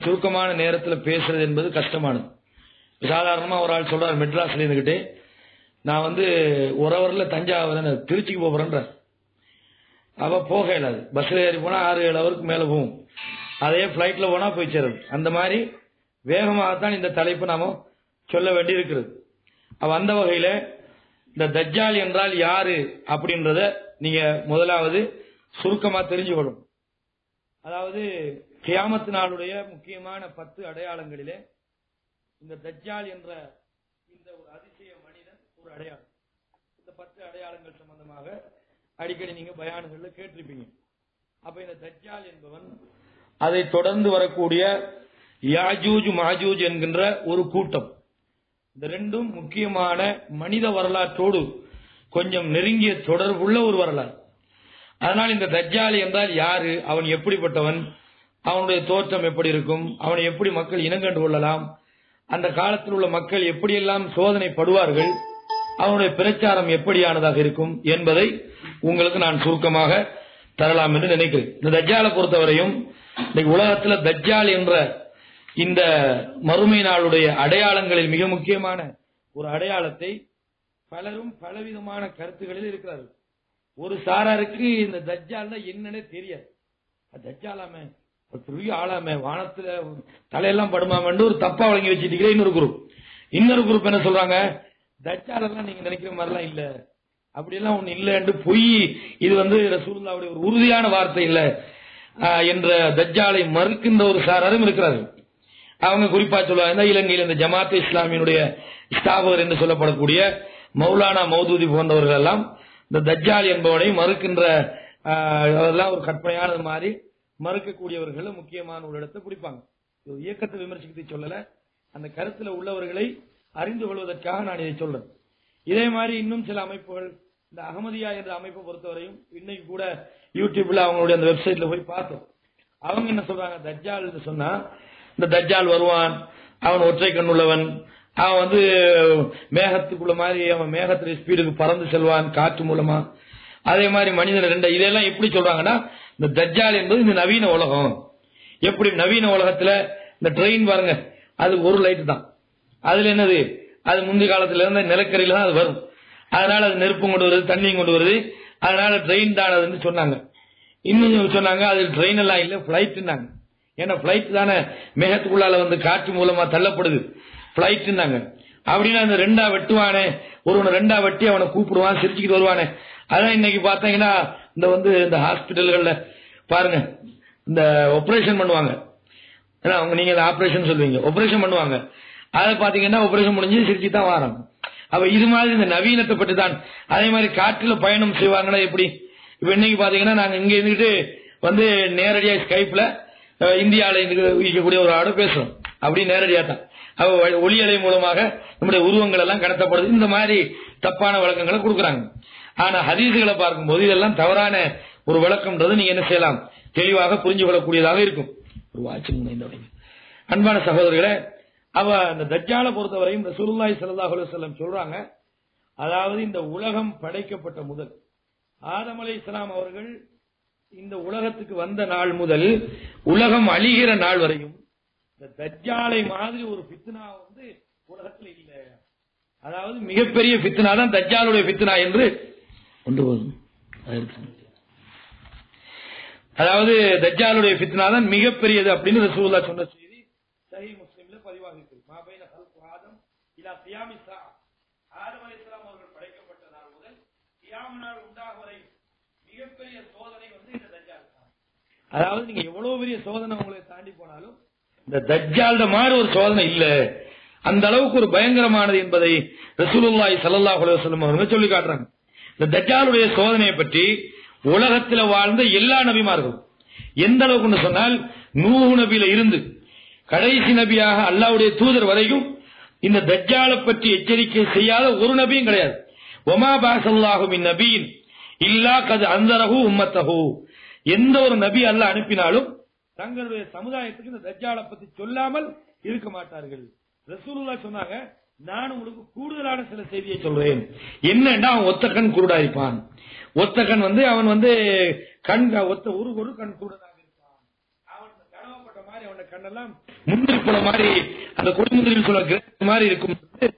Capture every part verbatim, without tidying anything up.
சுருக்கமான நேரத்தில் பேசுறது என்பது கஷ்டமானது. சாதாரணமா ஒரு ஆள் சொல்றாரு மெட்ராஸ்ல இருந்துகிட்டு, நான் வந்து ஒரு ஹவர்ல தஞ்சாவூர் திருச்சிக்கு போறேன்ற, அவ போக இயலாது. பஸ்ல ஏறி போனா ஆறு ஏழு ஹவருக்கு மேல போகும். அதே பிளைட்ல போனா போய் சேருது. அந்த மாதிரி வேகமாகத்தான் இந்த தலைப்பு நாம சொல்ல வேண்டி இருக்கிறது. அவ அந்த வகையில இந்த தஜ்ஜால் என்றால் யாரு அப்படின்றத நீங்க முதலாவது சுருக்கமா தெரிஞ்சுக்கணும். அதாவது கியாமத் நாளுடைய முக்கியமான பத்து அடையாளங்களிலே இந்த தஜ்ஜால் என்ற இந்த ஒரு அதிசய மனிதன் ஒரு அடையாளம். இந்த பத்து அடையாளங்கள் சம்பந்தமாக அடிக்கடி நீங்க பயான்கள்ல கேட்டிருப்பீங்க. அப்ப இந்த தஜ்ஜால் என்பவன், அதை தொடர்ந்து வரக்கூடிய யாஜூஜ் மாஜூஜ் என்கின்ற ஒரு கூட்டம், இந்த ரெண்டும் முக்கியமான மனித வரலாற்றோடு கொஞ்சம் நெருங்கிய தொடர்புள்ள ஒரு வரலாறு. அதனால் இந்த தஜ்ஜால் என்றால் யாரு, அவன் எப்படிப்பட்டவன், அவனுடைய தோற்றம் எப்படி இருக்கும், அவனை எப்படி மக்கள் இனங்கண்டு கொள்ளலாம், அந்த காலத்தில் உள்ள மக்கள் எப்படியெல்லாம் சோதனைப்படுவார்கள், அவனுடைய பிரச்சாரம் எப்படியானதாக இருக்கும் என்பதை உங்களுக்கு நான் சுருக்கமாக தரலாம் என்று நினைக்கிறேன். இந்த தஜ்ஜாலை பொறுத்தவரையும் உலகத்தில் தஜ்ஜால் என்ற இந்த மறுமை நாளுடைய அடையாளங்களில் மிக முக்கியமான ஒரு அடையாளத்தை பலரும் பலவிதமான கருத்துகளில் இருக்கிறார்கள். ஒரு சாராருக்கு இந்த தஜ்ஜால் என்னன்னே தெரியாது. தஜ்ஜாலாமே பெரிய ஆளாமே, வானத்துல தலையெல்லாம் படுமாமன்னு ஒரு தப்பா வழங்கி வச்சிருக்கீங்க இன்னொரு குரூப். இன்னொரு குரூப் என்ன சொல்றாங்க, தஜ்ஜால் எல்லாம் நீங்க நினைக்கிற மாதிரிலாம் இல்ல, அப்படியெல்லாம் ஒண்ணு இல்ல என்று பொய், இது வந்து ரசூலுல்லாஹ்வுடைய ஒரு உறுதியான வார்த்தை இல்ல என்ற தஜ்ஜாலை மறுக்கின்ற ஒரு சாராரும் இருக்கிறார்கள். அவங்க குறிப்பா சொல்லுவாங்க, இலங்கையில் இந்த ஜமாத் இஸ்லாமியினுடைய ஸ்தாபகர் என்று சொல்லப்படக்கூடிய மௌலானா மௌதூதி போன்றவர்கள் எல்லாம் இந்த தஜ்ஜால் என்பவனை மறுக்கின்ற அதெல்லாம் ஒரு கற்பனையானது மாதிரி மறுக்கக்கூடியவர்கள் முக்கியமான ஒரு இடத்தை பிடிப்பாங்க. இயக்கத்தை விமர்சிக்கத்தை சொல்லல, அந்த கருத்துல உள்ளவர்களை அறிந்து கொள்வதற்காக நான் இதை சொல்றேன். இதே மாதிரி இன்னும் சில அமைப்புகள், இந்த அகமதியா என்ற அமைப்பை பொறுத்தவரையும் இன்னைக்கு கூட யூடியூப்ல அவங்களுடைய அந்த வெப்சைட்ல போய் பார்த்தோம். அவங்க என்ன சொல்றாங்க, தஜ்ஜால் சொன்னா இந்த தஜ்ஜால் வருவான், அவன் ஒற்றை கண்ணுள்ளவன், அவன் வந்து மேகத்துக்குள்ள மாதிரி அவன் மேகத்துல ஸ்பீடுக்கு பறந்து செல்வான் காற்று மூலமா. அதே மாதிரி மனிதன் ரெண்டு, இதெல்லாம் எப்படி சொல்றாங்கன்னா, இந்த தஜ்ஜால் என்பது இந்த நவீன உலகம். எப்படி நவீன உலகத்துல இந்த ட்ரெயின் பாருங்க, அது ஒரு லைட் தான், அதுல என்னது, அது முந்தைய காலத்துல இருந்த நிலக்கரியில தான் அது வரும். அதனால அது நெருப்பும் கொண்டு வருது, தண்ணியும் கொண்டு வருது, அதனால ட்ரெயின் தான் அதுன்னு சொன்னாங்க. இன்னும் சொன்னாங்க அது ட்ரெயின் எல்லாம் இல்ல, பிளைட்னாங்க. ஏன்னா பிளைட் தானே மேகத்துக்குள்ளால வந்து காற்று மூலமா தள்ளப்படுது, பிளைட்னாங்க. அப்படின்னா அந்த ரெண்டா வெட்டுவானே, ஒருவனை ரெண்டா வெட்டி அவனை கூப்பிடுவான், சிரிச்சுக்கிட்டு வருவானே. அதான் இன்னைக்கு பாத்தீங்கன்னா இந்த வந்து இந்த ஹாஸ்பிட்டல்கள்ல பாருங்க, இந்த ஆபரேஷன் பண்ணுவாங்க, அவங்க நீங்க ஆபரேஷன் சொல்லுவீங்க, ஆபரேஷன் பண்ணுவாங்க. அதை பாத்தீங்கன்னா ஆபரேஷன் முடிஞ்சு சிரிச்சு தான் வராங்க. அப்ப இது மாதிரி இந்த நவீனத்தை பற்றி தான். அதே மாதிரி காற்றுல பயணம் செய்வாங்கன்னா எப்படி, இப்ப இன்னைக்கு பாத்தீங்கன்னா நாங்க இங்க இருந்துட்டு வந்து நேரடியா ஸ்கைப்ல இந்தியாவில இருக்கக்கூடிய ஒரு ஆடு பேசுறோம், அப்படி நேரடியா தான். ஒளி அலை மூலமாக நம்முடைய உருவங்கள் எல்லாம் கடத்தப்படுது. இந்த மாதிரி தப்பான விளக்கங்களை கொடுக்கறாங்க. ஆனா ஹதீஸ்களை பார்க்கும்போது இதெல்லாம் தவறான ஒரு விளக்கம்ன்றது நீங்க என்ன செய்யலாம், தெளிவாக புரிஞ்சு கொள்ளக்கூடியதாக இருக்கும். ஒரு வாட்சிங். அன்பான சகோதரர்களே, அவ அந்த தஜ்ஜாலை பொறுத்தவரையும் ரசூலுல்லாஹி ஸல்லல்லாஹு அலைஹி வஸல்லம் சொல்றாங்க, அதாவது இந்த உலகம் படைக்கப்பட்ட முதல் ஆதம் அலைஹிஸ்ஸலாம் அவர்கள் இந்த உலகத்துக்கு வந்த நாள் முதல் உலகம் அழிகிற நாள் வரையும் இந்த தஜ்ஜாலை மாதிரி ஒரு ஃபித்னா வந்து உலகத்தில் இல்ல. அதாவது மிகப்பெரிய ஃபித்னா தான் தஜ்ஜாலுடைய ஃபித்னா என்று கொண்டு வரும். அதாவது தஜ்ஜாலுடைய ஃபித்னா தான் மிகப்பெரியது அப்படின்னு ரசூலுல்லாஹ் சொன்ன செய்தி சஹீஹ் முஸ்லிம்ல பதிவாக இருக்கு. மாபைன ஹல்கு ஆதம் இலா கியாமிஸ் ஸா, ஆதம் அலைஹிஸ்ஸலாம் அவர்கள் படைக்கப்பட்ட நாள் முதல் கியாமத் நாள் உண்டாகும் வரை மிகப்பெரிய சோதனை வந்து இந்த தஜ்ஜால். அதாவது நீங்க எவ்வளவு பெரிய சோதனை உங்களை தாண்டி போனாலும் இந்த தஜ்ஜால் மாதிரி ஒரு சோதனை இல்ல, அந்த அளவுக்கு ஒரு பயங்கரமானது என்பதை ரசூலுல்லாஹி ஸல்லல்லாஹு அலைஹி வஸல்லம் அவர்கள் சொல்லி காட்டுறாங்க. இந்த தஜ்ஜாலுடைய சோதனையை பற்றி உலகத்தில் வாழ்ந்த எல்லா நபிமார்களும் எந்த அளவுக்கு சொன்னால், நூஹ் நபியில இருந்து கடைசி நபியாக அல்லாஹ்வுடைய தூதர் வரைக்கும் இந்த தஜ்ஜாலை பற்றி எச்சரிக்கை செய்யாத ஒரு நபியும் கிடையாது. வமா பஅஸல்லாஹு மின் நபியின் இல்லா கத் அன்ஸரஹு உம்மத்தஹு. எந்த ஒரு நபி அல்லாஹ் அனுப்பினாலும் தங்களுடைய சமுதாயத்துக்கு இந்த தஜ்ஜாலை பத்தி சொல்லாமல் இருக்க மாட்டார்கள். ரசூலுல்லாஹ் சொன்னாங்க, நான் உங்களுக்கு கூடுதலான சில செய்தியை சொல்றேன். என்னன்னா, அவன் ஒத்த கண் குருடா இருப்பான். ஒத்த கண் வந்து அவன் வந்து கண் ஒத்த ஒரு ஒரு கண் குருடனாக இருப்பான். அவன் கனவுப்பட்ட மாதிரி அவன கண்ணெல்லாம் முந்திரி போல மாதிரி அந்த கொடிமுந்திரி சொல்ல கிரேட் மாதிரி இருக்கும்.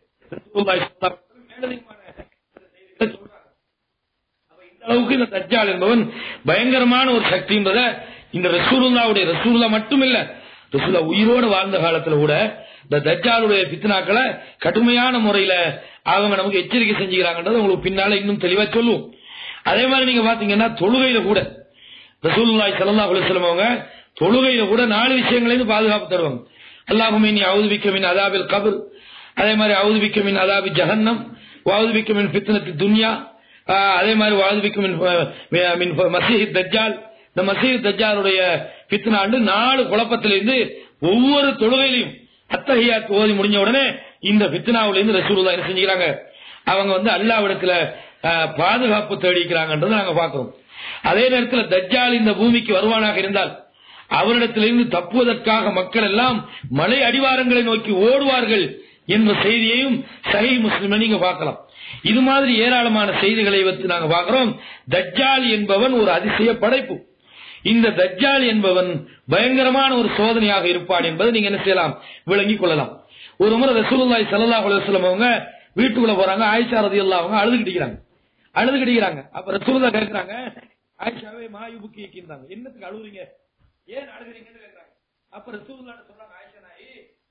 அளவுக்கு இந்த தஜ்ஜால் என்பவன் பயங்கரமான ஒரு சக்தி என்பதை இந்த ரசூலுல்லாவுடைய ரசூலுல்லா மட்டும் இல்ல, ரசூலுல்லா உயிரோடு வாழ்ந்த காலத்துல கூட இந்த தஜ்ஜாலுடைய பித்னாக்களை கடுமையான முறையில அவங்க நமக்கு எச்சரிக்கை செஞ்சுக்கிறாங்கன்றது உங்களுக்கு பின்னால இன்னும் தெளிவா சொல்லுவோம். அதே மாதிரி நீங்க பாத்தீங்கன்னா தொழுகையில கூட ரசூலுல்லாஹி ஸல்லல்லாஹு அலைஹி வஸல்லம் அவங்க தொழுகையில கூட நாலு விஷயங்களையும் பாதுகாப்பு தருவாங்க. அல்லாஹும்ம இன்னி அஊது பிக்க மின் அஸாபில் கப்ர், அதே மாதிரி அஊது பிக்க மின் அஸாபி ஜஹன்னம், வஅஊது பிக்க மின் ஃபித்னத்தி துன்யா, அதே மாதிரி வஅஊது பிக்க மின் மின் மஸீஹ் தஜ்ஜால். இந்த மஸீஹ் தஜ்ஜாலுடைய ஃபித்னாண்டு நாலு குழப்பத்திலிருந்து ஒவ்வொரு தொழுகையிலும் அத்தஹியாத் ஓதி முடிஞ்ச உடனே இந்த ஃபித்னாவுல இருந்து ரசூலுல்லாஹ் என்ன செஞ்சுக்கிறாங்க, அவங்க வந்து அல்லாஹ்விடத்துல பாதுகாப்பு தேடிக்கிறாங்கன்றதை நாங்க பாக்குறோம். அதே நேரத்தில் தஜ்ஜால் இந்த பூமிக்கு வருவானாக இருந்தால் அவரிடத்திலிருந்து தப்புவதற்காக மக்கள் எல்லாம் மலை அடிவாரங்களை நோக்கி ஓடுவார்கள் என்ற செய்தியையும் சஹீஹ் முஸ்லிம்ல நீங்க பார்க்கலாம். இது மாதிரி ஏராளமான செய்திகளை வைத்து நாங்க பார்க்கிறோம். தஜ்ஜால் என்பவன் ஒரு அதிசய படைப்பு. இந்த தஜ்ஜால் என்பவன் பயங்கரமான ஒரு சோதனையாக இருப்பான் என்பதை நீங்க என்ன செய்யலாம், விளங்கிக் கொள்ளலாம். ஒரு முறை ரசூலுல்லாஹி ஸல்லல்லாஹு அலைஹி வஸல்லம் அவங்க வீட்டுக்குள்ள போறாங்க. ஆயிஷா ரலியல்லாஹு அன்ஹா அழுதுகிட்டிருக்காங்க அழுதுகிட்டிருக்காங்க அப்ப ரசூலுல்லாஹ் கேக்குறாங்க, ஆயிஷாவே மாயுபுக்கி இருக்கின்றாங்க, என்னத்துக்கு அழுகுறீங்க, ஏன் அழுகுறீங்கன்னு கேக்குறாங்க. அப்ப ரசூலுல்லாஹ் சொல்றாங்க, ஆயிஷா நாயி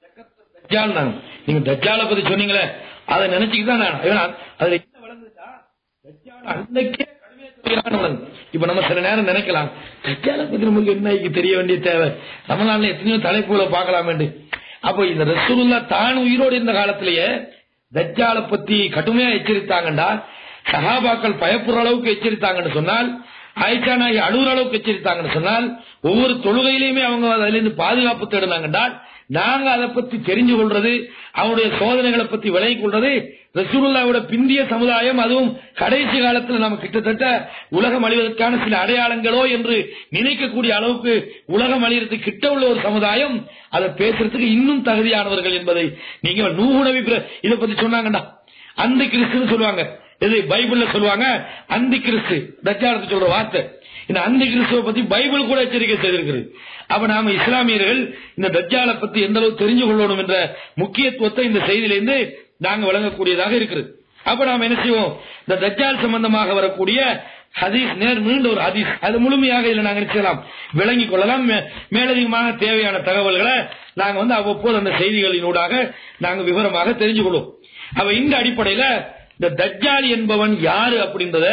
தஜ்ஜால் தான், நீங்க தஜ்ஜாலை பத்தி சொன்னீங்களே அதை நினைச்சுக்கிட்டு தான் நான் அதுல என்ன வளர்ந்துட்டா தஜ்ஜால் அன்னைக்கே கடுமையா சொல்லிக்கிறான். இப்ப நம்ம சில நேரம் நினைக்கலாம், தஜ்ஜாலை பத்தி நமக்கு என்ன தெரிய வேண்டிய தேவை, தமிழ்நாட்டில் எத்தனையோ தலைப்புகளை பார்க்கலாம் என்று. அப்ப இந்த ரசூலுல்லாஹ் தான் உயிரோடு இருந்த காலத்திலேயே தஜ்ஜாலை பத்தி கடுமையா எச்சரித்தாங்கண்டா, சஹாபாக்கள் பயப்படுற அளவுக்கு எச்சரித்தாங்கன்னு சொன்னால், ஆயிஷா நாயகி அழுகுற அளவுக்கு எச்சரித்தாங்கன்னு சொன்னால், ஒவ்வொரு தொழுகையிலுமே அவங்க அதுல இருந்து பாதுகாப்பு தேடினாங்கன்றால், நாங்க அதை பத்தி தெரிஞ்சு கொள்றது, அவருடைய சோதனைகளை பத்தி விலகிக் கொள்றது ரசூலுல்லாஹ்வோட பிந்திய சமுதாயம், அதுவும் கடைசி காலத்தில் நம்ம கிட்டத்தட்ட உலகம் அழிவதற்கான சில அடையாளங்களோ என்று நினைக்கக்கூடிய அளவுக்கு உலகம் அழியறதுக்கு கிட்ட உள்ள ஒரு சமுதாயம், அதை பேசுறதுக்கு இன்னும் தகுதியானவர்கள் என்பதை நீங்க நூஹ் நபி இதை பத்தி சொன்னாங்கடா. அந்த கிறிஸ்துன்னு சொல்லுவாங்க, இது பைபிள்ல சொல்லுவாங்க அந்தி கிறிஸ்து, தஜ்ஜாலுக்கு சொல்ற வார்த்தை. இந்த அந்தி கிறிஸ்துவ பத்தி பைபிள் கூட எச்சரிக்கை செய்திருக்கிறது. அப்ப நாம இஸ்லாமியர்கள் இந்த தஜ்ஜாலை பத்தி எந்த அளவு தெரிஞ்சு கொள்ளணும் என்ற முக்கியத்துவத்தை இந்த செய்தியிலிருந்து நாங்க வழங்கக்கூடியதாக இருக்கிறது. அப்ப நாம என்ன செய்வோம், இந்த தஜ்ஜால் சம்பந்தமாக வரக்கூடிய ஹதீஸ் நேர் மீண்டும் ஒரு ஹதீஸ், அது முழுமையாக இதுல நாங்க செய்யலாம் விளங்கிக் கொள்ளலாம். மேலதிகமான தேவையான தகவல்களை நாங்க வந்து அவ்வப்போது அந்த செய்திகளினூடாக நாங்க விவரமாக தெரிஞ்சு கொள்வோம். அப்ப இந்த அடிப்படையில இந்த தஜ்ஜால் என்பவன் யாரு அப்படின்றத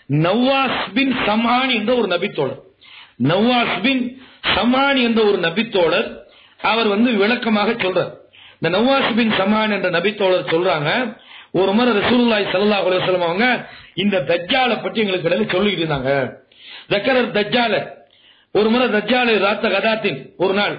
நவாஸ் பின் சமான் என்ற ஒரு நபித்தோழர், நவாஸ் பின் சமான் என்ற ஒரு நபித்தோழர் அவர் வந்து விளக்கமாக சொல்றார். இந்த நவாஸ் பின் சமான் என்ற நபித்தோழர் சொல்றாங்க, ஒரு முறை ரசூலுல்லாஹி ஸல்லல்லாஹு அலைஹி வஸல்லம் அவங்க இந்த தஜ்ஜாலை பற்றி எங்களுக்கு இடையில சொல்லிட்டு இருந்தாங்க. தக்கரர் தஜ்ஜால, ஒரு முறை தஜ்ஜாலை ராத்த கதாத்தின் ஒரு நாள்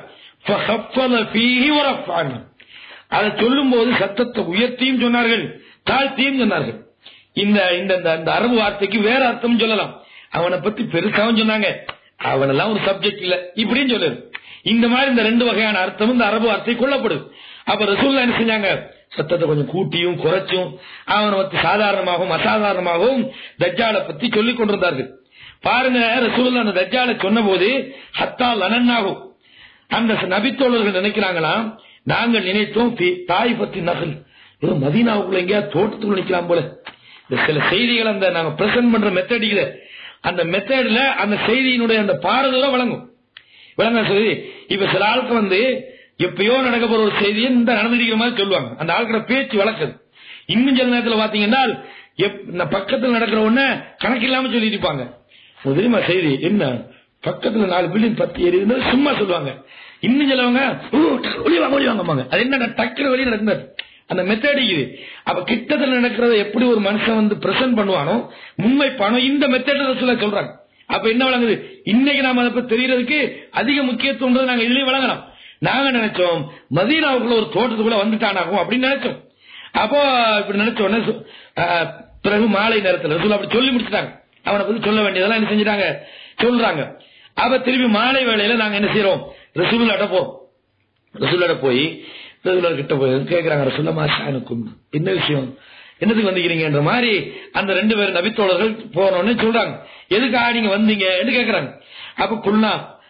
அதை சொல்லும் போது சத்தத்தை உயர்த்தியும் சொன்னார்கள், தாழ்த்தியும் சொன்னார்கள். இந்த இந்த அரபு வார்த்தைக்கு வேற அர்த்தம் சொல்லலாம். அவனை பத்தி பெருசாவும் சொன்னாங்க, அவனெல்லாம் ஒரு சப்ஜெக்ட் இல்ல இப்படின்னு சொல்லுது. இந்த மாதிரி இந்த ரெண்டு வகையான அர்த்தம் இந்த அரபு வார்த்தை கொள்ளப்படுது. அப்ப ரசூலுல்லாஹ் என்ன செஞ்சாங்க, சத்தத்தை கொஞ்சம் கூட்டியும் குறைச்சும் அவனை பத்தி சாதாரணமாகவும் அசாதாரணமாகவும் தஜ்ஜாலை பத்தி சொல்லிக் கொண்டிருந்தார்கள். பாருங்க, ரசூலுல்லாஹ் அந்த தஜ்ஜாலை சொன்ன போது ஹத்தா லனன்னாகும், அந்த நபித்தோழர்கள் நினைக்கிறாங்களாம், நாங்கள் நினைத்தோம் தாய் பத்தி நகல் மதீனாவுக்குள்ள எங்கேயா தோட்டத்துக்குள்ள நிக்கலாம் போல. இந்த சில செய்திகள் அந்த நாங்க பிரசன்ட் பண்ற மெத்தடிக்கல, அந்த மெத்தட்ல அந்த செய்தியினுடைய அந்த பாரதூரம் வழங்கும் விளங்க செய்தி. இப்ப சில ஆளுக்கு வந்து எப்பயோ நடக்க போற ஒரு செய்தியை இந்த நடந்திருக்கிற மாதிரி சொல்லுவாங்க, அந்த ஆளுக்கிற பேச்சு வழக்குது. இன்னும் சில நேரத்தில் பாத்தீங்கன்னா பக்கத்தில் நடக்கிற ஒண்ணு கணக்கு இல்லாம சொல்லி இருப்பாங்க. தெரியுமா செய்தி என்ன, பக்கத்துல நாலு பில்டிங் பத்து ஏறி இருந்தாலும் சும்மா சொல்லுவாங்க. இன்னும் சிலவங்க ஒளிவாங்க ஒளிவாங்க, அது என்ன டக்குற வழி நடந்தாரு அந்த மெத்தட் இது. அப்ப கிட்டத்தில் நடக்கிறத எப்படி ஒரு மனுஷன் வந்து பிரசன்ட் பண்ணுவானோ முன்மை பணம் இந்த மெத்தட் சொல்ல சொல்றாங்க. அப்ப என்ன வழங்குது, இன்னைக்கு நாம அதை பத்தி தெரியறதுக்கு அதிக முக்கியத்துவம் நாங்க இதுலயும் வழங்கலாம். நாங்க நினைச்சோம் மதீனாவுக்குள்ள ஒரு தோட்டத்துக்குள்ள வந்துட்டானாகும் அப்படின்னு நினைச்சோம். அப்போ இப்படி நினைச்ச உடனே பிறகு மாலை நேரத்தில் ரசூல் அப்படி சொல்லி முடிச்சுட்டாங்க, அவனை பத்தி சொல்ல வேண்டியதெல்லாம் என்ன செஞ்சுட்டாங்க சொல்றாங்க. அப்ப திருப்பி மாலை வேளையில நாங்க என்ன செய்யறோம், ரசூலுல்லாஹ் போறோம். ரசூலுல்லாஹ் போய் ரசூலுல்லாஹ் கிட்ட போய் கேக்குறாங்க, ரசூலுல்லாஹ் மாஷானுக்கும் என்ன விஷயம், என்னதுக்கு வந்தீங்கன்ற மாதிரி அந்த ரெண்டு பேரும் நபித்தோழர்கள் போனோன்னு சொல்றாங்க. எதுக்காக நீங்க வந்தீங்க என்று கேக்குறாங்க. அப்ப குல்லா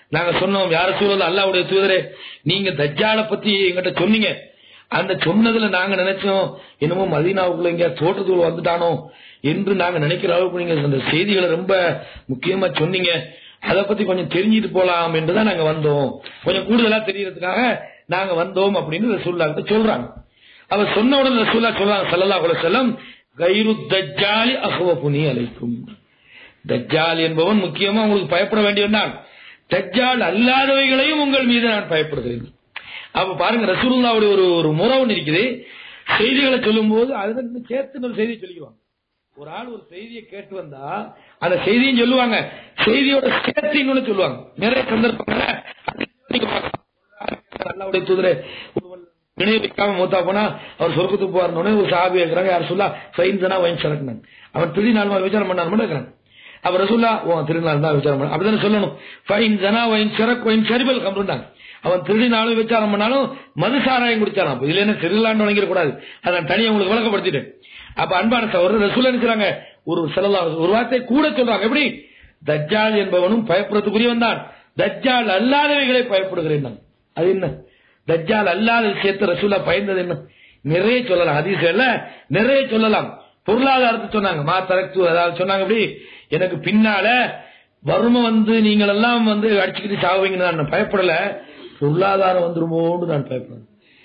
நாங்க சொன்னோம், யார சூழல் அல்லாஹ்வுடைய தூதரே, நீங்க தஜ்ஜாலை பத்தி எங்கிட்ட சொன்னீங்க. அந்த சொன்னதுல நாங்க நினைச்சோம் என்னமோ மதீனாவுக்குள்ள இங்க தோட்டத்துக்குள்ள வந்துட்டானோ என்று நாங்க நினைக்கிற அளவுக்கு நீங்க அந்த செய்திகளை ரொம்ப முக்கியமா சொன்னீங்க. அதை பத்தி கொஞ்சம் தெரிஞ்சுட்டு போலாம் என்றுதான் நாங்க வந்தோம், கொஞ்சம் கூடுதலா தெரியறதுக்காக நாங்க வந்தோம் அப்படின்னு ரசூலுல்லாஹ் கிட்ட சொல்றாங்க. அவர் சொன்ன உடனே ரசூலுல்லாஹ் சொல்றாங்க ஸல்லல்லாஹு அலைஹி வஸல்லம், கைரு தஜ்ஜாலி அஹ்வஃபுனி அலைக்கும். தஜ்ஜால் என்பவன் முக்கியமா உங்களுக்கு பயப்பட வேண்டியவன். தஜ்ஜால் அல்லாதவைகளையும் உங்கள் மீது நான் பயப்படுகிறேன். அப்ப பாருங்க, ரசூலுல்லாஹ்வுடைய ஒரு ஒரு முறை ஒன்று இருக்குது. செய்திகளை சொல்லும் போது அதுல சேர்த்து ஒரு செய்தியை சொல்லிக்குவாங்க. ஒரு ஆள் ஒரு செய்தியை கேட்டு வந்தா அந்த செய்தியும் சொல்லுவாங்க, செய்தியோட சேர்த்து இன்னொன்னு சொல்லுவாங்க. நிறைய சந்தர்ப்பங்கள அல்லாஹ்வுடைய தூதரே நினைவு வைக்காம மூத்தா போனா அவர் சொர்க்கத்துக்கு போறோன்னு ஒரு சாபி இருக்கிறாங்க. யார் சொல்லா ஃபைன்ஸனா வைன் சரக்குனாங்க. அவன் திருடி நாலு மாதிரி விசாரம் பண்ணாரு மட்டும் இருக்கிறாங்க. அவர் ரசூலுல்லாஹ் ஓ திருநாள் தான் விசாரம் பண்ண அப்படிதானே சொல்லணும். ஃபைன்ஸனா வைன் சரக் வைன் சரிபல் கம்ருந்தாங்க. அவன் திருடினாலும் விசாரம் பண்ணாலும் மது சாராயம் குடிச்சாலும் இதுல என்ன திருவிழான்னு வழங்கிட கூடாது. அதான் தனியாக உங்களுக்கு விளக்கப்படுத்திட்டு. அப்ப அன்பான சகோதரர் ரசூலுல்லாஹ் நினைச்சாங்க ஒரு ஸல்லல்லாஹு ஒரு வார்த்தை கூட சொல்றாங்க. எப்படி? தஜ்ஜால் என்பவனும் பயப்படுறதுக்குரியவன் தான், தஜ்ஜால் அல்லாதவைகளை பயப்படுகிறேன். அது என்ன? தஜ்ஜால் அல்லாத விஷயத்தை ரசூலுல்லாஹ் பயந்தது என்ன? நிறைய சொல்லலாம், ஹதீஸ்ல நிறைய சொல்லலாம். பொருளாதாரத்தை சொன்னாங்க, மா தரக்து, அதாவது சொன்னாங்க எப்படி எனக்கு பின்னால வறுமை வந்து நீங்கள் எல்லாம் வந்து அடிச்சுக்கிட்டு சாவீங்க நான் பயப்படல, பொருளாதாரம் வந்துருமோன்னு நான் பயப்படுறேன்.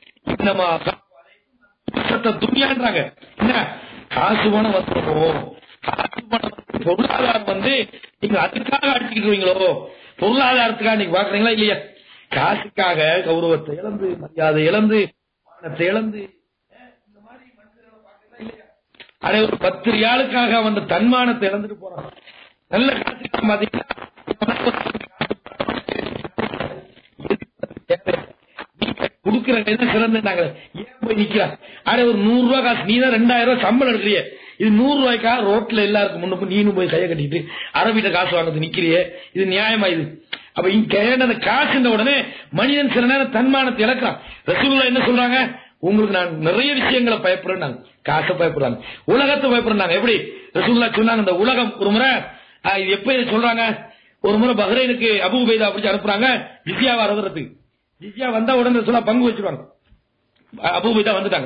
துணியான்றாங்க என்ன காசு பணம் வந்துருமோ, காசு பணம் பொருளாதாரம் வந்து நீங்க அதுக்காக அடிச்சுக்கிட்டுவீங்களோ, பொருளாதாரத்துக்காக நீங்க பாக்குறீங்களா இல்லையா? காசுக்காக கௌரவத்தை இழந்து, மரியாதை இழந்து, மானத்தை இழந்து இந்த மாதிரி மனிதர்களை பாக்குறீங்களா இல்லையா? அதே ஒரு பத்து ரியாலுக்காக அவன் தன்மானத்தை இழந்துட்டு போறான். நல்ல காசு பாத்தீங்கன்னா குடுக்கிற என்ன சிறந்தாங்க, ஏன் போய் நிக்கிறா? அட ஒரு நூறு ரூபாய் காசு நீ தான் ரெண்டாயிரம் ரூபாய் சம்பளம் எடுக்கிறிய, இது நூறு ரூபாய்க்காக ரோட்ல எல்லாருக்கும் முன்னுக்கு நீனும் போய் கையை கட்டிட்டு அரபிட்ட காசு வாங்குறது நிக்கிறியே, இது நியாயமா? இது அப்ப இங்க அந்த காசு உடனே மனிதன் சில நேரம் தன்மானத்தை இழக்கிறான். ரசூலுல்லாஹ் என்ன சொல்றாங்க? உங்களுக்கு நான் நிறைய விஷயங்களை பயப்படுறேன், காசை பயப்படுறாங்க, உலகத்தை பயப்படுறாங்க. எப்படி? ரசூலுல்லாஹ் சொன்னாங்க இந்த உலகம் ஒரு முறை எப்ப இதை சொல்றாங்க, ஒரு முறை பஹ்ரைனுக்கு அபூ உபைதா அப்படி அனுப்புறாங்க ஜிஸ்யா வரதுக்கு. ஜிஸ்யா வந்தா உடனே ரசூலுல்லாஹ் பங்கு வச்சிருவாங்க. அபூ உபைதா வந்துட்டாங்க,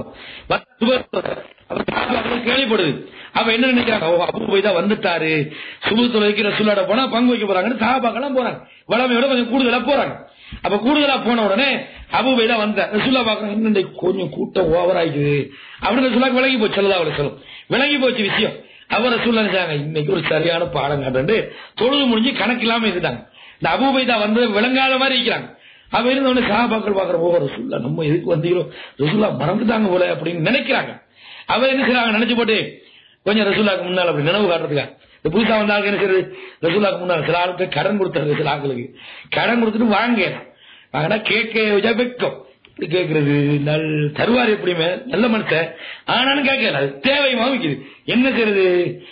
கேள்விப்படுது. அவ என்ன நினைக்கிறாங்க, அபூ உபைதா வந்துட்டாரு, சுபு தொழுகைக்கு ரசூலுல்லாஹ் போனா பங்கு வைக்க போறாங்கன்னு சஹாபாக்கள் போறாங்க, வளமையோட கொஞ்சம் கூடுதலா போறாங்க. அப்ப கூடுதலா போன உடனே அபூ உபைதா வந்த ரசூலுல்லாஹ் பாக்குறாங்க, இன்னும் கொஞ்சம் கூட்டம் ஓவர் ஆயிடுது அப்படின்னு ரசூலுல்லாஹ் விளங்கி போச்சு. ஸல்லல்லாஹு அலைஹி வஸல்லம் விளங்கி போச்சு விஷயம். அவர் ரசூலுல்லாஹ் நினைச்சாங்க இன்னைக்கு ஒரு சரியான பாடம் காட்டு, தொழுது முடிஞ்சு கணக்கு இல்லாம இருந்துட்டாங்க. இந்த அபூ உபைதா வந்து விளங்காத மாதிரி இருக்கிறாங்க. அவ இருந்த உடனே சஹாபாக்கள் பாக்குற, ஓ ரசூலுல்லாஹ் நம்ம எதுக்கு வந்தீங்களோ, ரசூலுல்லாஹ் மறந்துட்டாங்க போல அப்படின்னு நினைக்கிறாங்க. அவர் என்ன செய்றாங்க, நினைச்சு போட்டு கொஞ்சம் ரசூலுல்லாஹ்க்கு முன்னால அப்படி நினைவு காட்டுறதுக்காக இந்த புதுசா வந்தாங்க என்ன செய்யறது, ரசூலுல்லாஹ்க்கு முன்னால சில ஆளுக்கு கடன் கொடுத்தாரு, சில ஆட்களுக்கு கடன் கொடுத்துட்டு வாங்க வாங்கினா கேட்க வெக்கம் கேட்கறது, நல் தருவார் எப்படியுமே நல்ல மனுஷன் ஆனாலும் கேட்கல, அது தேவையுமா விக்குது. என்ன செய்யறது,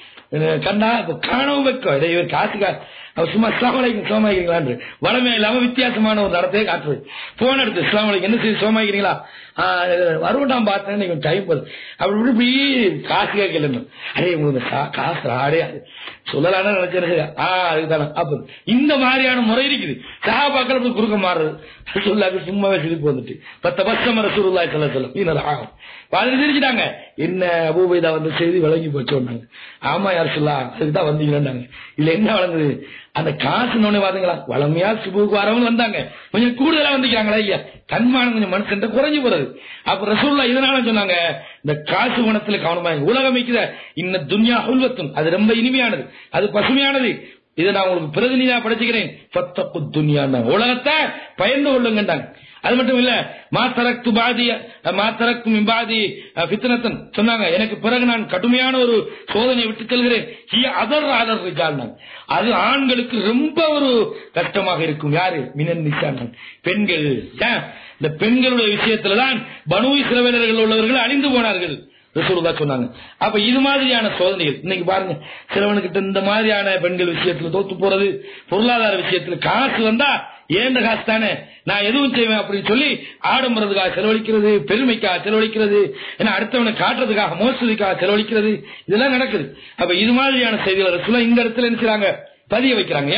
கண்டா காணவும் வைக்கும். இதை இவர் காசுக்கா அவர் சும்மா இஸ்லாமலைக்கும் சோமாக்கிறீங்களான்னு வளமையா இல்லாம வித்தியாசமான ஒரு நடத்தையே காட்டுறது. போன் எடுத்து இஸ்லாமலைக்கு என்ன செய்ய சோமாக்கிறீங்களா, வருவண்டாம் பார்த்தேன் டைம் போகுது அப்படி இப்படி காசு கேட்கல. அதே உங்களுக்கு காசு ஆடே சொல்லலான நினைச்சது ஆஹ் அதுதானே. அப்ப இந்த மாதிரியான முறை இருக்குது. சஹாபாக்கள் அப்படி குறுக்க மாறுறது சொல்லாது சும்மாவே சிரிப்பு வந்துட்டு பத்த பஸ்தம ரசூலுல்லாஹி ஸல்லல்லாஹு அலைஹி வஸல்லம் இன்னும் ஆகும் பாதி சிரிச்சுட்டாங்க. என்ன அபூ உபைதா வந்து செய்தி விளங்கி போச்சோன்னாங்க. ஆமா யார் சொல்லா அதுக்குதான் வந்தீங்கன்னாங்க. இல்ல என்ன வழங்குது, அந்த காசு நோனே பாத்தீங்களா, வளமையா சுபுக்கு வரவங்க வந்தாங்க, கொஞ்சம் கூடுதலா வந்துக்கிறாங்களா ஐயா, தன்மானம் கொஞ்சம் மனுஷன் குறைஞ்சு போறது. அப்ப ரசூலுல்லாஹ் இதனால சொன்னாங்க, இந்த காசு குணத்துல கவனமா உலகம் வைக்கிற இன்ன துன்யா ஹுல்வத்துன், அது ரொம்ப இனிமையானது, அது பசுமையானது, இதை நான் உங்களுக்கு பிரதிநிதியா படைச்சுக்கிறேன். ஃபத்தகு துன்யா, உலகத்தை பயந்து கொள்ளுங்கன்றாங்க. அது மட்டும் இல்ல, மாத்தரக்கு பாதி மாத்தரக்கு மிம்பாதி ஃபித்னத்தன் சொன்னாங்க, எனக்கு பிறகு நான் கடுமையான ஒரு சோதனையை விட்டு செல்கிறேன். அதர் அதர் ரிஜால், அது ஆண்களுக்கு ரொம்ப ஒரு கஷ்டமாக இருக்கும். யாரு? மினன் நிசான், பெண்கள். இந்த பெண்களுடைய விஷயத்துலதான் பனூ இஸ்ரவேலர்கள் உள்ளவர்கள் அழிந்து போனார்கள் ரசூலுல்லாஹ் சொன்னாங்க. அப்ப இது மாதிரியான சோதனைகள் இன்னைக்கு பாருங்க, சிலவனுக்கிட்ட இந்த மாதிரியான பெண்கள் விஷயத்துல தோத்து போறது, பொருளாதார விஷயத்துல காசு வந்தா ஏண்ட காசு தானே நான் எதுவும் செய்வேன் அப்படின்னு சொல்லி ஆடம்பரத்துக்காக செலவழிக்கிறது, பெருமைக்காக செலவழிக்கிறது, ஏன்னா அடுத்தவனை காட்டுறதுக்காக மோசடிக்காக செலவழிக்கிறது, இதெல்லாம் நடக்குது. அப்ப இது மாதிரியான செய்திகளை ரசூலுல்லாஹ் இந்த இடத்துல என்ன செய்றாங்க, பதிய வைக்கிறாங்க. ஏன்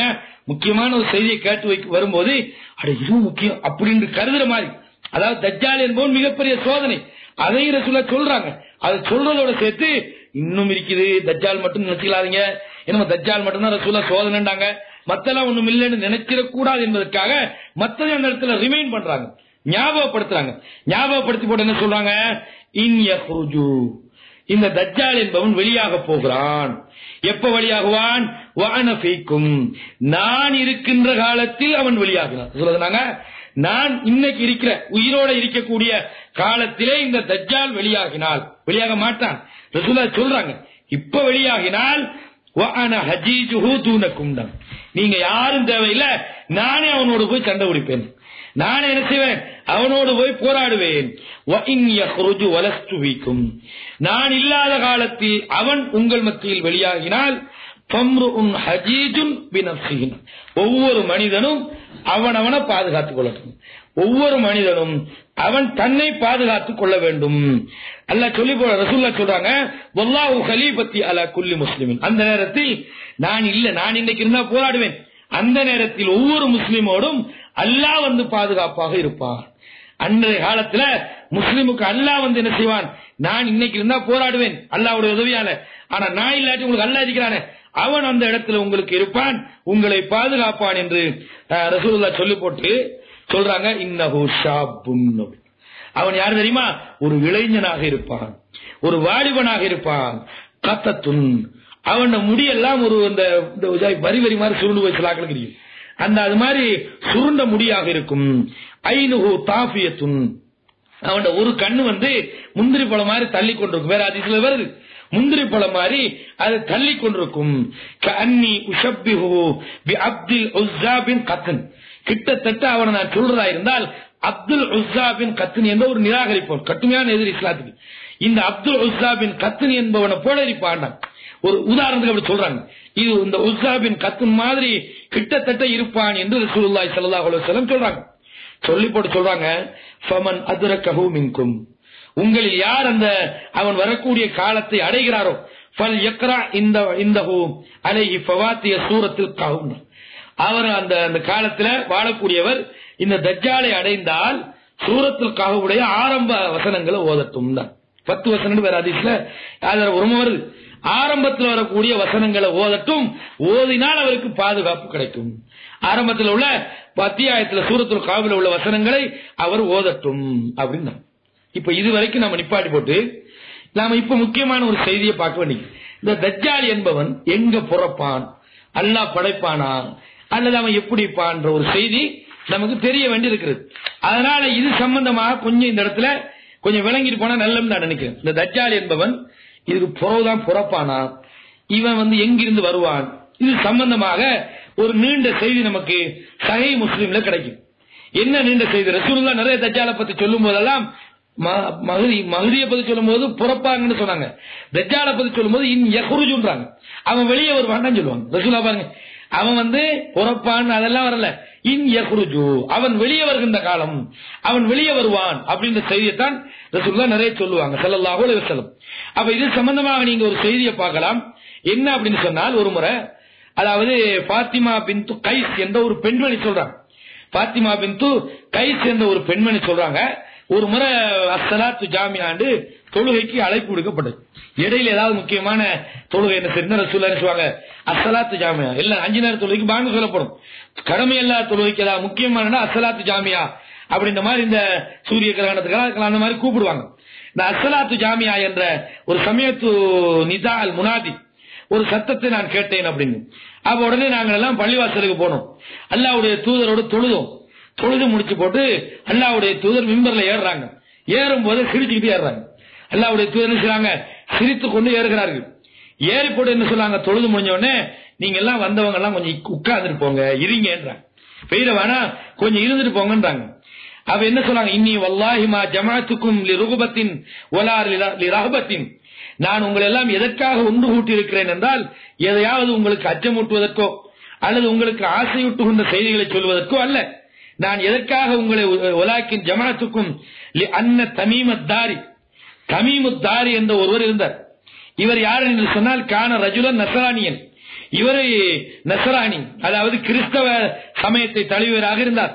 முக்கியமான ஒரு செய்தியை கேட்டு வைக்க வரும்போது அட இதுவும் முக்கியம் அப்படின்னு கருதுற மாதிரி, அதாவது தஜ்ஜால் என்பவன் மிகப்பெரிய சோதனை, அதையும் ரசூலா சொல்றாங்க. அதை சொல்றதோட சேர்த்து இன்னும் இருக்குது, தஜ்ஜால் மட்டும் நினைச்சுக்காதீங்க, ஏன்னா தஜ்ஜால் மட்டும்தான் ரசூலா சோதனைண்டாங்க, மத்தெல்லாம் ஒண்ணும் இல்லைன்னு நினைச்சிடக்கூடாது என்பதற்காக மத்ததை அந்த இடத்துல ரிமைண்ட் பண்றாங்க, ஞாபகப்படுத்துறாங்க. ஞாபகப்படுத்தி போட்டு என்ன சொல்றாங்க, இன் யஹ்ருஜு, இந்த தஜ்ஜால் என்பவன் வெளியாக போகிறான். எப்ப வெளியாகுவான், வஅன ஃபீக்கும், நான் இருக்கின்ற காலத்தில் அவன் வெளியாகிறான். சொல்லுங்க, நான் இன்னைக்கு இருக்கிற உயிரோட இருக்கக்கூடிய காலத்திலே இந்த தஜ்ஜால் வெளியாகினால், வெளியாக மாட்டான் ரசூலா சொல்றாங்க, இப்ப வெளியாகினால் வஅன ஹஜீஜுஹு தூனக்கும், நீங்க யாரும் தேவையில்லை, நானே அவனோடு போய் சண்டை பிடிப்பேன், நானே என்ன செய்வேன், அவனோடு போய் போராடுவேன். நான் இல்லாத காலத்தில் அவன் உங்கள் மத்தியில் வெளியாகினால் ஒவ்வொரு மனிதனும் அவன் அவனை பாதுகாத்துக் கொள்ளட்டும், ஒவ்வொரு மனிதனும் அவன் தன்னை பாதுகாத்துக் கொள்ள வேண்டும். அல்லாஹ் சொல்லி போற ரசூலுல்லாஹ் சொல்றாங்க, வல்லாஹு கலீபத்தி அலா குல்லி முஸ்லிமின், அந்த நேரத்தில் நான் இல்ல, நான் இன்னைக்கு இருந்தா போராடுவேன், அந்த நேரத்தில் ஒவ்வொரு முஸ்லிமோடும் அல்லாஹ் வந்து பாதுகாப்பாக இருப்பான். அன்றைய காலத்துல முஸ்லிமுக்கு அல்லாஹ் வந்து என்ன செய்வான், நான் இன்னைக்கு இருந்தா போராடுவேன் அல்லாஹ்வுடைய உதவியால, ஆனா நான் இல்லாட்டி உங்களுக்கு அல்லாஹ் இருக்கிறானே அவன் அந்த இடத்துல உங்களுக்கு இருப்பான், உங்களை பாதுகாப்பான் என்று ரசூலுல்லாஹ் சொல்லி போட்டு சொல்றாங்க, இன்னஹு ஷாபுன், அவன் யார் தெரியுமா, ஒரு இளைஞனாக இருப்பான், ஒரு வாலிபனாக இருப்பான், கத்தத்துன், அவன் முடியெல்லாம் ஒரு வரி வரி மாதிரி சுருண்டு போய் சிலாக்களுக்கு தெரியும், அந்த அது மாதிரி சுருண்ட முடியாக இருக்கும். ஐனுஹு தாஃபியத்துன், அவன் ஒரு கண்ணு வந்து முந்திரி பழம் மாதிரி தள்ளி கொண்டிருக்கும், வேற அதிசல வருது, முந்திரி பழம் மாதிரி அது தள்ளி கொண்டிருக்கும். கஅன்னி உஷப்பிஹு பி அப்துல் உஸ்ஸா பின் கத்ன், கிட்டத்தட்ட அவனை நான் சொல்றதா இருந்தால் அப்துல் உஸ்ஸா பின் கத்ன் என்ற ஒரு நிராகரிப்பவன், கட்டுமையான எதிரி இஸ்லாத்துக்கு, இந்த அப்துல் உஸ்ஸா பின் கத்ன் என்பவனை போல இருப்பான். ஒரு உதாரணத்துக்கு அப்படி சொல்றாங்க, இது இந்த உஸ்ஸா பின் கத்ன் மாதிரி கிட்டத்தட்ட இருப்பான் என்று ரசூலுல்லாஹி ஸல்லல்லாஹு அலைஹி வஸல்லம் சொல்றாங்க. சொல்லி போட்டு சொல்றாங்க, ஃபமன் அத்ரகஹு மின்கும், உங்களில் யார் அந்த அவன் வரக்கூடிய காலத்தை அடைகிறாரோ, ஃபல் யக்ரா இந்த இந்தஹு அலைஹி ஃபவாத்திய சூரத்துல் கஹஃப், அவர் அந்த அந்த காலத்துல வாழக்கூடியவர் இந்த தஜ்ஜாலை அடைந்தால் சூரத்துல் கஹஃபுடைய ஆரம்ப வசனங்களை ஓதட்டும். பத்து வசனம் வேற ஹதீஸ்ல அதுல ஒரு வருது, ஆரம்பத்தில் வரக்கூடிய வசனங்களை ஓதட்டும், ஓதினால் அவருக்கு பாதுகாப்பு கிடைக்கும். ஆரம்பத்தில் உள்ள அத்தியாயத்தில் சூரத்துல் கஹஃபில் உள்ள வசனங்களை அவர் ஓதட்டும் அப்படின்னா. இப்ப இதுவரைக்கும் நம்ம நிப்பாட்டி போட்டு நாம இப்ப முக்கியமான ஒரு செய்தியை பார்க்க வேண்டியது, இந்த தஜ்ஜால் என்பவன் எங்க பிறப்பான், அல்லாஹ் படைப்பானா அல்லது அவன் எப்படி இருப்பான்ற ஒரு செய்தி நமக்கு தெரிய வேண்டி இருக்கிறது. அதனால இது சம்பந்தமாக கொஞ்சம் இந்த இடத்துல கொஞ்சம் விளங்கிட்டு போனா நல்லது நான் நினைக்கிறேன். இந்த தஜ்ஜால் என்பவன் இதுக்கு புறவுதான் பிறப்பானா, இவன் வந்து எங்கிருந்து வருவான், இது சம்பந்தமாக ஒரு நீண்ட செய்தி நமக்கு சஹீஹ் முஸ்லிம்ல கிடைக்கும். என்ன நீண்ட செய்தி, ரசூலுல்லாஹ் நிறைய தஜ்ஜாலை பத்தி சொல்லும் போதெல்லாம் மஹ்தியை பத்தி சொல்லும் போது பிறப்பாங்கன்னு சொன்னாங்க, தஜ்ஜாலை பத்தி சொல்லும் போது இன் யஹ்ருஜுன்றாங்க, அவன் வெளியே வருவான்னு சொல்லுவாங்க. ரசூலுல்லாஹ் பாருங்க, அவன் வந்து பிறப்பான் அதெல்லாம் வரல, இன் யஹ்ருஜு, அவன் வெளியே வருகின்ற காலம், அவன் வெளியே வருவான் அப்படின்ற செய்தியைத்தான் ரசூலுல்லாஹ் நிறைய சொல்லுவாங்க ஸல்லல்லாஹு அலைஹி வஸல்லம். அப்ப இது சம்பந்தமாக நீங்க ஒரு செய்தியை பார்க்கலாம். என்ன அப்படின்னு சொன்னால், ஒரு முறை அதாவது பாத்திமா பின்து கைஸ் என்ற ஒரு பெண்மணி சொல்றாங்க, பாத்திமா பின்து கைஸ் என்ற ஒரு பெண்மணி சொல்றாங்க, ஒரு முறை அஸ்ஸலாத்து ஜாமியாண்டு தொழுகைக்கு அழைப்பு விடுக்கப்பட்டது. இடையில ஏதாவது முக்கியமான தொழுகை என்ன செய்ய ரசூலுல்லாஹ் சொல்லுவாங்க, அஸ்ஸலாத்து ஜாமியா, எல்லாம் அஞ்சு நேர தொழுகைக்கு பாங்கு சொல்லப்படும், கடமை எல்லா தொழுகைக்கு ஏதாவது முக்கியமான அஸ்ஸலாத்து ஜாமியா அப்படின்ற மாதிரி இந்த சூரிய கிரகணத்துக்கு அந்த மாதிரி கூப்பிடுவாங்க. இந்த அஸ்ஸலாத்து ஜாமியா என்ற ஒரு சமயத்து நிதா அல் முனாதி, ஒரு சத்தத்தை நான் கேட்டேன் அப்படின்னு. அப்ப உடனே நாங்கள் எல்லாம் பள்ளிவாசலுக்கு போனோம், அல்லாஹ்வுடைய தூதரோடு தொழுதோம். தொழுது முடிச்சு போட்டு அல்லாஹ்வுடைய தூதர் மிம்பர்ல ஏறுறாங்க, ஏறும் போது சிரிச்சுக்கிட்டு ஏறுறாங்க. அல்லாஹ்வுடைய தூதர் என்ன செய்றாங்க, சிரித்துக் கொண்டு ஏறுகிறார்கள். ஏறி போட்டு என்ன சொல்லாங்க, தொழுது முடிஞ்ச உடனே நீங்க எல்லாம் வந்தவங்க எல்லாம் கொஞ்சம் உட்கார்ந்துட்டு போங்க, இருங்கன்றாங்க. பெய்த வேணா கொஞ்சம் இருந்துட்டு போங்கன்றாங்க. அவ என்ன சொன்னாங்க, இன்னி வல்லாஹி மா ஜமாஅத்துக்கும் லிருகுபத்தின் வலா லிரஹபத்தின், நான் உங்களை எல்லாம் எதற்காக ஒன்று கூட்டி இருக்கிறேன் என்றால் எதையாவது உங்களுக்கு அச்சமூட்டுவதற்கோ அல்லது உங்களுக்கு ஆசையூட்டுகின்ற செய்திகளை சொல்வதற்கோ அல்ல. நான் எதற்காக உங்களை வலாக்கின் ஜமாஅத்துக்கும் அன்ன தமீமத்தாரி, தமீமுத்தாரி என்ற ஒருவர் இருந்தார். இவர் யார் என்று சொன்னால் கான ரஜுலன் நஸ்ரானியன், இவரு நசரானி, அதாவது கிறிஸ்தவ சமயத்தை தழுவியவராக இருந்தார்.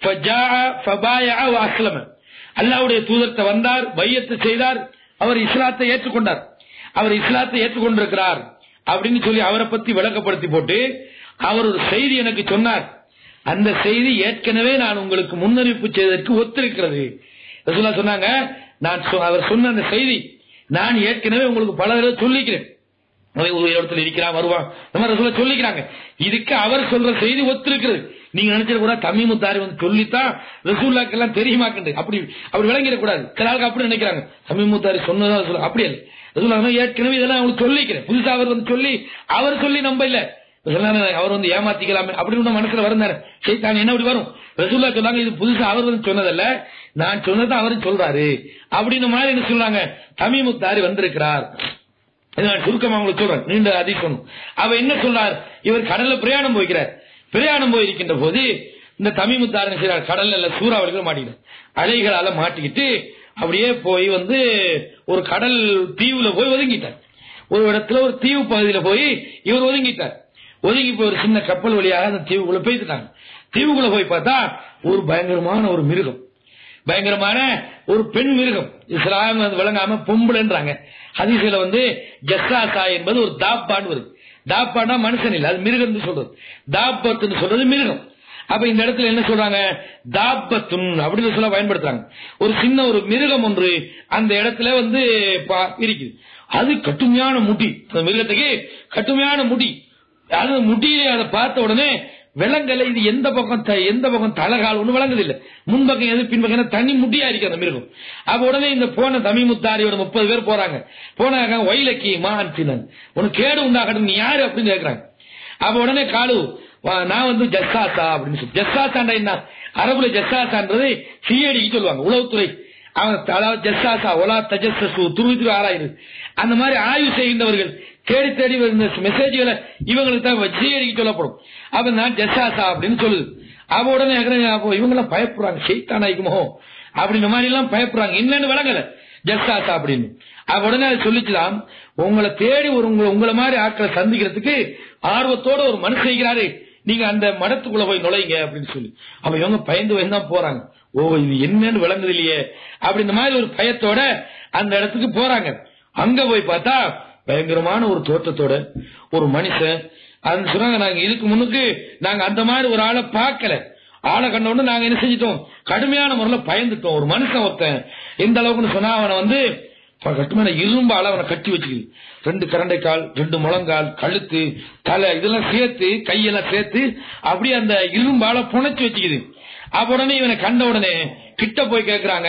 அல்லாஹ்வுடைய தூதர்கிட்ட வந்தார், பையத்து செய்தார், அவர் இஸ்லாத்தை ஏற்றுக்கொண்டார். அவர் இஸ்லாத்தை ஏற்றுக்கொண்டிருக்கிறார் அப்படின்னு சொல்லி அவரை பத்தி விளக்கப்படுத்தி போட்டு அவர் ஒரு செய்தி எனக்கு சொன்னார். அந்த செய்தி ஏற்கனவே நான் உங்களுக்கு முன்னறிவிப்பு செய்ததற்கு ஒத்திருக்கிறது. ரசூலுல்லாஹ் சொன்னாங்க, நான் அவர் சொன்ன அந்த செய்தி நான் ஏற்கனவே உங்களுக்கு பல தடவை சொல்லிக்கிறேன். ஒரு இடத்துல இருக்கிறான் வருவான், நம்ம ரசூலுல்லாஹ் சொல்லிக்கிறாங்க. இதுக்கு அவர் சொல்ற செய்தி ஒத்திருக்கிறது. நீங்க நினைச்சிட கூட தமீமு தாரி வந்து சொல்லித்தான் ரசூலுல்லாஹ்க்கு எல்லாம் தெரியுமாக்குண்டு அப்படி அப்படி விளங்கிடக்கூடாது. சில ஆளுக்கு அப்படி நினைக்கிறாங்க, தமீமு தாரி சொன்னதான் சொல்ல, அப்படி இல்லை. ரசூலுல்லாஹ் ஏற்கனவே இதெல்லாம் அவங்களுக்கு சொல்லிக்கிறேன். புதுசா அவர் வந்து சொல்லி அவர் சொல்லி நம்ப இல்ல, அவர் வந்து ஏமாத்திக்கலாமே அப்படின்னு மனசுல வருந்தாரு. சைத்தான் என்ன அப்படி வரும். ரசூலுல்லாஹ் சொன்னாங்க, இது புதுசா அவர் வந்து சொன்னதல்ல, நான் சொன்னதை அவரு சொல்றாரு அப்படின்னு மாதிரி என்ன சொல்றாங்க, தமீமு தாரி வந்திருக்கிறார். சுருக்கமா உங்களுக்கு சொல்றேன், நீண்ட அதிகம். அவ என்ன சொல்றார், இவர் கடல்ல பிரயாணம் போய்க்கிறார். பிரயாணம் போயிருக்கின்ற போது இந்த தமீமு தாரி செய்யறார், கடல்ல சூறாவளிகள் மாட்டிக்கிட்டு அலைகளால மாட்டிக்கிட்டு அப்படியே போய் வந்து ஒரு கடல் தீவுல போய் ஒதுங்கிட்டார். ஒரு இடத்துல ஒரு தீவு பகுதியில போய் இவர் ஒதுங்கிட்டார். ஒதுங்கி போய் ஒரு சின்ன கப்பல் வழியாக அந்த தீவுக்குள்ள போயிட்டாங்க. தீவுக்குள்ள போய் பார்த்தா ஒரு பயங்கரமான ஒரு மிருகம், பயங்கரமான ஒரு பெண் மிருகம். இஸ்லாம் விளங்காம பொம்புலன்றாங்க. ஹதீஸ்ல வந்து ஜஸ்ஸாசா என்பது ஒரு தாப்பான்னு வருது. தாப்பானா மனுஷன் இல்ல, அது மிருகம் சொல்றது. தாப்பத்துன்னு சொல்றது மிருகம். அப்ப இந்த இடத்துல என்ன சொல்றாங்க, தாப்பத்துன் அப்படின்னு சொல்ல பயன்படுத்துறாங்க. ஒரு சின்ன ஒரு மிருகம் ஒன்று அந்த இடத்துல வந்து இருக்குது. அது கட்டுமையான முடி, அந்த மிருகத்துக்கு கட்டுமையான முடி. அது முடியை அதை பார்த்த உடனே விலங்கல இது எந்த பக்கம் எந்த பக்கம் தலகால் ஒண்ணு விளங்குது இல்ல, முன்பக்கம் எது பின்பக்கம் தனி முடியா இருக்கு அந்த மிருகம். அப்ப உடனே இந்த போன தமீமு தாரியோட முப்பது பேர் போறாங்க. போனாங்க, ஒயிலக்கி மான் சின்னன் உனக்கு கேடு உண்டாகட்டும், நீ யாரு அப்படின்னு கேட்கறாங்க. அப்ப உடனே காலு, நான் வந்து ஜஸ்ஸாசா அப்படின்னு சொல்லி. ஜஸ்ஸாசாண்டா என்ன, அரபுல ஜஸ்ஸாசான்றது சிஐடிக்கு சொல்லுவாங்க, உளவுத்துறை. அதாவது ஜஸ்ஸாசா ஒலா தஜஸ்ஸு துருவி ஆராயுது, அந்த மாதிரி ஆய்வு செய்கின்றவர்கள் தேடி தேடி மெசேஜ்களை இவங்களுக்கு தான் சிஐடிக்கு சொல்லப்படும். அப்ப நான் ஜஸ்ஸாசா அப்படின்னு சொல்லுது. அவ உடனே இவங்க எல்லாம் பயப்படுறாங்க, ஷைத்தான் ஆயிக்குமோ அப்படின்ற மாதிரி எல்லாம் பயப்படுறாங்க. என்னன்னு விளங்கல ஜஸ்ஸாசா அப்படின்னு. அவ உடனே அதை சொல்லிக்கலாம், உங்களை தேடி ஒரு உங்களை மாதிரி ஆட்களை சந்திக்கிறதுக்கு ஆர்வத்தோட ஒரு மனசு செய்கிறாரு, நீங்க அந்த மடத்துக்குள்ள போய் நுழைங்க அப்படின்னு சொல்லி. அப்ப இவங்க பயந்து பயந்து தான் போறாங்க. ஓ இது என்னன்னு விளங்குது இல்லையே அப்படின்ற மாதிரி ஒரு பயத்தோட அந்த இடத்துக்கு போறாங்க. அங்க போய் பார்த்தா பயங்கரமான ஒரு தோற்றத்தோட ஒரு மனுஷன். அது சொன்னாங்க, நாங்க இதுக்கு முன்னுக்கு நாங்க அந்த மாதிரி ஒரு ஆளை பார்க்கல. ஆளை கண்டோன்னு நாங்க என்ன செஞ்சிட்டோம், கடுமையான முறையில் பயந்துட்டோம். ஒரு மனுஷன் ஒருத்தன் எந்த அளவுக்குன்னு சொன்னா, அவனை வந்து கட்டுமான இரும்பால அவனை கட்டி வச்சுக்குது. ரெண்டு கரண்டை கால், ரெண்டு முழங்கால், கழுத்து, தலை இதெல்லாம் சேர்த்து, கையெல்லாம் சேர்த்து அப்படியே அந்த இரும்பால புனைச்சு வச்சுக்குது. அப்ப உடனே இவனை கண்ட உடனே கிட்ட போய் கேட்கிறாங்க,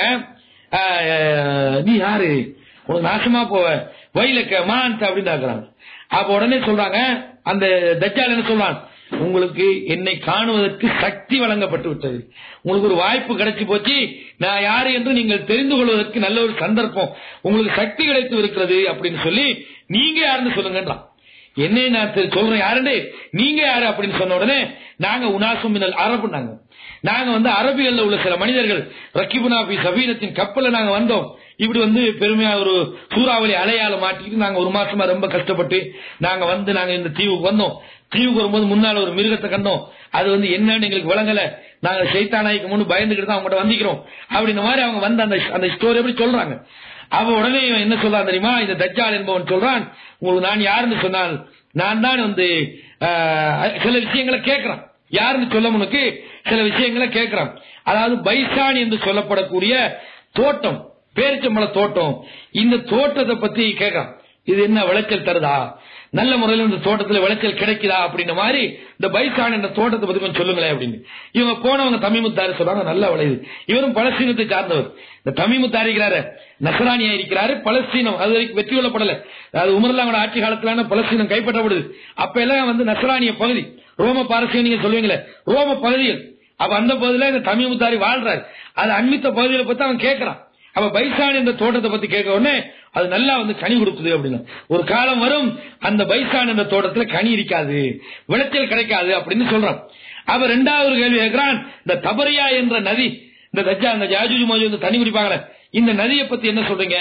நீ யாரு, உனக்கு நாசமா போவ வயலுக்கு மான் அப்படின்னு கேட்கிறாங்க. அப்ப உடனே சொல்றாங்க, அந்த தஜ்ஜால் என்ன சொல்றான், உங்களுக்கு என்னை காணுவதற்கு சக்தி வழங்கப்பட்டு விட்டது, உங்களுக்கு ஒரு வாய்ப்பு கிடைச்சி போச்சு, நான் யாரு என்று நீங்கள் தெரிந்து கொள்வதற்கு நல்ல ஒரு சந்தர்ப்பம், உங்களுக்கு சக்தி கிடைத்து இருக்கிறது அப்படின்னு சொல்லி நீங்க யாருன்னு சொல்லுங்கன்றான். என்ன நான் சொல்றேன் யாருன்னு, நீங்க யாரு அப்படின்னு சொன்ன உடனே நாங்க உனாசும் மினல் அரபுனாங்க, நாங்க வந்து அரபிகள்ல உள்ள சில மனிதர்கள், ரக்கிபுனா பி சபீனத்தின் கப்பல்ல நாங்க வந்தோம். இப்படி வந்து பெருமையா ஒரு சூறாவளி அலையால மாட்டிக்கிட்டு நாங்க ஒரு மாசமா ரொம்ப கஷ்டப்பட்டு நாங்க வந்து நாங்க இந்த தீவுக்கு வந்தோம். தீவுக்கு வரும்போது முன்னால ஒரு மிருகத்தை கண்டோம், அது வந்து என்னன்னு எங்களுக்கு விளங்கல, நாங்க ஷைத்தானாய்க்கு முன்னு பயந்துகிட்டு தான் அவங்ககிட்ட வந்திக்கிறோம் அப்படின்ற மாதிரி அவங்க வந்து அந்த அந்த ஸ்டோரி எப்படி சொல்றாங்க. அவ உடனே என்ன சொல்றான் தெரியுமா, இந்த தஜ்ஜால் என்பவன் சொல்றான், உங்களுக்கு நான் யாருன்னு சொன்னால் நான் தான் வந்து சில விஷயங்களை கேட்கிறான், யாருன்னு சொல்ல உனக்கு சில விஷயங்களை கேட்கிறான். அதாவது பைசானி என்று சொல்லப்படக்கூடிய தோட்டம், பேரிச்சம்பழ தோட்டம், இந்த தோட்டத்தை பத்தி கேட்கிறான். இது என்ன விளைச்சல் தருதா, நல்ல முறையில் இந்த தோட்டத்தில் விளைச்சல் கிடைக்குதா அப்படின்ற மாதிரி இந்த பைசான் என்ற தோட்டத்தை பத்தி கொஞ்சம் சொல்லுங்களேன் அப்படின்னு. இவங்க போனவங்க தமீமுத்தாரி சொல்றாங்க, நல்லா விளையுது. இவரும் பலஸ்தீனத்தை சார்ந்தவர். இந்த தமீமுத்தாரிக்கிறாரு நசரானியா இருக்கிறாரு, பலஸ்தீனம் அது வரைக்கும் வெற்றி கொள்ளப்படல. அது உமர்லாவோட ஆட்சி காலத்திலான பலஸ்தீனம் கைப்பற்றப்படுது. அப்ப எல்லாம் வந்து நசரானிய பகுதி, ரோம பாரசீகம் நீங்க சொல்லுவீங்களே ரோம பகுதிகள். அப்ப அந்த பகுதியில இந்த தமீமுத்தாரி வாழ்றாரு. அது அண்மித்த பகுதிகளை பத்தி அவன் கேட்கிறான். அப்ப பைசான் என்ற தோட்டத்தை பத்தி கேட்க உடனே அது நல்லா வந்து கனி கொடுக்குது அப்படின்னு. ஒரு காலம் வரும் அந்த பைசான் என்ற தோட்டத்துல கனி இருக்காது, விளைச்சல் கிடைக்காது அப்படின்னு சொல்றான். அவ ரெண்டாவது கேள்வி கேட்கிறான், இந்த தபரியா என்ற நதி, இந்த தஜ்ஜா இந்த ஜாஜூஜ் மோஜூஜ் தண்ணி குடிப்பாங்களே, இந்த நதியை பத்தி என்ன சொல்றீங்க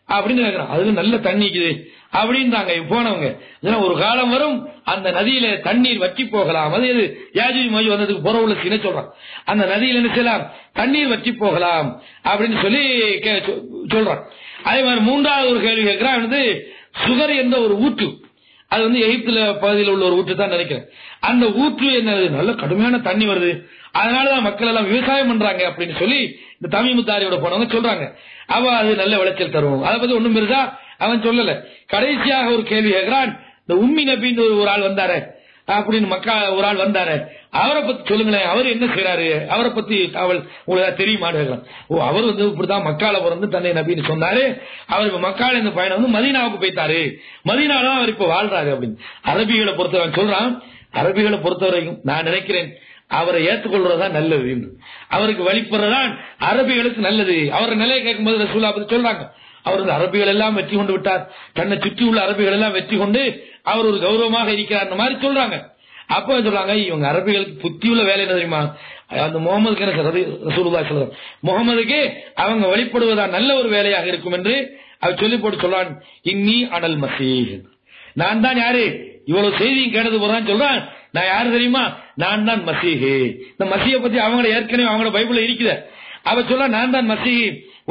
அப்படின்னு கேட்கிறான். அதுல நல்ல தண்ணி இருக்குது அப்படின்றாங்க போனவங்க. ஒரு காலம் வரும் அந்த நதியில தண்ணீர் வற்றி போகலாம். அது எது யாஜூஜ் மாஜூஜ் வந்ததுக்கு புற உள்ள சீனை சொல்றான். அந்த நதியில என்ன செய்யலாம், தண்ணீர் வற்றி போகலாம் அப்படின்னு சொல்லி சொல்றான். அதே மாதிரி மூன்றாவது ஒரு கேள்வி கேட்கிறான் வந்து சுகர் என்ற ஒரு ஊற்று, அது வந்து எகிப்துல பகுதியில் உள்ள ஒரு ஊற்று தான் நினைக்கிறேன். அந்த ஊற்று என்னது நல்ல கடுமையான தண்ணி வருது, அதனாலதான் மக்கள் எல்லாம் விவசாயம் பண்றாங்க அப்படின்னு சொல்லி இந்த தமிழ்முத்தாரியோட போனவங்க சொல்றாங்க. அவ அது நல்ல விளைச்சல் தரும். அதை பத்தி ஒண்ணும் பெருசா அவன் சொல்லல. கடைசியாக ஒரு கேள்வி கேட்கிறான், இந்த உம்மி நபின்னு ஒரு ஆள் வந்தாரு அப்படின்னு மக்கா ஒரு ஆள் வந்தாரு, அவரை பத்தி சொல்லுங்களேன், அவர் என்ன செய்யறாரு, அவரை பத்தி அவள் உங்களுக்கு தெரியுமான்னு கேட்கலாம். ஓ, அவர் வந்து இப்படிதான் மக்கால பிறந்து தன்னை நபின்னு சொன்னாரு, அவர் இப்ப மக்கால இந்த பயணம் வந்து மதீனாவுக்கு போய்த்தாரு, மதீனால தான் அவர் இப்ப வாழ்றாரு அப்படின்னு. அரபிகளை பொறுத்தவரை சொல்றான், அரபிகளை பொறுத்தவரைக்கும் நான் நினைக்கிறேன் அவரை ஏற்றுக்கொள்றதுதான் நல்லது, அவருக்கு வழிபடுறதான் அரபிகளுக்கு நல்லது. அவரை நிலையை கேட்கும்போது ரசூலா பத்தி சொல்றாங்க, அவர் வந்து அரபிகள் எல்லாம் வெற்றி கொண்டு விட்டார், தன்னை சுற்றி உள்ள அரபிகள் எல்லாம் வெற்றி கொண்டு அவர் ஒரு கௌரவமாக இருக்கிறார் மாதிரி சொல்றாங்க. அப்ப சொல்றாங்க இவங்க அரபிகளுக்கு புத்தியுள்ள வேலை என்ன தெரியுமா, அந்த முகமதுக்கு என்ன ரசூலுல்லாஹி ஸல்லல்லாஹு அலைஹி வஸல்லம் முகமதுக்கு அவங்க வழிபடுவதா நல்ல ஒரு வேலையாக இருக்கும் என்று அவர் சொல்லி போட்டு சொல்றான். இன்னி அனல் மசீஹ், நான் தான் யாரு, இவ்வளவு செய்தியும் கேட்டது போறான்னு சொல்றான், நான் யாரு தெரியுமா, நான் தான் மசீஹ். இந்த மசீஹை பத்தி அவங்கள ஏற்கனவே அவங்களோட பைபிள்ல இருக்குது. அவ சொல்ல நான் தான் மசீஹ்,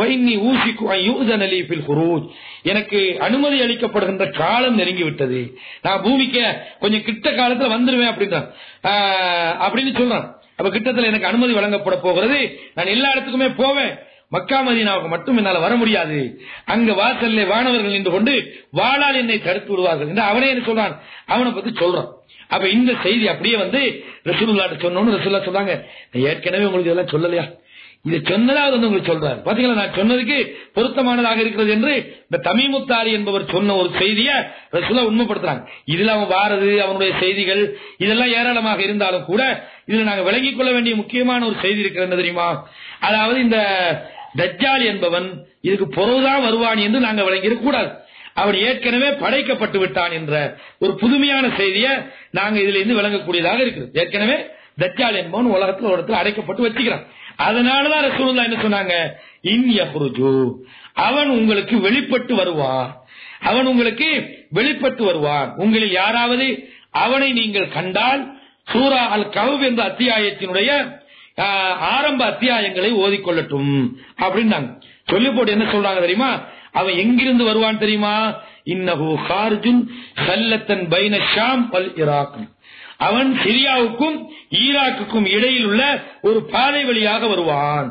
எனக்கு அனுமதி அளிக்கப்படுகின்ற காலம் நெருங்கி விட்டது, நான் பூமிக்கு கொஞ்சம் கிட்ட காலத்துல வந்துருவேன் அப்படின்றான் அப்படின்னு சொல்றான். அப்ப கிட்டத்துல எனக்கு அனுமதி வழங்கப்பட போகிறது, நான் எல்லா இடத்துக்குமே போவேன், மக்கா மதீனாவுக்கு மட்டும் என்னால வர முடியாது, அங்க வாசல்ல வானவர்கள் நின்று கொண்டு வாளால் என்னை தடுத்து விடுவார்கள் என்று அவனே என்ன சொல்றான், அவனை பத்தி சொல்றான். அப்ப இந்த செய்தி அப்படியே வந்து ரசூலுல்லாஹ் சொன்னோன்னு ரசூலுல்லாஹ் சொல்றாங்க, ஏற்கனவே உங்களுக்கு இதெல்லாம் சொல்லலையா, இதை சொன்னதாவது வந்து உங்களுக்கு சொல்றாரு பாத்தீங்களா, நான் சொன்னதுக்கு பொருத்தமானதாக இருக்கிறது என்று இந்த தமீமுத்தாரி என்பவர் சொன்ன ஒரு செய்தியை ரசூலுல்லாஹ் உண்மைப்படுத்துறாங்க. இதுல அவன் வாரது அவனுடைய செய்திகள் இதெல்லாம் ஏராளமாக இருந்தாலும் கூட இதுல நாங்க விளங்கிக் கொள்ள வேண்டிய முக்கியமான ஒரு செய்தி இருக்கிறது தெரியுமா, அதாவது இந்த தஜ்ஜால் என்பவன் இதுக்கு பொருள்தான் வருவான் என்று நாங்க விளங்கிடக் கூடாது, அவன் ஏற்கனவே படைக்கப்பட்டு விட்டான் என்ற ஒரு புதுமையான செய்தியை நாங்க இதுல இருந்து விளங்கக்கூடியதாக இருக்குது. ஏற்கனவே தஜ்ஜால் என்பவன் உலகத்துல ஒரு இடத்துல அடைக்கப்பட்டு வச்சுக்கிறான். அதனாலதான் ரசூலுல்லாஹ் என்ன சொன்னாங்க, இன் யஹ்ருஜு, அவன் உங்களுக்கு வெளிப்பட்டு வருவான், அவன் உங்களுக்கு வெளிப்பட்டு வருவான், உங்களில் யாராவது அவனை நீங்கள் கண்டால் சூரா அல் கஹ்ஃப் என்ற அத்தியாயத்தினுடைய ஆரம்ப அத்தியாயங்களை ஓதிக்கொள்ளட்டும் அப்படின்னாங்க. சொல்லி போட்டு என்ன சொல்றாங்க தெரியுமா, அவன் எங்கிருந்து வருவான் தெரியுமா, இன்னஹு ஹாரிஜுன் சல்லத்தன் பைன ஷாம் வல் இராக், அவன் சிரியாவுக்கும் ஈராக்குக்கும் இடையில் உள்ள ஒரு பாதை வழியாக வருவான்.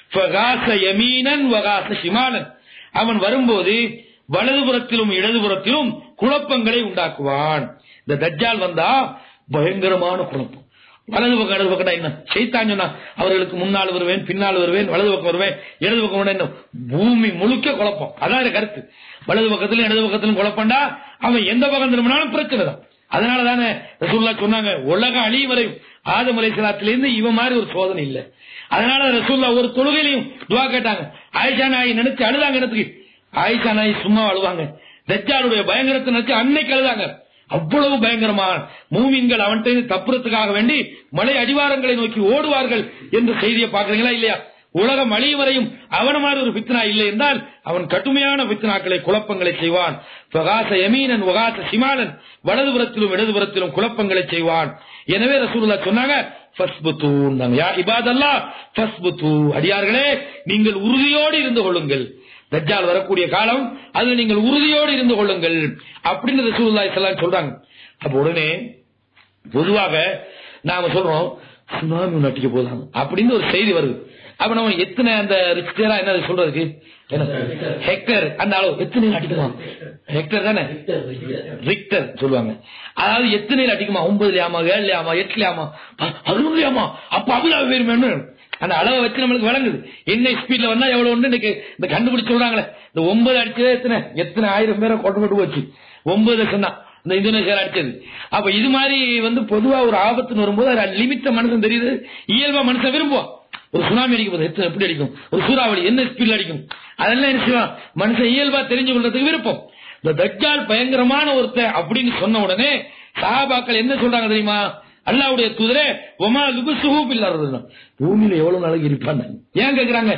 அவன் வரும்போது வலதுபுறத்திலும் இடதுபுறத்திலும் குழப்பங்களை உண்டாக்குவான். இந்த தஜ்ஜால் வந்தா பயங்கரமான குழப்பம். வலது பக்கம் இடது பக்கம் என்ன சைத்தான் சொன்னா, அவர்களுக்கு முன்னால் வருவேன் பின்னால் வருவேன் வலது பக்கம் வருவேன் இடது பக்கம் என்ன, பூமி முழுக்க குழப்பம். அதான் கருத்து, வலது பக்கத்திலும் இடது பக்கத்திலும் குழப்பம்டா அவன் எந்த பக்கம் திரும்பினாலும் பிரச்சனை தான். அதனாலதானே ரசூலுல்லாஹ் சொன்னாங்க, உலகம் அழியும் வரை ஆதம் அலைஹிஸ்ஸலாத்திலிருந்து இவன் மாதிரி ஒரு சோதனை இல்ல. அதனால ரசூலுல்லாஹ் ஒரு தொழுகையிலையும் துஆ கேட்டாங்க, ஆயிஷா நாயை நினைச்சு அழுதாங்க. இடத்துக்கு ஆயிஷா நாய் சும்மா அழுவாங்க, தஜ்ஜாலுடைய பயங்கரத்தை நினைச்சு அன்னைக்கு அழுதாங்க. அவ்வளவு பயங்கரமான மூமின்கள் அவன்கிட்ட தப்புறதுக்காக வேண்டி மலை அடிவாரங்களை நோக்கி ஓடுவார்கள் என்ற செய்தியை பாக்குறீங்களா இல்லையா? உலகம் அழியும் வரையும் அவன மாதிரி ஒரு பித்னா இல்லை என்றால் அவன் கடுமையான பித்னாக்களை குழப்பங்களை செய்வான். வலதுபுறத்திலும் இடதுபுறத்திலும் குழப்பங்களை செய்வான். எனவே ரசூலுல்லாஹ் சொன்னாங்க, அடியார்களே நீங்கள் உறுதியோடு இருந்து கொள்ளுங்கள், தஜ்ஜால் வரக்கூடிய காலம் அது நீங்கள் உறுதியோடு இருந்து கொள்ளுங்கள் அப்படின்னு ரசூலுல்லாஹி ஸல்லல்லாஹு அலைஹி வஸல்லம் சொல்றாங்க. அப்ப உடனே பொதுவாக நாம சொல்றோம் சுனாமி நட்டிக்க போதாங்க அப்படின்னு ஒரு செய்தி வருது. அப்ப நம்ம எத்தனை அந்த ரிக்டரா என்ன சொல்றதுக்கு ஹெக்டர் அந்த அளவு எத்தனை அடிக்குமா, ஹெக்டர் தானே ரிக்டர் சொல்லுவாங்க. அதாவது எத்தனை அடிக்குமா, ஒன்பதுலயாமா ஏழுலயாமா எட்டுலயாமா பதினொன்றுலயாமா, அப்ப அவ்வளவு வேணுமே அந்த அளவை வச்சு நம்மளுக்கு வழங்குது. என்ன ஸ்பீட்ல வந்தா எவ்வளவு ஒன்று இன்னைக்கு இந்த கண்டுபிடிச்சு சொல்றாங்களே, இந்த ஒன்பது அடிச்சதே எத்தனை எத்தனை ஆயிரம் பேரை கொண்டு கொண்டு போச்சு, ஒன்பது லட்சம் தான் இந்த இந்தோனேஷியா அடிச்சது. அப்ப இது மாதிரி வந்து பொதுவா ஒரு ஆபத்துன்னு வரும்போது அது லிமிட்ட மனுஷன் தெரியுது, இயல்பா மனுஷன் விரும்புவான். ஒரு சுனாமி அடிக்கும் போது எத்தனை எப்படி அடிக்கும், ஒரு சூறாவளி என்ன ஸ்பீட்ல அடிக்கும், அதெல்லாம் என்ன செய்வான் மனுஷன் இயல்பா தெரிஞ்சு கொள்றதுக்கு விருப்பம். இந்த தஜ்ஜால் பயங்கரமான ஒருத்தன் அப்படின்னு சொன்ன உடனே சஹாபாக்கள் என்ன சொல்றாங்க தெரியுமா, அல்லாஹ்வுடைய தூதரே ஒமா லுபுசுஹு பில் அர்து, பூமியில எவ்வளவு நாளைக்கு இருப்பான் ஏன் கேக்குறாங்க,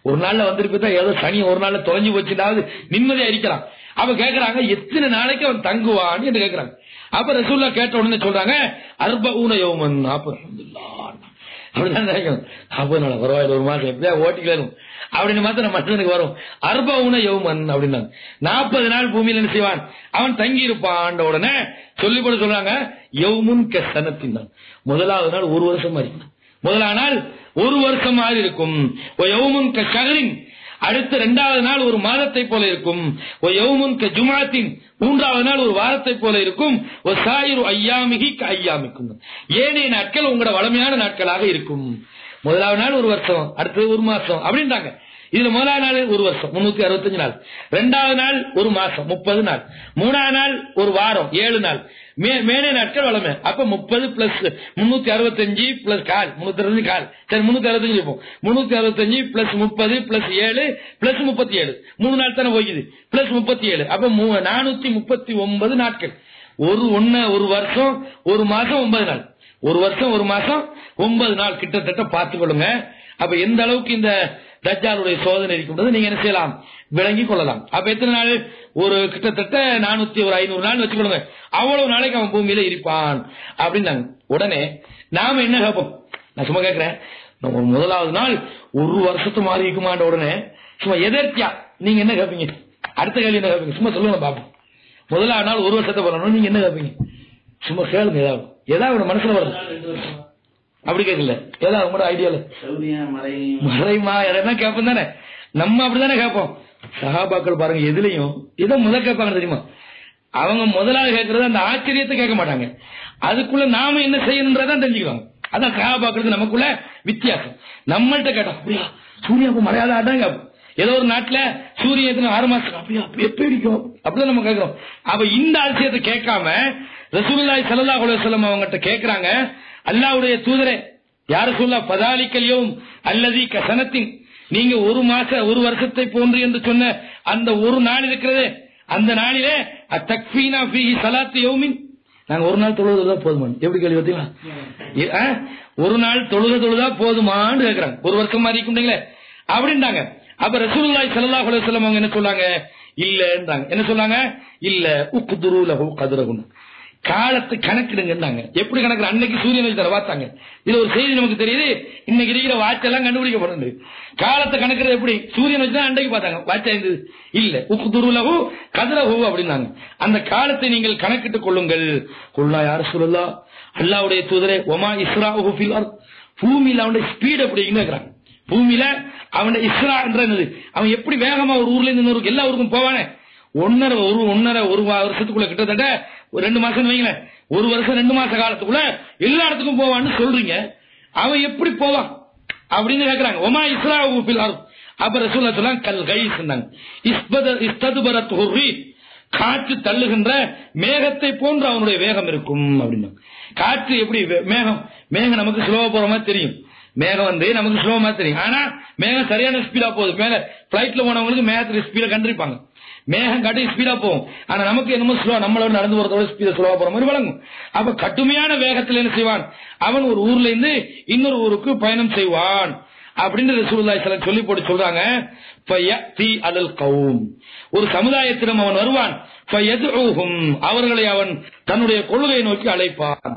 ஒரு நாள்ல வந்திருப்பா ஏதோ சனி ஒரு நாள்ல தொலைஞ்சு போச்சுனாவது நிம்மதியா இருக்கலாம். அவ கேக்குறாங்க எத்தனை நாளைக்கு அவன் தங்குவான்னு என்று கேக்குறாங்க. அப்ப ரசூலுல்லாஹ் கேட்ட உடனே சொல்றாங்க அர்பஊன யௌமன், நாற்பது. அப்படிதான் நினைக்கணும், நாற்பது நாள் பரவாயில்ல, ஒரு மாசம் எப்படியா ஓட்டிக்கலாம் அப்படின்னு மாத்திரம் மற்றனுக்கு வரும். அர்பஊன யௌமன் அப்படின்னா நாற்பது நாள் பூமியில் என்ன செய்வான், அவன் தங்கி இருப்பான். உடனே சொல்லி போட சொல்றாங்க யௌமுன் கஸனத்தின், முதலாவது நாள் ஒரு வருஷம் மாதிரி, முதலாவது நாள் ஒரு வருஷம் மாதிரி இருக்கும். யௌமுன் கஷஹரின், அடுத்த இரண்டாவது நாள் ஒரு மாதத்தை போல இருக்கும். யௌமுன் கஜுமாத்தின், மூன்றாவது நாள் ஒரு வாரத்தை போல இருக்கும். சாயிரு ஐயாமிகி ஐயாமிக்கும், ஏனைய நாட்கள் உங்களோட வளமையான நாட்களாக இருக்கும். முதலாவது நாள் ஒரு வருஷம், அடுத்தது ஒரு மாசம் அப்படின்றாங்க. இதுல முதலாவது நாள் ஒரு வருஷம் முன்னூத்தி அறுபத்தஞ்சு நாள், இரண்டாவது நாள் ஒரு மாசம் முப்பது நாள், மூணாவது நாள் ஒரு வாரம் ஏழு நாள், மேலே நாட்கள் வளமை. அப்ப முப்பது பிளஸ் முன்னூத்தி அறுபத்தஞ்சு பிளஸ் கால் முன்னூத்தி அறுபத்தஞ்சு கால் சரி முன்னூத்தி அறுபத்தஞ்சு இருப்போம். முன்னூத்தி அறுபத்தஞ்சு பிளஸ் முப்பது பிளஸ் ஏழு பிளஸ் முப்பத்தி ஏழு மூணு நாள் தானே போய்க்குது, பிளஸ் முப்பத்தி ஏழு அப்ப நானூத்தி முப்பத்தி ஒன்பது நாட்கள். ஒரு ஒன்னு ஒரு வருஷம் ஒரு மாசம் ஒன்பது நாள், ஒரு வருஷம் ஒரு மாசம் ஒன்பது நாள் கிட்டத்தட்ட பார்த்துக் கொள்ளுங்க. அப்ப எந்த அளவுக்கு இந்த தஜ்ஜாலுடைய சோதனை இருக்கின்றது நீங்க என்ன செய்யலாம், விளங்கிக் கொள்ளலாம். அப்ப எத்தனை நாள், ஒரு கிட்டத்தட்ட நானூத்தி ஒரு ஐநூறு நாள் வச்சுக்கொள்ளுங்க, அவ்வளவு நாளைக்கு அவன் பூமியில இருப்பான் அப்படின்னாங்க. உடனே நாம என்ன கேட்போம், நான் சும்மா கேட்கிறேன், முதலாவது நாள் ஒரு வருஷத்து மாதிரி இருக்குமான்ற உடனே சும்மா எதர்த்தியா நீங்க என்ன கேட்பீங்க, அடுத்த கேள்வி என்ன கேட்பீங்க, சும்மா சொல்லுங்க பாப்போம். முதலாவது நாள் ஒரு வருஷத்தை போறோம், நீங்க என்ன கேட்பீங்க, சும்மா கேளுங்க, ஏதாவது ஏதாவது மனசுல வருது அப்படி கேட்கல, ஏதாவது உங்களோட ஐடியால மறைமா எதனா கேட்போம் தானே, நம்ம அப்படித்தானே கேட்போம். சஹாபாக்கள் பாருங்க எதுலயும் இதை முதல் கேட்பாங்க தெரியுமா, அவங்க முதலாவது கேட்கறது அந்த ஆச்சரியத்தை கேட்க மாட்டாங்க, அதுக்குள்ள நாம என்ன செய்யணும்ன்றதான் தெரிஞ்சுக்குவாங்க. அதான் சஹாபாக்களுக்கு நமக்குள்ள வித்தியாசம். நம்மள்ட்ட கேட்டா அப்படியா சூரியன் மறையாத ஆட்டாங்க, ஏதோ ஒரு நாட்டுல சூரியன் ஆறு மாசம் அப்படியா எப்படி இருக்கும் அப்படிதான் நம்ம கேட்கிறோம். அப்ப இந்த ஆச்சரியத்தை கேட்காம ரசூலுல்லாஹி ஸல்லல்லாஹு அலைஹி வஸல்லம் அவங்ககிட்ட கேட்கிறாங்க, அல்லாஹ்வுடைய தூதரே யார சொல்ல பதாலிக்கல்யும் அல்லதி கசனத்தின், நீங்க ஒரு மாச ஒரு வருஷத்தை போன்று என்று சொன்ன அந்த ஒரு நாள் இருக்கிறது, அந்த நாளிலே தக்ஃபீனா ஃபீஹி ஸலாத்து யௌமின், நாங்க ஒரு நாள் தொழுதா போதுமா, எப்படி கேள்வி பார்த்தீங்களா, ஒரு நாள் தொழுத தொழுதா போதுமான்னு கேட்கிறாங்க, ஒரு வருஷம் மாதிரி இருக்குங்களே அப்படின்றாங்க. அப்ப ரசூலுல்லாஹி ஸல்லல்லாஹு அலைஹி வஸல்லம் அவங்க என்ன சொன்னாங்க, இல்லன்றாங்க. என்ன சொன்னாங்க, இல்ல உக்துரு லஹு கத்ரஹு, காலத்தை கணக்கிடுங்க. எப்படி கணக்கு, அன்னைக்கு சூரியன் வச்சு தர பார்த்தாங்க. இதுல ஒரு செய்தி நமக்கு தெரியுது, இன்னைக்கு இருக்கிற வாட்ச் எல்லாம் கண்டுபிடிக்கப்படுது. காலத்தை கணக்குறது எப்படி, சூரியன் வச்சு தான் அன்றைக்கு பார்த்தாங்க, வாட்ச் இருந்தது இல்ல. உக்துருலஹு கத்ரஹு அப்படின்னாங்க. அந்த காலத்தை நீங்கள் கணக்கிட்டுக் கொள்ளுங்கள். குல்லா யா ரசூலல்லாஹ், அல்லாஹ்வுடைய தூதரே, வமா இஸ்ராஉஹு ஃபில் அர்த், பூமியில அவனுடைய ஸ்பீட் எப்படின்னு கேக்குறாங்க. பூமியில அவனுடைய இஸ்ரா என்றது, அவன் எப்படி வேகமா ஒரு ஊர்ல இருந்து இன்னொரு எல்லா ஊருக்கும் போவானே, ஒன்னரை ஒரு ஒன்னரை ஒரு வருஷத்துக்குள்ள கிட்டத்தட்ட ஒரு ரெண்டு மாசம் வைங்களேன், ஒரு வருஷம் ரெண்டு மாச காலத்துக்குள்ள எல்லா இடத்துக்கும் போவான்னு சொல்றீங்க, அவன் எப்படி போவான் அப்படின்னு கேக்குறாங்க. ஒமா இஸ்ராஉஹு ஃபில் அர்த், அப்ப ரசூலுல்லாஹ் சொல்றாங்க கல் கைஸ் சொன்னாங்க, இஸ்ததுபரத் ஹுர்ரி, காற்று தள்ளுகின்ற மேகத்தை போன்று அவனுடைய வேகம் இருக்கும் அப்படின்னா. காற்று எப்படி மேகம், மேகம் நமக்கு ஸ்லோவா போற மாதிரி தெரியும், மேகம் வந்து நமக்கு ஸ்லோவா தெரியும், ஆனா மேகம் சரியான ஸ்பீடா போகுது. மேல பிளைட்ல போனவங்களுக்கு மேகத்துக்கு ஸ்பீடா கண்டிருப்பாங்க, மேகம் காட்டி ஸ்பீடா போகும், ஆனா நமக்கு என்னமோ ஸ்லோ, நம்மளோட நடந்து போறதோட ஸ்பீடா ஸ்லோவா போற மாதிரி வழங்கும். அப்ப கடுமையான வேகத்தில் என்ன செய்வான், அவன் ஒரு ஊர்ல இருந்து இன்னொரு ஊருக்கு பயணம் செய்வான் அப்படின்னு ரசூலுல்லாஹி ஸல்லல்லாஹு அலைஹி வஸல்லம் சொல்லி போட்டு சொல்றாங்க. ஃபயதி அலல் கௌம், ஒரு சமுதாயத்திடம் அவன் வருவான், ஃபயதுஹும், அவர்களை அவன் தன்னுடைய கொள்கையை நோக்கி அழைப்பான்,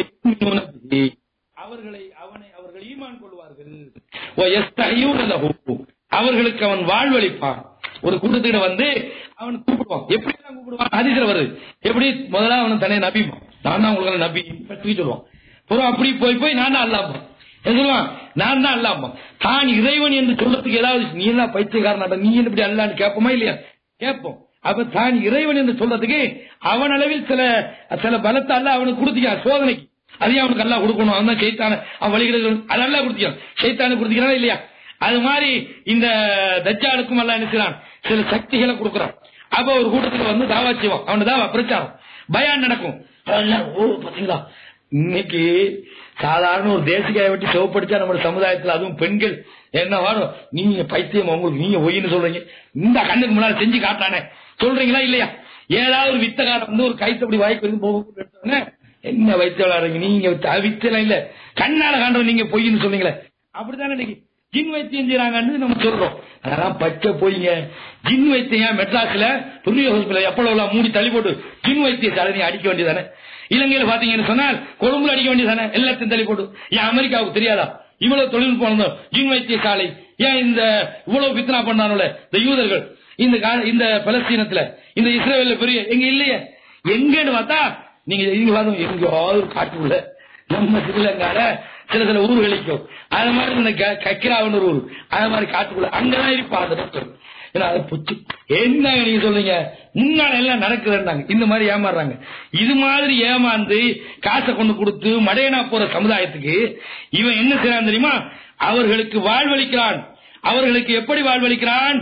அவர்களை அவனை அவர்கள் ஈமான் கொள்வார்கள், வயஸ்தஹியூன லஹு, அவர்களுக்கு அவன் வாழ்வளிப்பான். ஒரு கூட்டத்திட வந்து அவன் கூப்பிடுவான், எப்படி கூப்பிடுவான், ஹதீஸ்ல வருது, எப்படி முதல்ல அவன் தன்னை நபி, நான் தான் உங்களுக்கு நபி சொல்லுவான், அப்புறம் அப்படி போய் போய் நான் தான் அல்லாஹ் சொல்லுவான், நான் தான் அல்லாஹ், தான் இறைவன் என்று சொல்றதுக்கு ஏதாவது நீ எல்லாம் பைத்தியக்காரன், நீ எப்படி அல்லான்னு கேட்போமா இல்லையா, கேட்போம். அப்ப தான் இறைவன் என்று சொல்றதுக்கு அவன் அளவில் சில சில பலத்தை அல்ல அவனுக்கு கொடுத்துக்கான் சோதனைக்கு, அதையும் அவனுக்கு அல்லா கொடுக்கணும், அவன் தான் சைத்தான அவன் வழிகிறது அதெல்லாம் கொடுத்துக்கான், சைத்தானு கொடுத்துக்கிறான் இல்லையா. அது மாதிரி இந்த தஜ்ஜாலுக்கும் அல்லா என்ன செய்யறான், சில சக்திகளை கொடுக்கறான். அப்ப ஒரு கூட்டத்துக்கு வந்து தாவா செய்வான், அவன் தாவா பிரச்சாரம் பயான் நடக்கும். ஓ பாத்தீங்களா, இன்னைக்கு சாதாரண ஒரு தேசிகாயை வெட்டி சிவப்படிச்சா நம்ம சமுதாயத்தில், அதுவும் பெண்கள் என்ன வாடும், நீங்க பைத்தியம் உங்களுக்கு நீங்க ஒய்னு சொல்றீங்க, இந்த கண்ணுக்கு முன்னாடி செஞ்சு காட்டானே சொல்றீங்களா இல்லையா. ஏதாவது ஒரு வித்தகாரம் வந்து ஒரு கைத்தப்படி வாய்க்கு வந்து போக, என்ன வைத்த விளையாடுறீங்க நீங்க, வித்தலாம் இல்ல கண்ணால காண்றோம் நீங்க பொய்ன்னு சொன்னீங்களே, அப்படித்தானே இன்னைக்கு ஜின் வைத்தியம் செய்யறாங்கன்னு நம்ம சொல்றோம். அதெல்லாம் பச்சை போய்ங்க. ஜின் வைத்தியம் மெட்ராஸ்ல பெரிய ஹாஸ்பிட்டல் எப்பளவு மூடி தள்ளி போட்டு ஜின் வைத்திய சாலை அடிக்க வேண்டியதானே. இலங்கையில பாத்தீங்கன்னு சொன்னால் கொழும்புல அடிக்க வேண்டியதானே, எல்லாத்தையும் தள்ளி போட்டு. ஏன் அமெரிக்காவுக்கு தெரியாதா இவ்வளவு தொழில்நுட்பம் வளர்ந்தோம் ஜின் வைத்திய சாலை? ஏன் இந்த இவ்வளவு பித்னா பண்ணானுல இந்த யூதர்கள் இந்த இந்த பலஸ்தீனத்துல இந்த இஸ்ரேல பெரிய எங்க இல்லையே? எங்கன்னு பார்த்தா நீங்க எங்கேயாவது காட்டுக்குள்ள நம்ம ஸ்ரீலங்கால சில சில ஊர்களுக்கும் அது மாதிரி கக்கிராவன்னு ஒரு ஊர் அது மாதிரி காட்டுக்குள்ள அங்கதான் இருப்பா அந்த டாக்டர். என்ன நீங்க சொல்றீங்க முன்னால எல்லாம் நடக்குதுன்னாங்க. இந்த மாதிரி ஏமாறுறாங்க. இது மாதிரி ஏமாந்து காசை கொண்டு கொடுத்து மடையனா போற சமுதாயத்துக்கு இவன் என்ன செய்யறான் தெரியுமா? அவர்களுக்கு வாழ்வளிக்கிறான். அவர்களுக்கு எப்படி வாழ்வளிக்கிறான்?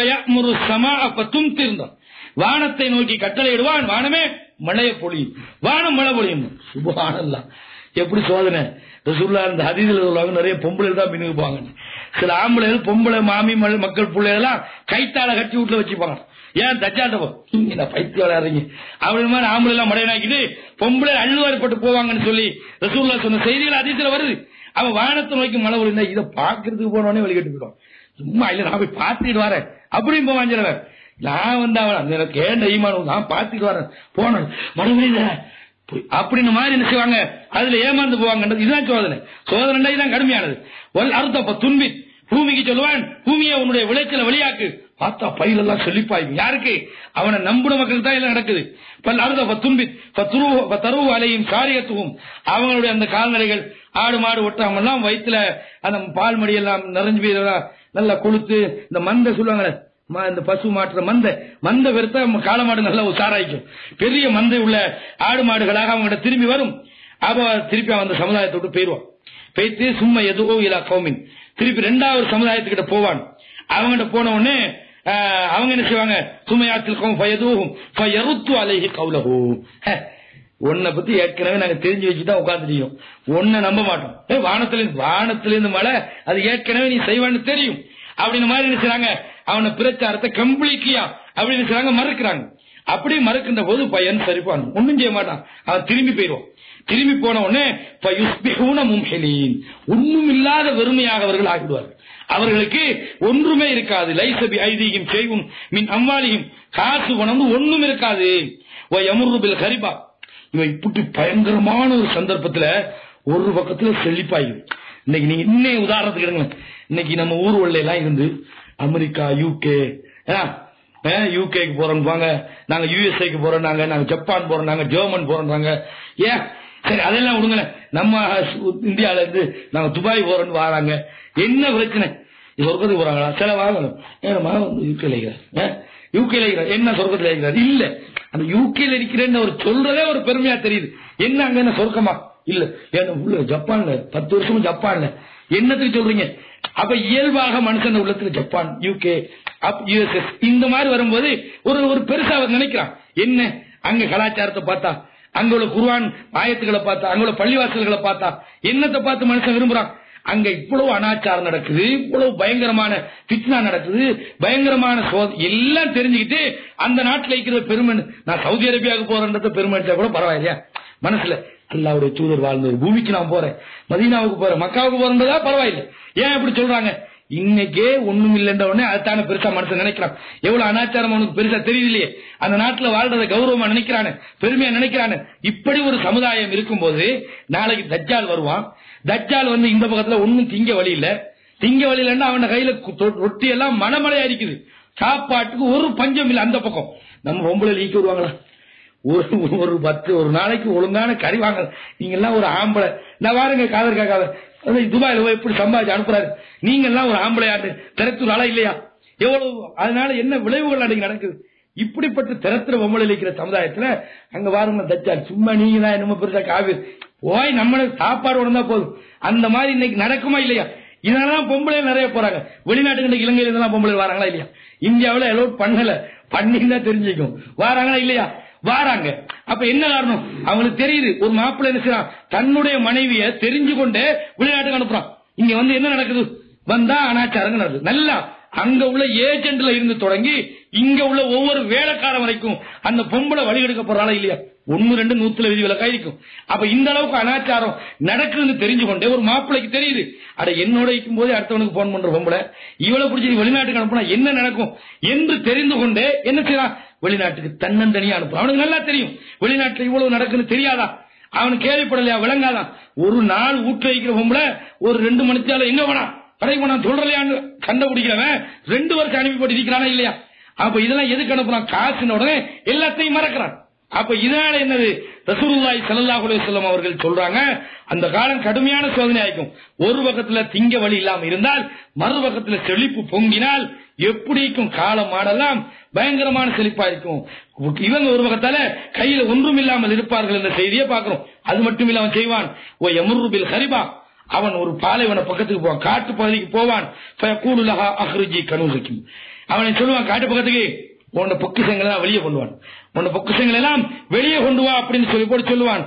வானத்தை நோக்கி கட்டளையிடுவான். வானமே மழைய பொழியும். வானம் மழை பொழியும். சுபஹானல்லாஹ். எப்படி சோதனை ரசூலுல்லாஹ் அந்த ஹதீஸ்ல சொல்லுவாங்க, நிறைய பொம்பளை தான் மினுவாங்க. சில ஆம்பளைகள் பொம்பளை மாமி மக்கள் பிள்ளைகள் கைத்தால கட்டி வீட்டுல வச்சுப்பாங்க. ஏன் தச்சாட்ட பைத்தியம் விளையாடுறீங்க அப்படி மாதிரி ஆம்பளை எல்லாம் மடையனாக்கிட்டு பொம்பளை அள்ளுவாரிப்பட்டு போவாங்கன்னு சொல்லி ரசூலுல்லாஹ் சொன்ன செய்திகள் ஹதீஸ்ல வருது. அவன் வானத்தை நோக்கி மழை பொழிந்தா இதை பாக்குறதுக்கு போனோடனே வழிகட்டு போயிடும். சும்மா இல்ல நான் போய் பார்த்துட்டு வரேன் அப்படின்னு போவான். நான் வந்து அவன் எனக்கு ஏன் ஈமான் நான் பார்த்துட்டு வரேன் போன மழை பெய்யல அப்படின்னு மாதிரி என்ன செய்வாங்க, அதுல ஏமாந்து போவாங்க. இதுதான் சோதனை. சோதனை இதுதான் கடுமையானது. அறுத்தப்ப துன்பி பூமிக்கு சொல்லுவான், பூமியை உன்னுடைய விளைச்சல வெளியாக்கு. பார்த்தா பயிலெல்லாம் செழிப்பாயும். யாருக்கு? அவனை நம்புன மக்களுக்கு தான் எல்லாம் நடக்குது. பல் அறுத்தப்ப துன்பி தருவு அலையும் காரியத்துவம் அவங்களுடைய அந்த கால்நடைகள் ஆடு மாடு ஒட்டாமல்லாம் வயிற்றுல அந்த பால் மடி எல்லாம் நிறைஞ்சு போய் நல்லா கொளுத்து இந்த மந்தை சொல்லுவாங்க, இந்த பசு மாட்டுற மந்த மந்த வெறுத்தா காளை மாடு நல்லா உசாராய்க்கும். பெரிய மந்தை உள்ள ஆடு மாடுகளாக அவங்க திரும்பி வரும். அப்ப திருப்பி அந்த சமுதாயத்தை விட்டு போயிருவான். போயிட்டு சும்மா எதுவோ இல்லா கௌமின் திருப்பி ரெண்டாவது சமுதாயத்துக்கிட்ட போவான். அவங்கிட்ட போன உடனே அவங்க என்ன செய்வாங்க, சுமையாத்தில் அலைஹி கௌலஹு. உன்னை பத்தி ஏற்கனவே நாங்க தெரிஞ்சு வச்சுதான் உட்காந்துட்டோம். உன்னை நம்ப மாட்டோம். வானத்திலிருந்து வானத்திலிருந்து மழை அது ஏற்கனவே நீ செய்வான்னு தெரியும் அப்படின்னு மாதிரி நினைச்சாங்க. அவனை பிரச்சாரத்தை கம்ப்ளீட்லியா அப்படின்னு சொல்றாங்க மறுக்கிறாங்க. அப்படி மறுக்கின்ற போது பையன் சரிப்பான் ஒன்னும் செய்ய மாட்டான். அவன் திரும்பி போயிடுவான். திரும்பி போன உடனே ஒன்னும் இல்லாத வெறுமையாக அவர்கள் ஆகிடுவார்கள். அவர்களுக்கு ஒன்றுமே இருக்காது. லைசபி ஐதீகம் செய்வும் மின் அம்வாலியும் காசு பணம் ஒன்னும் இருக்காது. யமுருபில் கரிபா இவன் இப்படி பயங்கரமான ஒரு சந்தர்ப்பத்துல ஒரு பக்கத்துல செழிப்பாயிடும். இன்னைக்கு நீங்க இன்னும் உதாரணத்துக்கு எடுங்க. இன்னைக்கு நம்ம ஊர் உள்ள எல்லாம் இருந்து அமெரிக்கா யூகே யூகேக்கு போறோம் வாங்க, நாங்க யூஎஸ்ஏக்கு போறோம், நாங்க நாங்க ஜப்பான் போறோம், நாங்க ஜெர்மன் போறோம். ஏன் சரி அதெல்லாம் விடுங்க. நம்ம இந்தியால இருந்து நாங்க துபாய் போறோம்னு வராங்க. என்ன பிரச்சனை? சொர்க்கத்துக்கு போறாங்களா? சில வாங்கணும். ஏன்னா யூகேல இருக்கிறார் யூகேல இருக்கிறார் என்ன சொர்க்கத்துல இருக்கிறார் இல்ல. அந்த யூகேல இருக்கிறேன்னு அவர் சொல்றதே ஒரு பெருமையா தெரியுது. என்ன அங்க என்ன சொர்க்கமா இல்ல? ஏன்னா உள்ள ஜப்பான்ல பத்து வருஷமும் ஜப்பான்ல என்னத்துக்கு சொல்றீங்க? அப்ப இயல்பாக மனுஷன் உள்ளத்துல ஜப்பான் யூகே யூஎஸ்எஸ் இந்த மாதிரி வரும்போது ஒரு ஒரு பெருசா அவர் நினைக்கிறான். என்ன அங்க கலாச்சாரத்தை பார்த்தா, அங்க உள்ள குர்ஆன் ஆயத்துக்களை பார்த்தா, அங்க உள்ள பள்ளிவாசல்களை பார்த்தா என்னத்தை பார்த்து மனுஷன் விரும்புறான்? அங்க இவ்வளவு அனாச்சாரம் நடக்குது, இவ்வளவு பயங்கரமான பித்னா நடக்குது, பயங்கரமான எல்லாம் தெரிஞ்சுக்கிட்டு அந்த நாட்டில் இருக்கிற பெருமை. நான் சவுதி அரேபியாவுக்கு போறேன்றத பெருமை எடுத்தா கூட பரவாயில்லையா மனசுல? அல்லாஹ்வுடைய தூதர் வாழ்ந்த ஒரு பூமிக்கு நான் போறேன், மதீனாவுக்கு போறேன், மக்காவுக்கு போறேன்றதா பரவாயில்லை. ஏன் அப்படி சொல்றாங்க? இன்னைக்கே ஒண்ணும் இல்லைன்ற உடனே அதுதான பெருசா மனுஷன் நினைக்கிறான். எவ்வளவு அனாச்சாரம் அவனுக்கு பெருசா தெரியலையே. அந்த நாட்டுல வாழ்றத கௌரவமா நினைக்கிறானு, பெருமையா நினைக்கிறானு. இப்படி ஒரு சமுதாயம் இருக்கும் போது நாளைக்கு தஜ்ஜால் வருவான். தஜ்ஜால் வந்து இந்த பக்கத்துல ஒன்னும் திங்க வழி இல்ல, திங்க வழி இல்லைன்னா அவன் கையில ரொட்டி எல்லாம் மனமழையா இருக்குது. சாப்பாட்டுக்கு ஒரு பஞ்சம் இல்லை. அந்த பக்கம் நம்ம பொம்பளை ஈக்கி வருவாங்களா? ஒரு பத்து ஒரு நாளைக்கு ஒழுங்கான கறி வாங்க. நீங்க எல்லாம் ஒரு ஆம்பளை நான் வாருங்க காதல் காக்காத துபாயில போய் எப்படி சம்பாதிச்சு அனுப்புறாரு. நீங்க எல்லாம் ஒரு ஆம்பளை ஆண்டு திறத்தூர் ஆளா இல்லையா? எவ்வளவு அதனால என்ன விளைவுகள் அன்னைக்கு நடக்குது? இப்படிப்பட்ட திறத்துற பொம்பளை இருக்கிற சமுதாயத்துல அங்க வாருங்க தச்சால் சும்மா நீங்க தான் என்னமோ பெருசா காவி போய் நம்ம சாப்பாடு உடந்தா போதும். அந்த மாதிரி இன்னைக்கு நடக்குமா இல்லையா? இதனாலதான் பொம்பளை நிறைய போறாங்க வெளிநாட்டுக்கு. இன்னைக்கு இலங்கையில இருந்தா பொம்பளை வராங்களா இல்லையா? இந்தியாவில எலோட் பண்ணல, பண்ணிருந்தா தெரிஞ்சுக்கும். வாராங்களா இல்லையா? வாராங்க. அப்ப என்ன காரணம்? அவங்களுக்கு தெரியுது ஒரு மாப்பிள்ளை என்ன செய்யறான், தன்னுடைய மனைவிய தெரிஞ்சு கொண்டு வெளிநாட்டுக்கு அனுப்புறான். இங்க வந்து என்ன நடக்குது? வந்தா அனாச்சாரங்க நடக்குது. நல்லா அங்க உள்ள ஏஜென்ட்ல இருந்து தொடங்கி இங்க உள்ள ஒவ்வொரு வேலைக்காரன் வரைக்கும் அந்த பொம்பளை வழி எடுக்க போறாளா இல்லையா? ஒன்னு ரெண்டு நூத்துல விதி விலக்கா இருக்கும். அப்ப இந்த அளவுக்கு அனாச்சாரம் நடக்குதுன்னு தெரிஞ்சு கொண்டே ஒரு மாப்பிளைக்கு தெரியுது, அட என்னோட இருக்கும் போதே அடுத்தவனுக்கு போன் பண்ற பொம்பளை இவ்வளவு பிடிச்சி வெளிநாட்டுக்கு அனுப்புனா என்ன நடக்கும் என்று தெரிந்து கொண்டே என்ன செய்யறான், வெளிநாட்டுக்கு தன்னந்தனியா அனுப்புறான். அவனுக்கு நல்லா தெரியும் வெளிநாட்டுல இவ்வளவு நடக்குன்னு தெரியாதா, அவனுக்கு கேள்விப்படலையா, விளங்காதான். ஒரு நாள் ஊற்ற வைக்கிற பொம்பளை ஒரு ரெண்டு மணித்தால எங்க போனா கடைக்கு போனா சொல்றலையான்னு கண்டுபிடிக்கிறவன் ரெண்டு வருஷம் அனுப்பி இருக்கிறானா இல்லையா. அப்ப இதெல்லாம் எதுக்கு அனுப்புறான், காசுன உடனே எல்லாத்தையும் மறக்கிறான். அப்ப இதனால என்னது, ரசூலுல்லாஹி ஸல்லல்லாஹு அலைஹி வஸல்லம் அவர்கள் சொல்றாங்க, அந்த காலம் கடுமையான சோதனை ஆயிக்கும். ஒரு பக்கத்துல திங்க வழி இல்லாம இருந்தால் மறு பக்கத்துல செழிப்பு பொங்கினால் எப்படிக்கும் காலம் ஆடலாம் பயங்கரமான செழிப்பா இருக்கும். இவங்க ஒரு பக்கத்தால கையில ஒன்றும் இல்லாமல் இருப்பார்கள் என்ற செய்தியை பார்க்கிறோம். அது மட்டும் இல்ல அவன் செய்வான், ஓ யமுரு பில் ஹரிபா, அவன் ஒரு பாலைவன பக்கத்துக்கு போவான், காட்டு பகுதிக்கு போவான். ஃபயகூலு லஹா அஹ்ரிஜி கனூஸகி, அவனை சொல்லுவான் காட்டு பக்கத்துக்கு உன்ன பொக்கிஷங்களை எல்லாம் வெளியே கொண்டு வான், உன்ன பொக்கிஷங்களை எல்லாம் வெளியே கொண்டு வா அப்படின்னு சொல்லி போட்டு சொல்லுவான்.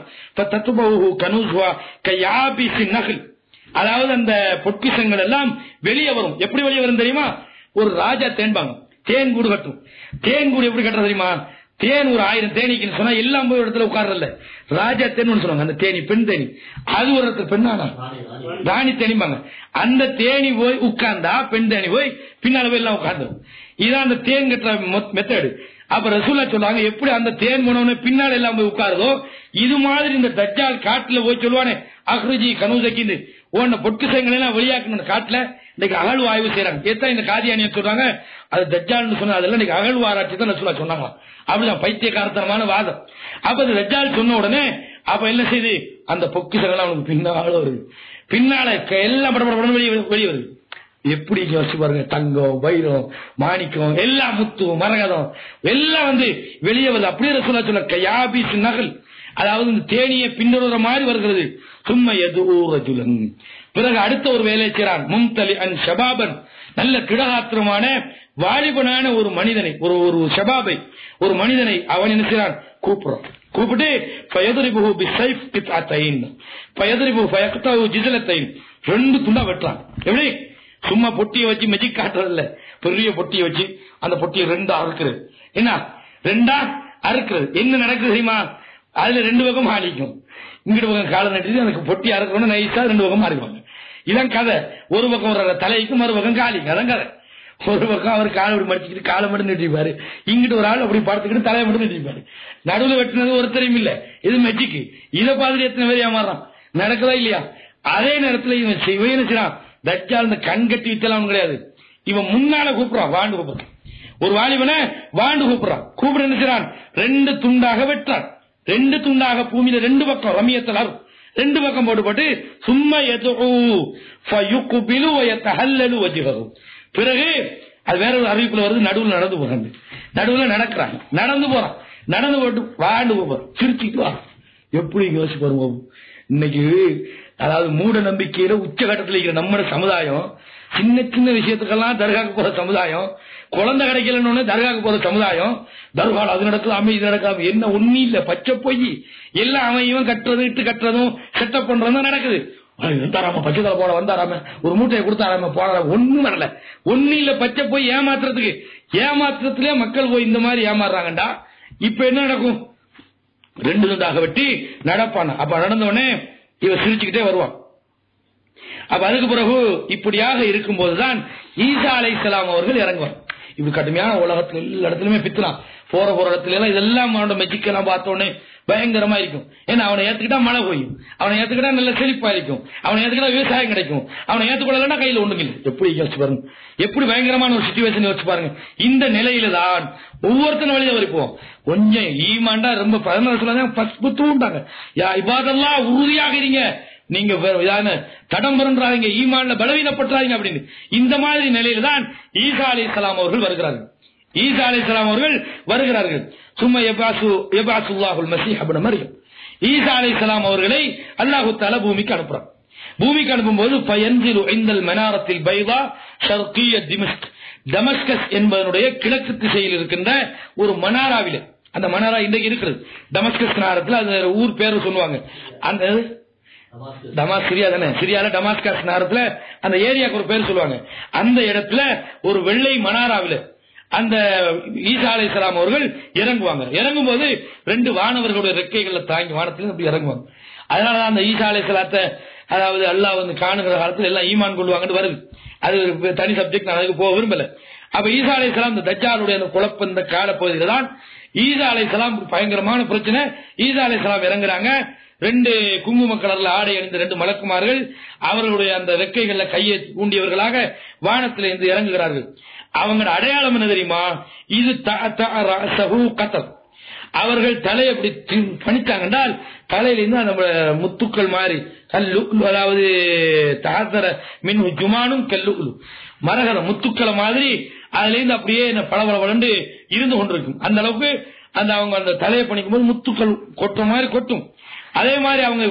அதாவது அந்த பொக்கிஷங்கள் எல்லாம் வெளியே வரும். எப்படி வெளியே வரும் தெரியுமா, ஒரு ராஜா தேன்பாங்க, தேன் கூடு கட்டும். தேன் கூடு எப்படி கட்டுறது தெரியுமா, தேன் ஒரு ஆயிரம் தேனிக்குன்னு சொன்னா எல்லாம் போய் இடத்துல உட்கார்றதில்ல, ராஜா தேன் சொல்லுவாங்க. அந்த தேனி பெண் தேனி, அது ஒரு இடத்துல பெண்ணானா ராணி தேனிப்பாங்க. அந்த தேனி போய் உட்கார்ந்தா பெண் தேனி போய் பின்னால போய் எல்லாம் உட்கார்ந்துடும். இதான் அந்த தேன் கட்டுற மெத்தடு. அப்ப ரசூலுல்லாஹ் சொல்றாங்க, எப்படி அந்த தேன் போனவனே பின்னால எல்லாம் போய் உட்காருதோ இது மாதிரி இந்த தஜ்ஜால் காட்டுல போய் சொல்லுவானே அஹ்ரிஜி கனூஸகி, உன்ன பொக்கிஷங்களை எல்லாம் வெளியாக்கணும் காட்டுல. இன்னைக்கு அகழ்வு ஆய்வு செய்யறாங்க. ஏத்தா இந்த காதியானிய சொல்றாங்க அது தஜ்ஜால்னு சொன்னா அதெல்லாம் இன்னைக்கு அகழ்வு ஆராய்ச்சி தான் ரசூலுல்லாஹ் சொன்னாங்க. அப்படிதான் பைத்தியக்காரத்தனமான வாதம். அப்ப அது தஜ்ஜால் சொன்ன உடனே அப்ப என்ன செய்து அந்த பொக்கிஷங்கள் அவனுக்கு பின்னால வருது, பின்னால எல்லாம் படப்பட வெளியே வெளியே வருது. எப்படி யோசிச்சு பாருங்க, தங்கம் வைரம் மாணிக்கம் எல்லாம் முத்து மரகதம் எல்லாம் வந்து வெளியே வருது. அப்படியே ரசூலுல்லாஹ் சொல்ல கயாபிஸ் நகல், அதாவது இந்த தேனியை பின்தொடர மாதிரி வருகிறது. சும்மா எதுரஜுலன், பிறகு அடுத்த ஒரு வேலை செய்றான். மும்தலி அன் ஷபாபன், நல்ல கிடகாத்திரமான வாலிபனான ஒரு மனிதனை, ஒரு ஒரு ஷபாபை ஒரு மனிதனை அவன் என்ன செய்றான், கூப்பிடுறான். கூப்பிட்டு பயதுரிபுஹு பிஸைஃப் கித்அத்தைன் பயதுரிபுஹு ஃபயக்தஹு ஜிஸலத்தைன், ரெண்டு துண்டா வெட்டுறான். எப்படி சும்மா பொட்டியை வச்சு மெஜிக் காட்டுறதில்ல, பெரிய பொட்டியை வச்சு அந்த பொட்டியை ரெண்டா அறுக்கிறது. என்ன ரெண்டா அறுக்கிறது, என்ன நடக்குது தெரியுமா, அதுல ரெண்டு பக்கம் ஆடிக்கும். இங்கிட்டு பக்கம் காலை நட்டு எனக்கு பொட்டி அறுக்கணும் நைஸா ரெண்டு பக்கம் மாறிக்குவாங்க. இதான் கதை. ஒரு பக்கம் ஒரு தலைக்கு மறு பக்கம் காலிக்கு, அதான் கதை. ஒரு பக்கம் அவர் காலை அப்படி மடிச்சுக்கிட்டு காலை மட்டும் நட்டிருப்பாரு, இங்கிட்டு ஒரு ஆள் அப்படி படுத்துக்கிட்டு தலையை மட்டும் நட்டிருப்பாரு. நடுவில் வெட்டினது ஒருத்தரையும் இல்ல, இது மெஜிக்கு. இதை பார்த்துட்டு எத்தனை பேர் ஏமாறான், நடக்குதா இல்லையா. அதே நேரத்தில் இவன் இவன் செய்யறான், தஜ்ஜால் இந்த கண் கட்டி வித்தலாம் கிடையாது, இவன் முன்னால கூப்பிடுறான், வாண்டு கூப்பிடுறான். ஒரு வாலிபனை வாண்டு கூப்பிடுறான். கூப்பிட என்ன செய்றான், ரெண்டு துண்டாக வெட்டுறான். ரெண்டு துண்டாக பூமியில ரெண்டு பக்கம் ரமியத்தலார் ரெண்டு பக்கம் போட்டு போட்டு சும்மா எதுகு ஃபயுக்பிலு வயதஹல்லலு வஜ்ஹு, பிறகு அது வேற ஒரு அறிவிப்புல வருது, நடுவில் நடந்து போறாங்க, நடுவில் நடக்கிறாங்க, நடந்து போறான், நடந்து போட்டு வாண்டு போறான், சிரிச்சுட்டு வா. எப்படி யோசிச்சு பாருங்க, இன்னைக்கு அதாவது மூட நம்பிக்கையில உச்சகட்டத்தில் இருக்கிற நம்ம சமுதாயம், சின்ன சின்ன விஷயத்துக்கெல்லாம் தர்காக்கு போற சமுதாயம், குழந்தை கிடைக்கலன்னு தர்காக்கு போற சமுதாயம், தர்கால் அது நடக்கலாம் அமைதி நடக்கலாம், என்ன ஒண்ணு இல்ல, பச்சை போய் எல்லாம் அவன் கட்டுறது இட்டு கட்டுறதும் செட்டப் பண்றதும் நடக்குது. வந்தாராம பச்சை தலை போட வந்தாராம ஒரு மூட்டையை கொடுத்தாராம போன ஒண்ணும் வரல, ஒண்ணு இல்ல, பச்சை போய் ஏமாத்துறதுக்கு. ஏமாத்துறதுலயே மக்கள் போய் இந்த மாதிரி ஏமாறுறாங்கடா. இப்ப என்ன நடக்கும், ரெண்டு துண்டாக வெட்டி நடப்பான. அப்ப நடந்தவனே இவன் சிரிச்சுக்கிட்டே வருவான். அப்ப அதுக்கு பிறகு இப்படியாக இருக்கும் போதுதான் ஈசா அலைஹிஸ்ஸலாம் அவர்கள் இறங்குவார். இப்படி கடுமையான உலகத்துல எல்லா இடத்துலயுமே பித்தலாம், போற போற இடத்துல எல்லாம் இதெல்லாம் அவனோட மெஜிக்கெல்லாம் பார்த்தோன்னே பயங்கரமா இருக்கும். ஏன்னா அவனை ஏத்துக்கிட்டா மழை பெய்யும், அவனை ஏத்துக்கிட்டா நல்ல செழிப்பா இருக்கும், அவனை ஏத்துக்கிட்டா விவசாயம் கிடைக்கும், அவனை ஏத்துக்கொள்ளலன்னா கையில ஒண்ணுங்க. எப்படி யோசிச்சு பாருங்க, எப்படி பயங்கரமான ஒரு சிச்சுவேஷன் யோசிச்சு பாருங்க. இந்த நிலையில தான் ஒவ்வொருத்தன வழியில வரைப்போம். கொஞ்சம் ஈமாண்டா ரொம்ப பதினாறு தூண்டாங்க, யா இபாதல்லாஹ் உறுதியாக இருங்க, நீங்க தடம் பண்றாங்க, ஈமான்ல பலவீனப்பட்டாங்க அப்படின்னு. இந்த மாதிரி நிலையில தான் ஈசா அலைஹிஸ்ஸலாம் அவர்கள் வருகிறார்கள். ஈசா அலைஹிஸ்ஸலாம் அவர்கள் வருகிறார்கள். சும்மா யபாசு யபாசுல்லாஹுல் மஸீஹ் இப்னு மர்யம், ஈசா அலைஹிஸ்ஸலாம் அவர்களை அல்லாஹ் தஆலா பூமிக்கு அனுப்புறார். பூமிக்கு அனுப்பும்போது ஃபயன்சிலு இன்தல் மனாரத்தில் பைதா ஷர்கிய திமஸ்க், டமஸ்கஸ் என்பதனுடைய கிழக்கு திசையில் இருக்கின்ற ஒரு மனாராவில, அந்த மனாரா இன்றைக்கு இருக்கிறது டமஸ்கஸ் நகரத்தில், அந்த ஊர் பேரு சொல்லுவாங்க. அந்த டமாஸ் சிரியா தானே, சிரியால டமாஸ்கஸ் நகரத்துல அந்த ஏரியாவுக்கு ஒரு பேர் சொல்லுவாங்க. அந்த இடத்துல ஒரு வெள்ளை மனாராவில, அந்த ஈசா அலைஹிஸ்ஸலாம் அவர்கள் இறங்குவாங்க. இறங்கும் போது ரெண்டு வானவர்களுடைய ரெக்கைகளை தாங்கி வானத்துல அப்படி இறங்குவாங்க. அதனாலதான் அந்த ஈசா அலைஹிஸ்ஸலாத்தை அதாவது அல்லாஹ் வந்து காணுகிற காலத்துல எல்லாம் ஈமான் கொள்வாங்கன்னு வருது. அது ஒரு தனி சப்ஜெக்ட், நான் அதுக்கு போக விரும்பல. அப்ப ஈசா அலைஹிஸ்ஸலாம் இந்த தஜ்ஜாலுடைய அந்த குழப்பம் இந்த காலப்பகுதியில தான் ஈசா அலைஹிஸ்ஸலாம் பயங்கரமான பிரச்சனை. ஈசா அலைஹிஸ்ஸலாம் இறங்குறாங்க. ரெண்டு குங்கும கலர்ல ஆடை அணிந்த ரெண்டு மலக்குமார்கள் அவர்களுடைய அந்த ரெக்கைகள்ல கையை ஊண்டியவர்களாக வானத்தில் இருந்து இறங்குகிறார்கள். அவங்க அடையாளம் என்ன தெரியுமா? இது கத்தல். அவர்கள் தலையை அப்படி பணித்தாங்க என்றால் தலையிலிருந்து அந்த முத்துக்கள் மாதிரி கல்லு, அதாவது தாத்தர மின் ஜுமானும் கல்லு மரகர முத்துக்களை மாதிரி அதுல இருந்து அப்படியே பளபள வளர்ந்து இருந்து கொண்டிருக்கும். அந்த அளவுக்கு அந்த அவங்க அந்த தலையை பணிக்கும் போது முத்துக்கள் கொட்டும் மாதிரி கொட்டும். அதே மாதிரி அவங்க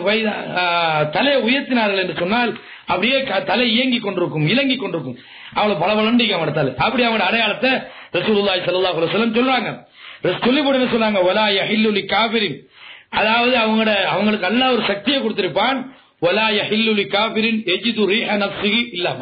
தலையை உயர்த்தினார்கள் என்று சொன்னால் அப்படியே தலை இயங்கி கொண்டிருக்கும், இலங்கி கொண்டிருக்கும். அவ்வளவு பளபளன்னு அவங்க தலை. அப்படி அவங்க அடையாளத்தை ரசூலுல்லாஹி ஸல்லல்லாஹு அலைஹி வஸல்லம் சொல்றாங்க. சொல்லிவிடுன்னு சொன்னாங்க, வலா யஹில்லு லிகாஃபிரின், அதாவது அவங்க அவங்களுக்கு அல்லாஹ் ஒரு சக்தியை கொடுத்திருப்பான். வலா யஹில்லு லிகாஃபிரின் யஜிது ரீஹ நஃப்ஸிஹி இல்லாம,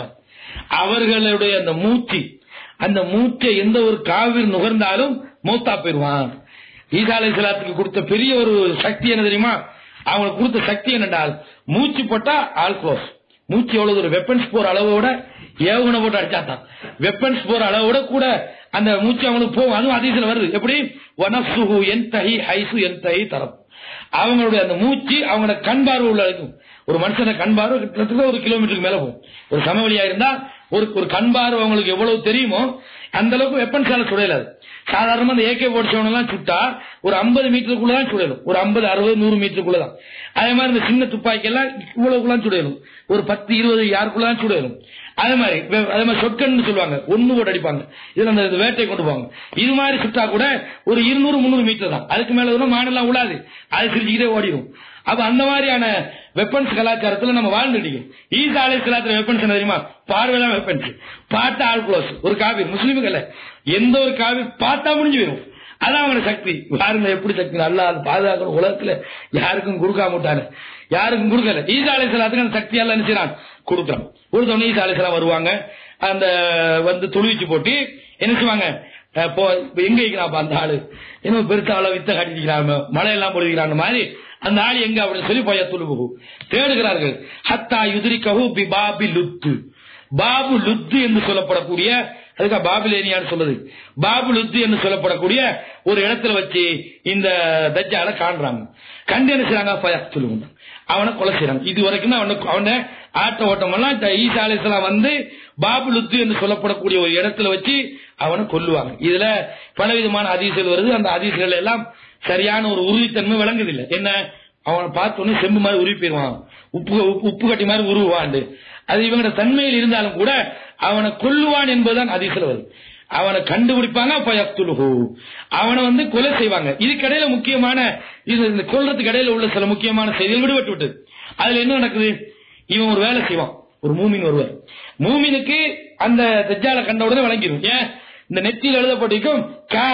அவர்களுடைய அந்த மூச்சு, அந்த மூச்சை எந்த ஒரு காவிர் நுகர்ந்தாலும் மௌத்தா போயிருவான். ஈசா அலைஹிஸ்ஸலாத்துக்கு கொடுத்த பெரிய ஒரு சக்தி என்ன தெரியுமா? அவங்களுக்கு கொடுத்த சக்தி என்னென்றால் மூச்சு போட்டா ஆல் க்ளோஸ். மூச்சு எவ்வளவு ஒரு வெப்பன்ஸ் போற அளவோட ஏவுகணை போட்டு அடிச்சாத்தான் வெப்பன்ஸ் போற அளவோட கூட அந்த மூச்சு அவங்களுக்கு போகும். அதுவும் ஹதீஸ்ல வருது. எப்படி? வனஃப்ஸுஹு யன்தஹி ஹைஸு யன்தஹி தரப், அவங்களுடைய அந்த மூச்சு அவங்களோட கண் பார்வை உள்ள இருக்கும். ஒரு மனுஷன கண் பார்வை கிட்டத்தட்ட ஒரு கிலோமீட்டருக்கு மேல போகும். ஒரு சமவெளியா இருந்தா ஒரு ஒரு கண் பார்வை அவங்களுக்கு எவ்வளவு தெரியுமோ அந்த அளவுக்கு வெப்பன்ஸால சுடையலாது. சாதாரணமா அந்த ஏகே போர்ட் எல்லாம் சுட்டா ஒரு ஐம்பது மீட்டருக்குள்ளதான் சுடலும், ஒரு ஐம்பது அறுபது நூறு மீட்டருக்குள்ளதான். அதே மாதிரி இந்த சின்ன துப்பாக்கி எல்லாம் இவ்வளவுக்குள்ளாம் சுடலும், ஒரு பத்து இருபது யாருக்குள்ளதான் சுடலும். அதே மாதிரி அதே மாதிரி சொற்கன்னு சொல்லுவாங்க, ஒண்ணு போட்டு அடிப்பாங்க. இதுல அந்த வேட்டை கொண்டு போவாங்க. இது மாதிரி சுட்டா கூட ஒரு இருநூறு முன்னூறு மீட்டர் தான், அதுக்கு மேல மானெல்லாம் விடாது, அது சிரிச்சுக்கிட்டே ஓடிடும். அப்ப அந்த மாதிரியான வெப்பன்ஸ் கலாச்சாரத்துல நம்ம வாழ்ந்துட்டீங்க. ஈசா அலைஹிஸ்ஸலாத்துல வெப்பன்ஸ் என்ன தெரியுமா? பார்வைதான் வெப்பன்ஸ். பார்த்தா ஆல் க்ளோஸ். ஒரு காபி முஸ்லீமுக்கு அல்ல, எந்த ஒரு காபி பார்த்தா முடிஞ்சு போயிடும். அதான் அவனோட சக்தி. பாருங்க எப்படி சக்தி. நல்லா பாதுகாக்கணும். உலகத்துல யாருக்கும் கொடுக்காம விட்டாரு, யாருக்கும் கொடுக்கல. ஈசா அலைஹிஸ்ஸலாத்துக்கு அந்த சக்தி எல்லாம் நினைச்சான் கொடுத்தான். கொடுத்தவொடனே ஈசா அலைஹிஸ்ஸலாம் வருவாங்க. அந்த வந்து தொழுவிச்சு போட்டு என்ன செய்வாங்க? எங்க இருக்கிறான் அந்த ஆளு, இன்னும் பெருசா அளவு வித்த காட்டிக்கிறாங்க, மழையெல்லாம் பொழுதுகிறாங்க மாதிரி அந்த ஆள் எங்க அப்படின்னு சொல்லி போய் துலுபு தேடுகிறார்கள். ஹத்தா யுதிரிகஹு பி பாபி லுத்து, பாபு லுத்து என்று சொல்லப்படக்கூடிய, அதுக்கா பாபிலேனியான்னு சொல்லுது, பாபு லுத்து என்று சொல்லப்படக்கூடிய ஒரு இடத்துல வச்சு இந்த தஜ்ஜால காண்றாங்க. கண்டு என்ன செய்றாங்க? ஃபயக்துலுஹு, அவனை கொலை செய்யறாங்க. இது வரைக்கும் அவன ஆட்ட ஓட்டம் எல்லாம் ஈசா அலைஹிஸ்ஸலாம் வந்து பாபு லுத்து என்று சொல்லப்படக்கூடிய ஒரு இடத்துல வச்சு அவனை கொல்லுவாங்க. இதுல பலவிதமான ஹதீஸ்கள் வருது. அந்த ஹதீஸ்கள் எல்லாம் சரியான ஒரு உறுதித்தன்மை விளங்குது இல்ல. என்ன, அவனை பார்த்தோன்னே செம்பு மாதிரி உருவி போயிருவான், உப்பு உப்பு கட்டி மாதிரி உருவான். அது இவங்க தன்மையில் இருந்தாலும் கூட அவனை கொல்லுவான் என்பதுதான் ஹதீஸ்ல வருது. அவனை கண்டுபிடிப்பாங்க, அவனை வந்து கொலை செய்வாங்க. இதுக்கடையில முக்கியமான இது கொல்றதுக்கு இடையில உள்ள சில முக்கியமான செய்திகள் விடுபட்டு விட்டது. அதுல என்ன நடக்குது? இவன் ஒரு வேலை செய்வான், ஒரு மூமின் ஒருவர். மூமினுக்கு அந்த தஜ்ஜால கண்ட உடனே வழங்கிடும். ஏன்? இந்த நெத்தியில் எழுதப்பட்டிருக்கும்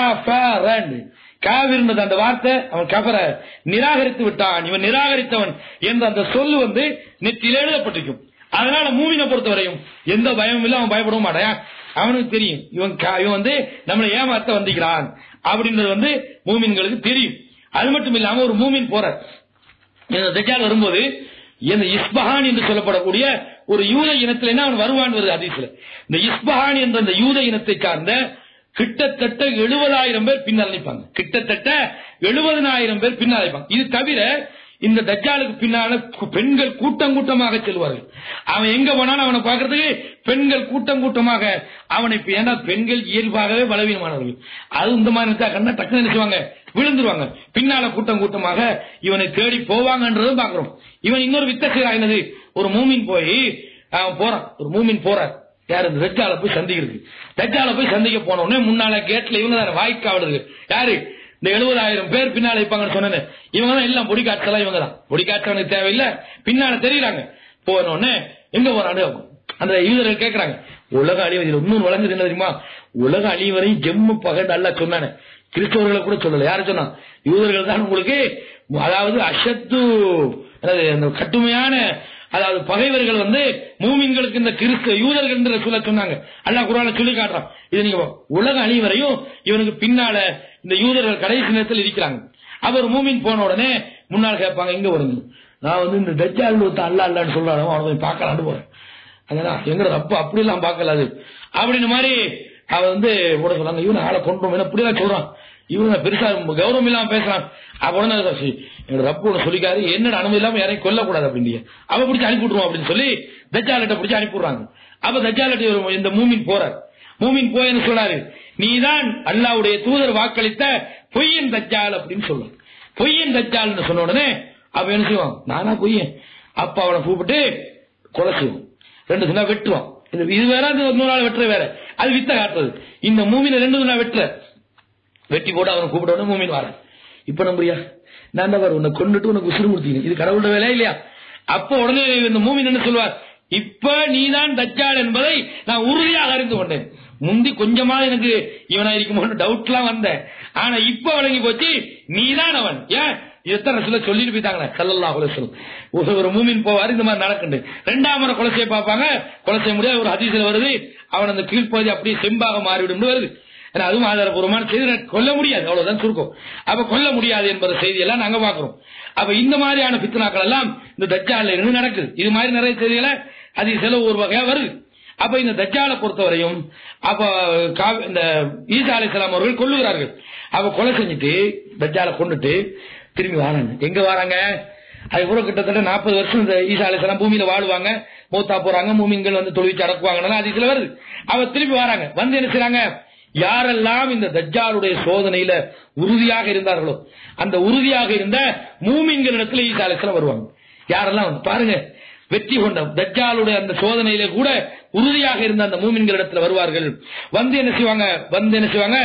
காவிர்னது அந்த வார்த்தை, அவன் கபர நிராகரித்து விட்டான், இவன் நிராகரித்தவன் என்ற அந்த சொல்லு வந்து நெத்தியில் எழுதப்பட்டிருக்கும். அதனால மூமினை பொறுத்தவரையும் எந்த பயமும் இல்லை, அவன் பயப்படவும் மாட்டான். அவனுக்கு தெரியும் இவன் இவன் வந்து நம்மளை ஏமாத்த வந்திருக்கிறான் அப்படின்றது வந்து மூமின்களுக்கு தெரியும். அது மட்டும் இல்லாம ஒரு மூமின் போற தஜ்ஜால் வரும்போது இந்த இஸ்பஹான் என்று சொல்லப்படக்கூடிய ஒரு யூத இனத்துல என்ன அவன் வருவான் வருது ஹதீஸ்ல. இந்த இஸ்பஹான் என்ற அந்த யூத இனத்தை சார்ந்த கிட்டத்தட்ட எழுபதாயிரம் பேர் பின்னால் நிற்பாங்க. கிட்டத்தட்ட எழுபதாயிரம் பேர் பின்னால் நிற்பாங்க. இது தவிர இந்த தஜ்ஜாலுக்கு பின்னால பெண்கள் கூட்டம் கூட்டமாக செல்வார்கள். அவன் எங்க போனாலும் அவனை பார்க்கறதுக்கு பெண்கள் கூட்டம் கூட்டமாக அவனை, ஏன்னா பெண்கள் இயல்பாகவே பலவீனமானவர்கள். அது இந்த மாதிரி கண்ணா டக்குன்னு நினைச்சுவாங்க, விழுந்துருவாங்க. பின்னால கூட்டம் கூட்டமாக இவனை தேடி போவாங்கன்றதும் பாக்குறோம். இவன் இன்னொரு வித்தசீராயினது, ஒரு மூமின் போய் அவன் போறான், ஒரு மூமின் போறான். யாரு? இந்த தஜ்ஜால போய் சந்திக்கிறது. தஜ்ஜால போய் சந்திக்க போன உடனே முன்னால கேட்ல இவங்க தான் வாய்க்காவலர்கள். யாரு? இந்த எழுபதாயிரம் பேர் பின்னால இருப்பாங்கன்னு சொன்னேன். இவங்க தான் எல்லாம் பொடி காட்செல்லாம், இவங்க தான் பொடி காட்சவனுக்கு தேவையில்லை, பின்னால தெரியறாங்க. போன உடனே எங்க போறான்னு அந்த யூதர்கள் கேட்கறாங்க. உலக அழிவு இன்னொன்று வழங்குது என்ன தெரியுமா? உலக அழிவரையும் ஜெம்மு பகை நல்லா சொன்னானே, கிறிஸ்தவர்களை கூட சொல்லல. யாரு சொன்னா? யூதர்கள் தான் உங்களுக்கு, அதாவது அஷத்து கட்டுமையான அதாவது பகைவர்கள் வந்து மூமின்களுக்கு இந்த கிறிஸ்து யூதர்கள் என்று சொல்ல சொன்னாங்க. அல்லாஹ் குர்ஆன்ல சொல்லி காட்டுறான். இது நீங்க உலக அணிவரையும் இவனுக்கு பின்னால இந்த யூதர்கள் கடைசி நேரத்தில் இருக்கிறாங்க. அவர் மூமின் போன உடனே முன்னால் கேட்பாங்க, இங்க வருங்க, நான் வந்து இந்த தஜ்ஜால் அல்லா அல்லான்னு சொல்றாங்க, அவனை பார்க்கலான்னு போறேன். அதனால எங்க ரப்ப அப்படி எல்லாம் பார்க்கல அது அப்படின்னு மாதிரி அவ வந்து கூட சொல்லாங்க, இவனை ஆளை கொண்டு இப்படிதான் சொல்றான், இவனை பெருசா கௌரவம் இல்லாம பேசுறான். அப்ப உடனே எங்க ரப்பு உன சொல்லிக்காரு, என்னோட அனுமதி இல்லாம யாரையும் கொல்லக்கூடாது அப்படின்னு அவ பிடிச்சி அனுப்பி விட்டுருவோம் அப்படின்னு சொல்லி தஜ்ஜாலிட்ட பிடிச்சி அனுப்பிடுறாங்க. அப்ப தஜ்ஜாலிட்ட இந்த மூமின் போறார். மூமின் போய் என்ன சொல்றாரு, நீதான் அல்லாஹ்வுடைய தூதர் வாக்களித்த பொய்யன் தஜ்ஜால் அப்படின்னு சொல்லுவான். பொய்யன் தஜ்ஜால் சொன்ன உடனே அவன் என்ன செய்வான், நானா பொய்யன், அப்ப அவனை கூப்பிட்டு கொலை செய்வோம், ரெண்டு தினா வெட்டுவான். இது வேற, இன்னொரு நாள் வெட்டுற வேற, அது வித்த காட்டுறது. இந்த மூமின் ரெண்டு தினா வெட்டுற வெட்டி போட்டு அவனை கூப்பிட்ட மூமின் வர. இப்ப நம்புறியா, நான் தான் உன்னை கொண்டுட்டு உனக்கு உசுறு முடித்தீங்க, இது கடவுளோட வேலையா இல்லையா? அப்ப உடனே இந்த மூமின் என்ன சொல்வார், இப்ப நீதான் தஜ்ஜால் என்பதை நான் உறுதியாக அறிந்து கொண்டேன். முந்தி கொஞ்சமா எனக்கு இவனா இருக்குமோ டவுட் எல்லாம் வந்தேன், ஆனா இப்ப வழங்கி போச்சு, நீதான் அவன். ஏன் எத்தனை சொல்ல சொல்லிட்டு போயிட்டாங்களே ஸல்லல்லாஹு அலைஹி வஸல்லம். ஒரு மூமின் போவாரு, இந்த மாதிரி நடக்குது. ரெண்டாம் முறை கொலை செய்ய பார்ப்பாங்க, கொலை செய்ய முடியாது. ஒரு ஹதீஸ்ல வருது, அவன் அந்த கீழ்ப்பகுதி அப்படியே செம்பாக மாறிவிடும் வருது. அதுவும் ஆதாரபூர்வமான செய்தி, கொல்ல முடியாது, அவ்வளவுதான் சுருக்கம். அப்ப கொல்ல முடியாது என்பது செய்தி எல்லாம் நாங்க பாக்குறோம். அப்ப இந்த மாதிரியான பித்னாக்கள் எல்லாம் இந்த தஜ்ஜால்ல இருந்து நடக்குது. இது மாதிரி நிறைய செய்திகளை அது செலவு ஒரு வகையா வருது. அப்ப இந்த தஜ்ஜாலை பொறுத்தவரையும் அப்ப இந்த ஈசா அலைஹிஸ்ஸலாம் அவர்கள் கொல்லுகிறார்கள். அப்ப கொலை செஞ்சுட்டு தஜ்ஜாலை கொண்டுட்டு திரும்பி வராங்க. எங்க வராங்க, அது கூட கிட்டத்தட்ட நாற்பது வருஷம் இந்த ஈசா அலைஹிஸ்ஸலாம் பூமியில வாழுவாங்க, மூத்தா போறாங்க, மூமின்கள் வந்து தொழுவிச்சு அடக்குவாங்க, அது இதுல வருது. அவ திரும்பி வராங்க, வந்து என்ன செய்றாங்க, யாரெல்லாம் இந்த தஜ்ஜாலுடைய சோதனையில உறுதியாக இருந்தார்களோ அந்த உறுதியாக இருந்த மூமின்களிடத்துல ஈசா அலைஹிஸ்ஸலாம் வருவாங்க. யாரெல்லாம் பாருங்க, வெற்றி கொண்ட தஜ்ஜாலுடைய அந்த சோதனையில கூட உறுதியாக இருந்த அந்த மூமின்களிடத்துல வருவார்கள். வந்து என்ன செய்வாங்க, வந்து என்ன செய்வாங்க,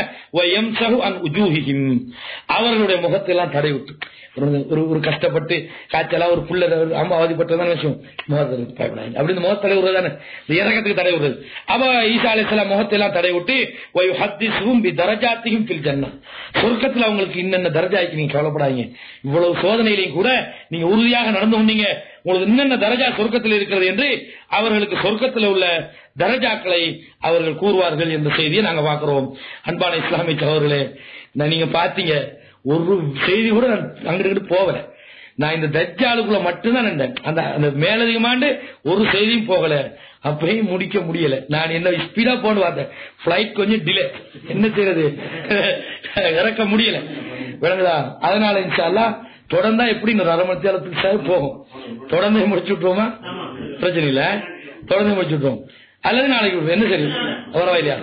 அவர்களுடைய முகத்தை எல்லாம் தடை விட்டு, ஒரு கஷ்டப்பட்டு காய்ச்சலா ஒரு புள்ள அம்மா அவதிப்பட்டதான விஷயம், முகத்தை அப்படி முகத்தை தடை விடுறது தானே, இறக்கத்துக்கு தடை விடுறது. அவ ஈசா அலைஹிஸ்ஸலாம் முகத்தை எல்லாம் தடை விட்டு தரஜாத்தையும் ஃபில் ஜன்னah, சொர்க்கத்துல அவங்களுக்கு இன்னென்ன தரஜாய்க்கு நீங்க கவலைப்படாதீங்க, இவ்வளவு சோதனையிலையும் கூட நீங்க உறுதியாக நடந்து கொண்டீங்க, உங்களுக்கு இன்னென்ன தரஜா சொர்க்கத்தில் இருக்கிறது என்று அவர்களுக்கு சொர்க்கத்தில் உள்ள தரஜாக்களை அவர்கள் கூறுவார்கள் என்ற செய்தியை நாங்க பாக்குறோம். அன்பான இஸ்லாமிய சகோதரர்களே, நீங்க பாத்தீங்க, ஒரு செய்தி கூட அங்கிட்டு போகல, நான் இந்த தஜ்ஜாலுக்குள்ள மட்டும்தான் நின்றேன், அந்த மேலதிகமாண்டு ஒரு செய்தியும் போகல, அப்பயும் முடிக்க முடியல. நான் என்ன ஸ்பீடா போன்னு பார்த்தேன், பிளைட் கொஞ்சம் டிலே, என்ன செய்யறது, இறக்க முடியல, விளங்குதா? அதனால இன்ஷா அல்லாஹ் தொடர்ந்தா எப்படி இந்த அரை மணி நேரத்துக்கு போகும், தொடர்ந்து முடிச்சு விட்டுருவோமா, பிரச்சனை இல்ல, தொடர்ந்து முடிச்சு விட்டுருவோம், அல்லது நாளைக்கு என்ன சரி பரவாயில்லையா?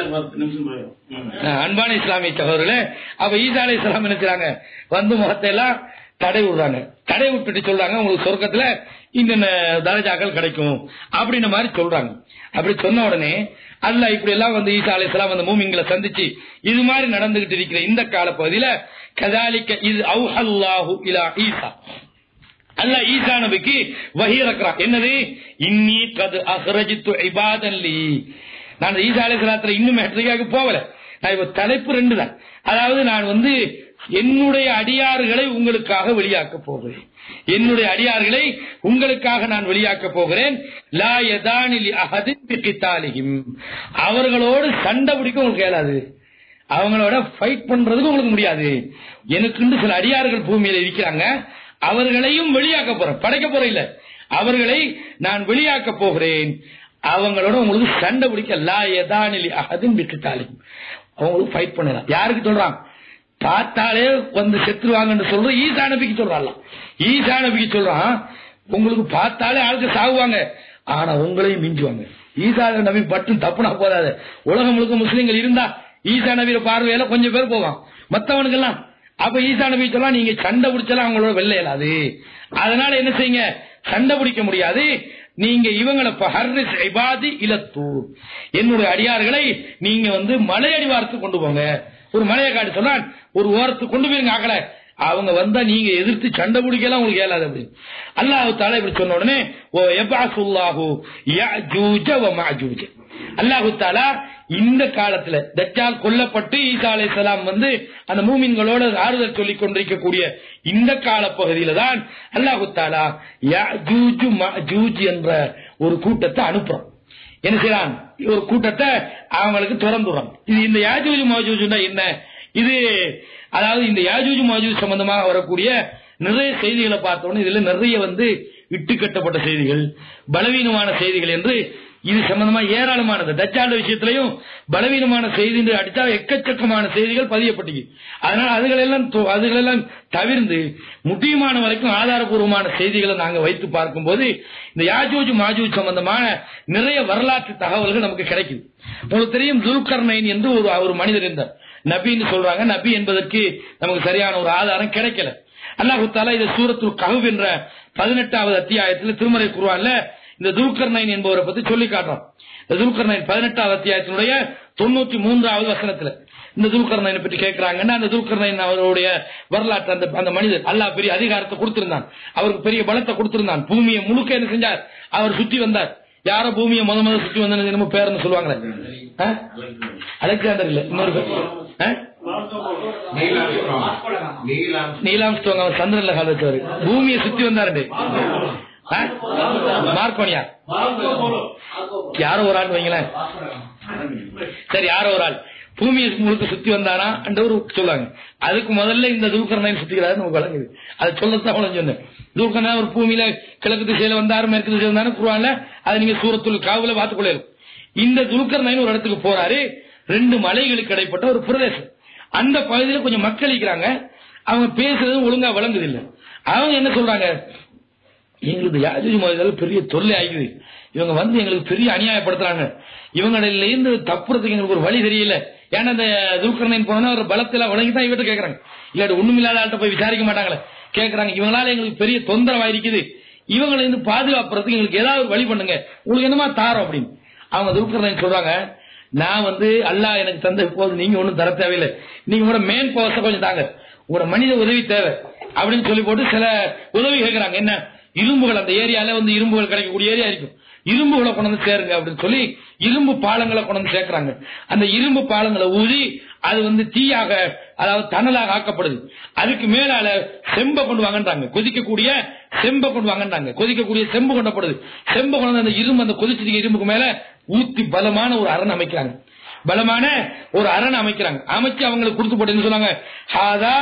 அன்பான இஸ்லாமிய சகோதரர்களே, அப்ப ஈசா அலைஹிஸ்ஸலாம் என்ன செய்றாங்க, வந்து முகத்தை எல்லாம் தடை விடுறாங்க. தடை விட்டுட்டு சொல்றாங்க, உங்களுக்கு சொர்க்கத்துல இந்த தரஜாக்கள் கிடைக்கும் அப்படின்ற மாதிரி சொல்றாங்க. அப்படி சொன்ன உடனே அல்லாஹ் இப்படி எல்லாம் வந்து ஈசா அலைஹிஸ்ஸலாம் அந்த மூமின்களை சந்திச்சு இது மாதிரி நடந்துகிட்டு இருக்கிற இந்த கால பகுதியில கதாலிக்க இது அவுஹல்லாஹு இலா ஈசா, அல்லாஹ் ஈசா நபிக்கு வஹி இறக்குறான். என்னது, இன்னி கத் அஹ்ரஜ்து இபாதன் லீ. நான் ஈசா அலைஹிஸ்ஸலாத்துல இன்னும் மெட்ரிக்காக போகல, நான் இப்ப தலைப்பு ரெண்டு தான். அதாவது நான் வந்து என்னுடைய அடியார்களை உங்களுக்காக வெளியாக்க போகிறேன், என்னுடைய அடியார்களை உங்களுக்காக நான் வெளியாக்க போகிறேன். லா யதானி லி அஹதின் பிகிதாலிஹிம், அவர்களோடு சண்டை பிடிக்க உங்களுக்கு இயலாது, அவங்களோட ஃபைட் பண்றதுக்கு உங்களுக்கு முடியாது. எனக்கு சில அடியார்கள் பூமியில இருக்கிறாங்க, அவர்களையும் வெளியாக்க போறேன், படைக்க போற இல்ல, அவர்களை நான் வெளியாக்க போகிறேன், அவங்களோட உங்களுக்கு சண்டை பிடிக்க லா யதானி லி அஹதின் பிகிதாலிஹிம், அவங்களுக்கு ஃபைட் பண்ணலாம். யாருக்கு சொல்றான், பார்த்தாலே வந்து செத்துருவாங்கன்னு சொல்ற ஈசா நபிக்கு சொல்றான். ஈசா நபிக்கு சொல்றான், உங்களுக்கு பார்த்தாலே ஆளுக்கு சாகுவாங்க, ஆனா உங்களையும் மிஞ்சுவாங்க. ஈசா நபி மட்டும் தப்புனா போதாது, உலகம் முழுக்க முஸ்லீம்கள் இருந்தா ஈசா நபியோட பார்வையில கொஞ்சம் பேர் போவான், மத்தவனுக்கு எல்லாம். அப்ப ஈசா நபி சொல்லலாம், நீங்க சண்டை பிடிச்சலாம் அவங்களோட வெள்ள இயலாது, அதனால என்ன செய்யுங்க, சண்டை பிடிக்க முடியாது, நீங்க இவங்களை என்னுடைய அடியார்களை நீங்க வந்து மலை அடிவாரத்துக்கு கொண்டு போங்க. ஒரு மலையை காட்டி சொன்னா ஒரு ஓரத்துக்கு கொண்டு போயிருங்க, ஆகல அவங்க வந்தா நீங்க எதிர்த்து சண்டை பிடிக்கலாம் உங்களுக்கு இயலாது அப்படின்னு அல்லாஹ் தஆலா இப்படி சொன்ன உடனே ஓ யபஅசுல்லாஹு யஅஜூஜ வ மஅஜூஜ, அல்லாஹ் தஆலா இந்த காலத்துல தஜ்ஜால் கொல்லப்பட்டு ஈசா அலைஹிஸ்ஸலாம் வந்து அந்த மூமின்களோட ஆறுதல் சொல்லிக் கொண்டிருக்கக்கூடிய இந்த கால பகுதியில தான் அல்லாஹ் தஆலா யாஜூஜ் மாஜூஜ் என்ற ஒரு கூட்டத்தை அனுப்புறான். என்ன செய்யறான்? ஒரு கூட்டத்தை அவங்களுக்கு திறந்துறான். இது இந்த யாஜூஜ் மாஜூஜ் என்ன? இது அதாவது இந்த யாஜூஜ் மாஜூஜ் சம்பந்தமாக வரக்கூடிய நிறைய செய்திகளை பார்த்தோன்னு இதுல நிறைய வந்து இட்டுக்கட்டப்பட்ட செய்திகள், பலவீனமான செய்திகள் என்று இது சம்பந்தமா ஏராளமானது. தஜ்ஜால் விஷயத்திலையும் பலவீனமான செய்தி என்று அடித்தா எக்கச்சக்கமான செய்திகள் பதியப்பட்டது. அதனால அதுகளெல்லாம் அதுகளெல்லாம் தவிர்த்து முக்கியமான வரைக்கும் ஆதாரபூர்வமான செய்திகளை நாங்க வைத்து பார்க்கும் போது இந்த யாஜூஜ் மாஜூஜ் சம்பந்தமான நிறைய வரலாற்று தகவல்கள் நமக்கு கிடைக்குது. உங்களுக்கு தெரியும், துல்கர்னைன் என்று ஒரு ஒரு மனிதர் இருந்தார். நபின்னு சொல்றாங்க. நபி என்பதற்கு நமக்கு சரியான ஒரு ஆதாரம் கிடைக்கல. அல்லாஹ் தஆலா இந்த சூரத்துல் கஹ்ஃப் என்ற பதினெட்டாவது அத்தியாயத்தில் திருமறை குர்ஆன்ல இந்த துல்கர்னைன் என்பவரை பத்தி சொல்லி காட்டுறான். இந்த துல்கர்னைன் பதினெட்டாவது அத்தியாயத்தினுடைய தொண்ணூற்றி மூன்றாவது வசனத்துல இந்த துல்கர்னைனை பற்றி கேட்கிறாங்கன்னா, அந்த துல்கர்னைன் அவருடைய வரலாற்று அந்த அந்த மனிதர் அல்லாஹ் பெரிய அதிகாரத்தை கொடுத்திருந்தான், அவருக்கு பெரிய பலத்தை கொடுத்திருந்தான். பூமியை முழுக்க என்ன செஞ்சார்? அவர் சுற்றி வந்தார். யார பூமியை முத முத சுற்றி வந்தது நம்ம பேருன்னு சொல்லுவாங்களே, அலெக்சாண்டர் இல்ல, இன்னொரு பேர் நீலாம்ஸ்ட்ராங். அவர் சந்திரன்ல கால் வச்சவர், பூமியை சுத்தி வந்தாரு. மார்க்கோனியா யாரோ ஒரு ஆள் வைங்களேன், சரி யாரோ ஒரு ஆள் பூமியை முழுக்க சுத்தி வந்தாரா ஒரு சொல்லுவாங்க. அதுக்கு முதல்ல இந்த துல்கர்னைன் சுத்திக்கிறாரு நமக்கு வழங்குது. அதை சொல்லத்தான் சொன்னேன். துல்கர்னைன் ஒரு பூமியில கிழக்கு திசையில வந்தாரு, மேற்கு திசையில வந்தாரு குர்ஆன்ல அதை நீங்க சூரத்துல் கஹ்ஃப்ல பார்த்துக்கொள்ளலாம். இந்த துல்கர்னைன் ஒரு இடத்துக்கு போறாரு. ரெண்டு மலைகளுக்கு இடைப்பட்ட ஒரு பிரதேசம். அந்த பகுதியில் கொஞ்சம் மக்கள் இருக்கிறாங்க. அவங்க பேசுறது ஒழுங்கா வழங்குது இல்ல. அவங்க என்ன சொல்றாங்க, எங்களுக்கு யாஜூஜ் மாஜூஜ் பெரிய தொல்லை ஆகுது, இவங்க வந்து எங்களுக்கு பெரிய அநியாயப்படுத்துறாங்க, இவங்களில இருந்து தப்புறதுக்கு எங்களுக்கு ஒரு வழி தெரியல. ஏன்னா இந்த துல்கர்னைன் போனா ஒரு பலத்துல வழங்கிதான் இவட்ட கேட்கறாங்க. இல்லாட்டி ஒண்ணுமில்லாத ஆள்கிட்ட போய் விசாரிக்க மாட்டாங்களே, கேட்கறாங்க. இவங்களால எங்களுக்கு பெரிய தொந்தரவா இருக்குது, இவங்களை இருந்து பாதுகாப்புறதுக்கு எங்களுக்கு ஏதாவது ஒரு வழி பண்ணுங்க, உங்களுக்கு என்னமா தாரோம் அப்படின்னு. அவங்க துல்கர்னைன் சொல்றாங்க, நான் வந்து அல்லாஹ் எனக்கு தந்த போது நீங்க ஒண்ணும் தர தேவையில்லை, நீங்க உங்களோட மேன் பவர்ஸை கொஞ்சம் தாங்க, உங்களோட மனித உதவி தேவை அப்படின்னு சொல்லி போட்டு சில உதவி கேட்கறாங்க. என்ன இரும்புகள், அந்த ஏரியால வந்து இரும்புகள் கிடைக்கக்கூடிய ஏரியா இருக்கும், இரும்புகளை கொண்டு வந்து சேருங்க அப்படின்னு சொல்லி இரும்பு பாலங்களை கொண்டு வந்து சேர்க்கிறாங்க. அந்த இரும்பு பாலங்களை ஊதி அது வந்து தீயாக, அதாவது தணலாக ஆக்கப்படுது. அதுக்கு மேலால செம்ப கொண்டு வாங்கன்றாங்க, கொதிக்கக்கூடிய செம்ப கொண்டு வாங்கன்றாங்க, கொதிக்கக்கூடிய செம்பு கொண்டப்படுது. செம்ப கொண்டு அந்த இரும்பு, அந்த கொதிச்சு இரும்புக்கு மேல ஊத்தி பலமான ஒரு அரண் அமைக்கிறாங்க. பலமான ஒரு அரண் அமைக்கிறாங்க. அமைச்சு அவங்களுக்கு கொடுத்து போட்டு சொன்னாங்க, ஹாதா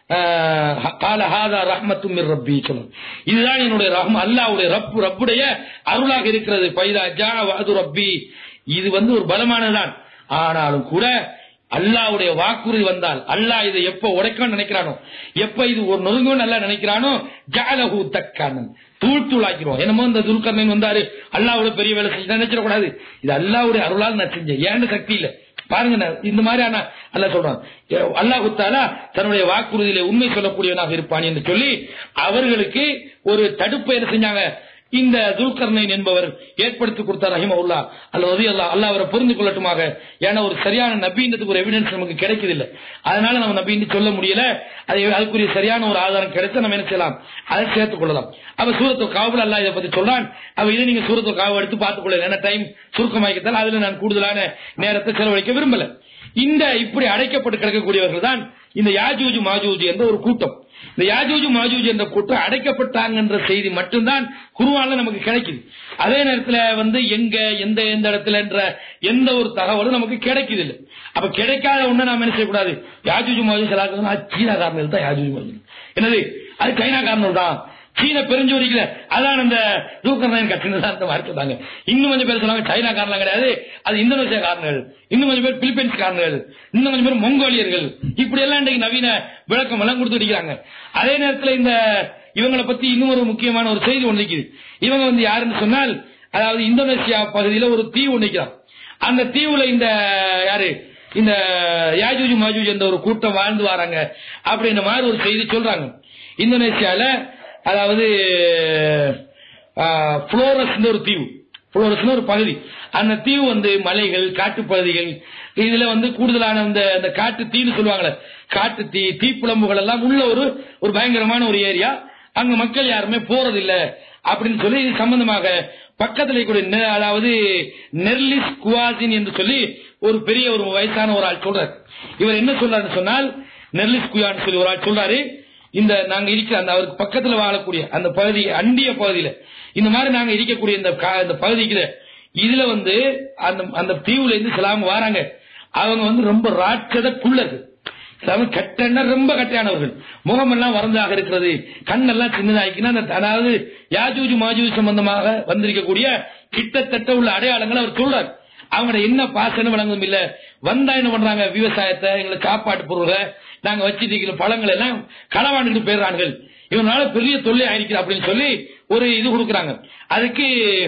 கால ஹாதா ரஹ்மத்தும் மிர் ரப்பி, சொல்லுங்க இதுதான் என்னுடைய ரஹ்மத், அல்லாஹ்வுடைய ரப்பு ரப்புடைய அருளாக இருக்கிறது. பைதா ஜா வஅது ரப்பி, இது வந்து ஒரு பலமானதான். ஆனாலும் கூட அல்லாஹ்வுடைய வாக்குறுதி வந்தால், அல்லாஹ் இதை எப்ப உடைக்கணும்னு நினைக்கிறானோ, எப்ப இது ஒரு நொறுங்கும் நல்லா நினைக்கிறானோ, ஜஅலஹு தக்கானன், தூள் தூளாக்கிறோம். என்னமோ இந்த துல்கர்னைன் வந்தாரு அல்லாஹ்வுடைய பெரிய வேலை செஞ்சு நினைச்சிட கூடாது, இது அல்லாஹ்வுடைய அருளால் நான் செஞ்சேன், ஏன்னு சக்தி இல்ல. பாருங்க இந்த மாதிரியான அல்லாஹ் சொல்றான். அல்லாஹ் தஆலா தன்னுடைய வாக்குறுதியிலே உண்மை சொல்லக்கூடியவனாக இருப்பான் என்று சொல்லி அவர்களுக்கு ஒரு தடுப்பை என்ன செஞ்சாங்க, இந்த துல்கர்னைன் என்பவர் ஏற்படுத்தி கொடுத்தார் ரஹிமஹுல்லாஹ். அல்லது அல்லாஹ் அல்லாஹ் அவரை புரிந்து கொள்ளட்டுமாக. ஏன்னா ஒரு சரியான நபின்றதுக்கு ஒரு எவிடன்ஸ் நமக்கு கிடைக்குது இல்ல, அதனால நம்ம நபின்னு சொல்ல முடியல. அது அதுக்குரிய சரியான ஒரு ஆதாரம் கிடைச்சா நம்ம என்ன செய்யலாம், அதை சேர்த்துக் கொள்ளலாம். அவ சூரத்துல் கஹ்ஃப்ல அல்லாஹ் இதை பத்தி சொல்றான். அவ இதை நீங்க சூரத்துல் கஹ்ஃப் எடுத்து பார்த்துக் கொள்ளலாம். ஏன்னா டைம் சுருக்கமாக்கித்தால் அதுல நான் கூடுதலான நேரத்தை செலவழிக்க விரும்பல. இந்த இப்படி அடைக்கப்பட்டு கிடக்கக்கூடியவர்கள் தான் இந்த யாஜூஜ் மாஜூஜ் என்ற ஒரு கூட்டம். இந்த யாஜூஜ் மாஜூஜ் என்ற கூட்டம் அடைக்கப்பட்டாங்க என்ற செய்தி மட்டும்தான் குர்ஆன்ல நமக்கு கிடைக்குது. அதே நேரத்தில் வந்து எங்க எந்த எந்த இடத்துல என்ற எந்த ஒரு தகவலும் நமக்கு கிடைக்குது இல்லை. அப்ப கிடைக்காத ஒண்ணு நாம என்ன செய்யக்கூடாது, யாஜூஜ் மாஜூஜ் சீனா காரணம் தான் யாஜூஜ் மாஜூஜ் என்னது, அது சைனா காரணம் தான், சீன பெருஞ்சோரிக்கல அதான் அந்த துல்கர்னைன் கட்டினதான் மார்க்காங்க. இன்னும் கொஞ்சம் பேர் சொன்னாங்க சைனா காரணம் கிடையாது, அது இந்தோனேசியா காரணங்கள், இன்னும் கொஞ்சம் பேர் பிலிப்பைன்ஸ் காரணங்கள், இன்னும் கொஞ்சம் பேர் மங்கோலியர்கள், இப்படி எல்லாம் இன்றைக்கு நவீன விளக்கம் எல்லாம் கொடுத்து அடிக்கிறாங்க. அதே நேரத்தில் இந்த இவங்களை பத்தி இன்னும் ஒரு முக்கியமான ஒரு செய்தி ஒன்று இருக்குது. இவங்க வந்து யாருன்னு சொன்னால், அதாவது இந்தோனேசியா பகுதியில் ஒரு தீவு ஒன்றிக்கிறான். அந்த தீவுல இந்த யாரு இந்த யாஜூஜ் மாஜூஜ் என்ற ஒரு கூட்டம் வாழ்ந்து வராங்க அப்படின்ற மாதிரி ஒரு செய்தி சொல்றாங்க. இந்தோனேசியால அதாவது புளோரஸ் ஒரு தீவு, புளோரஸ் ஒரு பகுதி, அந்த தீவு வந்து மலைகள், காட்டு பகுதிகள், இதுல வந்து கூடுதலான இந்த காட்டு தீன்னு சொல்லுவாங்கல்ல, காட்டு தீ, தீப்புழம்புகள் எல்லாம் உள்ள ஒரு ஒரு பயங்கரமான ஒரு ஏரியா. அங்க மக்கள் யாருமே போறதில்லை அப்படின்னு சொல்லி இது சம்பந்தமாக பக்கத்தில் கூட அதாவது நெர்லிஸ் குவாசின் என்று சொல்லி ஒரு பெரிய ஒரு வயசான ஒரு ஆள் சொல்றாரு. இவர் என்ன சொல்றாரு சொன்னால், நெர்லிஸ் குயான்னு சொல்லி ஒரு ஆள் சொல்றாரு, இந்த நாங்க இருக்கிற அந்த அவருக்கு பக்கத்தில் வாழக்கூடிய அந்த பகுதி அண்டிய பகுதியில இந்த மாதிரி நாங்க இருக்கக்கூடிய இந்த பகுதிக்கு இதுல வந்து அந்த அந்த தீவுல இருந்து சிலாம வராங்க. அவங்க வந்து ரொம்ப ராட்சத குள்ளர்கள், கட்டண ரொம்ப கட்டையானவர்கள், முகமெல்லாம் வறந்தாக இருக்கிறது, கண்ணெல்லாம் சின்னதாக்கினா அதாவது யாஜூஜ் மாஜூஜ் சம்பந்தமாக வந்திருக்கக்கூடிய கிட்டத்தட்ட உள்ள அடையாளங்கள் அவர் சொல்றார். அவங்களோட என்ன பாசனம் வழங்கும் இல்ல, வந்தா என்ன பண்றாங்க, விவசாயத்தை எங்களை சாப்பாட்டு பொருளை நாங்க வச்சிருக்கிற பழங்கள் எல்லாம் களவாண்டுட்டு போயிடுறார்கள், இவனால பெரிய தொல்லை ஆயிருக்குது அப்படின்னு சொல்லி ஒரு இது கொடுக்குறாங்க. அதுக்கு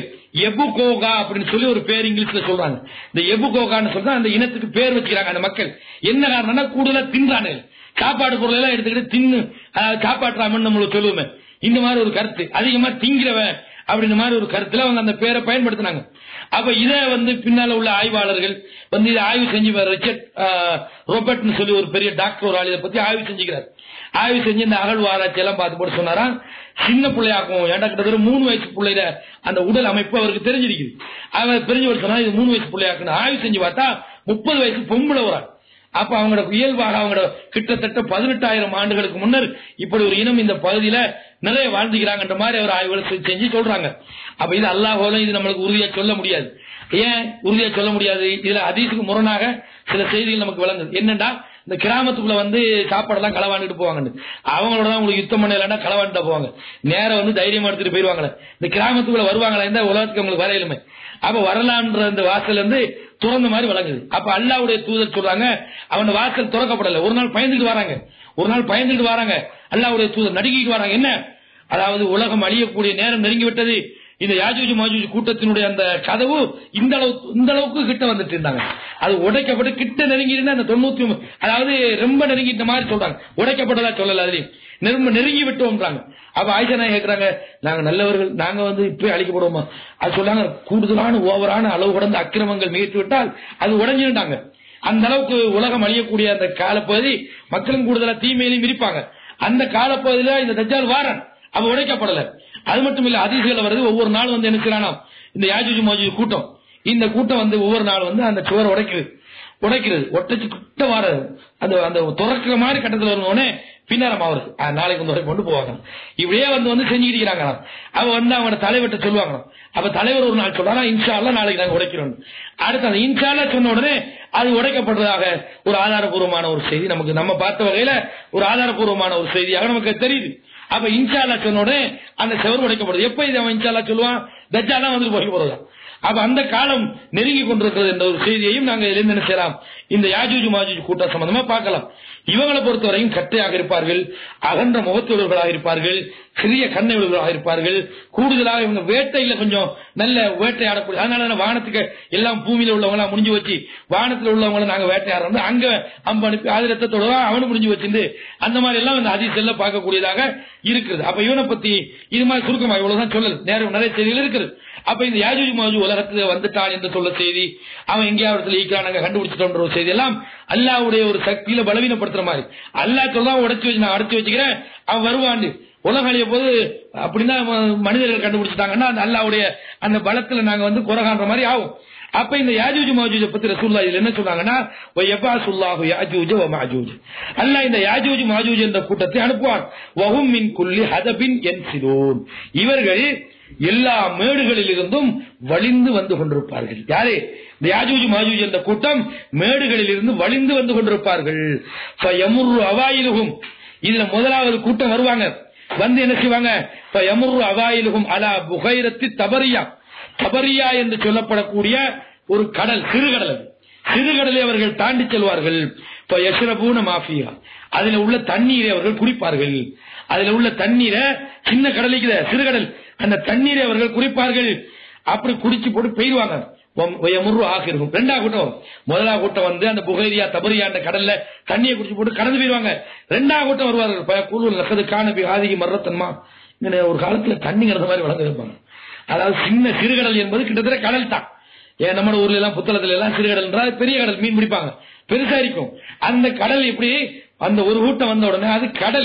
எபுகோகா அப்படின்னு சொல்லி ஒரு பேர் இங்கிலீஷ்ல சொல்றாங்க. இந்த எபுகோகான்னு சொல்றா அந்த இனத்துக்கு பேர் வச்சுக்கிறாங்க அந்த மக்கள். என்ன காரணம்னா கூடுதலா தின்றாங்க, சாப்பாடு பொருள் எல்லாம் எடுத்துக்கிட்டு தின்னு சாப்பாட்டுறாமன்னு நம்மளுக்கு சொல்லுவோமே, இந்த மாதிரி ஒரு கருத்து, அதிகமா திங்கிறவன் அப்படின்ற மாதிரி ஒரு கருத்துல அவங்க அந்த பேரை பயன்படுத்தினாங்க. அப்ப இத வந்து பின்னால உள்ள ஆய்வாளர்கள் வந்து இதை ஆய்வு செஞ்சு ரிச்சர்ட் ரோபர்ட்னு சொல்லி ஒரு பெரிய டாக்டர் ஒரு ஆள் இதை பத்தி ஆய்வு செஞ்சுக்கிறார். ஆய்வு செஞ்சு இந்த அகழ்வாராய்ச்சி எல்லாம் பார்த்து போட்டு சொன்னாரா, சின்ன பிள்ளையாக்கும் ஏன்டா கிட்டத்தட்ட மூணு வயசு பிள்ளையில அந்த உடல் அமைப்பு அவருக்கு தெரிஞ்சிருக்குது. அவர் தெரிஞ்சு சொன்னா இது மூணு வயசு பிள்ளையாக்குன்னு ஆய்வு செஞ்சு பார்த்தா முப்பது வயசு பொம்பளை ஒரு ஆள். அப்ப அவங்களோட இயல்பாக அவங்களோட கிட்டத்தட்ட பதினெட்டாயிரம் ஆண்டுகளுக்கு முன்னர் இப்படி ஒரு இனம் இந்த பகுதியில நிறைய வாழ்ந்துக்கிறாங்கன்ற மாதிரி அவர் ஆய்வுகள் செஞ்சு சொல்றாங்க. அப்ப இது அல்லாஹ்வால இது நம்மளுக்கு உறுதியா சொல்ல முடியாது. ஏன் உறுதியா சொல்ல முடியாது? இதுல ஹதீஸுக்கு முரணாக சில செய்திகள் நமக்கு விளங்குது. என்னன்னா, இந்த கிராமத்துக்குள்ள வந்து சாப்பாடெல்லாம் களவாண்டுட்டு போவாங்க, அவங்களோட தான் உங்களுக்கு யுத்தம் பண்ண இல்லைன்னா களவாண்டுட்டு போவாங்க, நேரம் வந்து தைரியமா எடுத்துட்டு போயிருவாங்களே. இந்த கிராமத்துக்குள்ள வருவாங்களா இந்த உலகத்துக்கு அவங்களுக்கு வரையிலுமே. அப்ப வரலான்ற இந்த வாசல் வந்து துறந்த மாதிரி வழங்குது. அப்ப அல்லாஹ்வுடைய தூதர் சொல்றாங்க அவன் வாசல் திறக்கப்படல. ஒரு நாள் பயந்துட்டு வராங்க, ஒரு நாள் பயந்துட்டு வராங்க, அல்லாஹ்வுடைய தூதர் நடுங்கிட்டு வராங்க. என்ன, அதாவது உலகம் அழியக்கூடிய நேரம் நெருங்கி விட்டது, இந்த யாஜூஜ் மாஜூஜ் கூட்டத்தினுடைய அந்த கதவு இந்த அளவுக்கு இந்த அளவுக்கு கிட்ட வந்துட்டு இருந்தாங்க, அது உடைக்கப்பட்டு கிட்ட நெருங்கி இருந்தா அந்த தொண்ணூத்தி அதாவது ரொம்ப நெருங்கிட்ட மாதிரி சொல்றாங்க, உடைக்கப்பட்டதா சொல்லல, அதுலயும் ரொம்ப நெருங்கி விட்டோம்ன்றாங்க. அப்ப ஆயிஷா நாயகி கேட்கிறாங்க, நாங்க நல்லவர்கள், நாங்க வந்து இப்ப அழிக்கப்படுவோமா? அது சொல்றாங்க, கூடுதலான ஓவரான அளவு கடந்த அக்கிரமங்கள் மிகத்து விட்டால் அது உடஞ்சிருந்தாங்க. அந்த அளவுக்கு உலகம் அழியக்கூடிய அந்த காலப்பகுதி மக்களும் கூடுதலா தீமையிலையும் இருப்பாங்க. அந்த காலப்பகுதியில இந்த தஜ்ஜால் வாரன் அவ உடைக்கப்படல. அது மட்டும் இல்ல, ஹதீஸ்ல வருது ஒவ்வொரு நாள் வந்து என்ன செய்யறானா இந்த யாஜூஜ் மாஜூஜ் கூட்டம், இந்த கூட்டம் வந்து ஒவ்வொரு நாள் வந்து அந்த சுவரை உடைக்குது உடைக்கிறது ஒட்டச்சு கிட்ட வாரது, அந்த அந்த துறக்கிற மாதிரி கட்டத்தில் வருவோன்னே பின்னாரம் அவருக்கு நாளைக்கு வந்து கொண்டு போவாங்க. இப்படியே வந்து வந்து செஞ்சுக்கிட்டு இருக்கிறாங்க. அவ வந்து அவங்க தலைவர்கிட்ட சொல்லுவாங்க. அப்ப தலைவர் ஒரு நாள் சொல்றாங்க, இன்ஷா அல்லாஹ் நாளைக்கு நாங்க உடைக்கிறோம். அடுத்து அந்த இன்ஷா அல்லாஹ் சொன்ன உடனே அது உடைக்கப்படுறதாக ஒரு ஆதாரபூர்வமான ஒரு செய்தி நமக்கு நம்ம பார்த்த வகையில ஒரு ஆதாரபூர்வமான ஒரு செய்தியாக நமக்கு தெரியுது. அப்ப இன்ஷா அல்லாஹ் சொன்ன உடனே அந்த செவர் உடைக்கப்படுது. எப்ப இது அவன் இன்ஷா அல்லாஹ் சொல்லுவான், தஜ்ஜால் வந்து போய் போறதா. அப்ப அந்த காலம் நெருங்கி கொண்டிருக்கிறது என்ற ஒரு செய்தியையும் நாங்கள் எழுந்து என்ன செய்யலாம், இந்த யாஜூஜ் மாஜூஜ் கூட்டம் சம்பந்தமா பார்க்கலாம். இவங்களை பொறுத்தவரையும் கட்டையாக இருப்பார்கள், அகன்ற முகத்துள்ளவர்களாக இருப்பார்கள், சிறிய கண்ணை உள்ளவர்களாக இருப்பார்கள். கூடுதலாக இவங்க வேட்டையில கொஞ்சம் நல்ல வேட்டையாடக்கூடிய, அதனால வானத்துக்கு எல்லாம் பூமியில உள்ளவங்க முடிஞ்சு வச்சு வானத்துல உள்ளவங்களை நாங்க வேட்டையாடுறோம், அங்க அம்பு அனுப்பி அது ரத்தத்தோட அவனு முடிஞ்சு வச்சிருந்து அந்த மாதிரி எல்லாம் இந்த அதிசல்ல பார்க்கக்கூடியதாக இருக்குது. அப்ப இவனை பத்தி இது மாதிரி சுருக்கமா இவ்வளவுதான் சொல்லல், நேரம் நிறைய செய்திகள் இருக்குது. அப்ப இந்த யாஜூஜ் மாஜூஜ் உலகத்துல வந்துட்டான் என்று சொல்ல செய்தி, அவன் எங்கேயாவது ஈக்கிறான் நாங்க கண்டுபிடிச்சிட்டோன்ற ஒரு செய்தி எல்லாம் அல்லாஹ்வுடைய ஒரு சக்தியில பலவீனப்படுத்துற மாதிரி. அல்லாஹ் சொல்றான் உடைச்சு வச்சு நான் அடைச்சு வச்சுக்கிறேன், அவன் வருவான் உலகம் அழிய போது அப்படின்னா மனிதர்கள் கண்டுபிடிச்சிட்டாங்கன்னா அந்த அல்லாஹ்வுடைய அந்த பலத்துல நாங்க வந்து குறைகாண்ற மாதிரி ஆகும். அப்ப இந்த யாஜூஜ் மாஜூஜ் பத்தி ரசூலுல்லாஹ் இதுல என்ன சொல்றாங்கன்னா, வயபாசுல்லாஹு யாஜூஜ வ மாஜூஜ், அல்லாஹ் இந்த யாஜூஜ் மாஜூஜ் என்ற கூட்டத்தை அனுப்புவான். வஹும் மின் குல்லி ஹதபின் யன்சிலூன், இவர்கள் எல்லா மேடுகளில் இருந்தும் வழிந்து வந்து கொண்டிருப்பார்கள். யாரே இந்த யாஜூஜ் மாஜூஜ் என்ற கூட்டம் மேடுகளில் இருந்து வழிந்து வந்து கொண்டிருப்பார்கள். ஃபயமுர்ரு அவாயிலுஹும், இதுல முதலாவது கூட்டம் வருவாங்க, வந்து என்ன செய்வாங்க, ஃபயமுர்ரு அவாயிலுஹும் அலா புகைரத்தி தபரியா, தபரியா என்று சொல்லப்படக்கூடிய ஒரு கடல், சிறுகடல், சிறுகடலை அவர்கள் தாண்டி செல்வார்கள். ஃபயஷ்ரபூன மாஃபியா, அதுல உள்ள தண்ணீரை அவர்கள் குடிப்பார்கள். அதுல உள்ள தண்ணீரை, சின்ன கடலைக்கு சிறுகடல், அந்த தண்ணீரை அவர்கள் குடிப்பார்கள். அப்படி குடிச்சு போட்டு பெய்வாங்க. ஆகிருக்கும் ரெண்டாவது கூட்டம், முதலாவது கூட்டம் வந்து அந்த புகைரியா தபரியா அந்த கடல்ல தண்ணியை குடிச்சு போட்டு கடந்து போயிருவாங்க. ரெண்டாவது கூட்டம் வருவார்கள், காணபி ஆதிகி மர்றத்தன்மா, ஒரு காலத்துல தண்ணி கிடந்த மாதிரி வளர்ந்து இருப்பாங்க. அதாவது சின்ன சிறுகடல் என்பது கிட்டத்தட்ட கடல் தான். ஏன் நம்ம ஊர்ல எல்லாம் புத்தளத்துல எல்லாம் சிறுகடல் என்றால் பெரிய கடல், மீன் பிடிப்பாங்க, பெருசா இருக்கும். அந்த கடல் எப்படி அந்த ஒரு கூட்டம் வந்த உடனே அது கடல்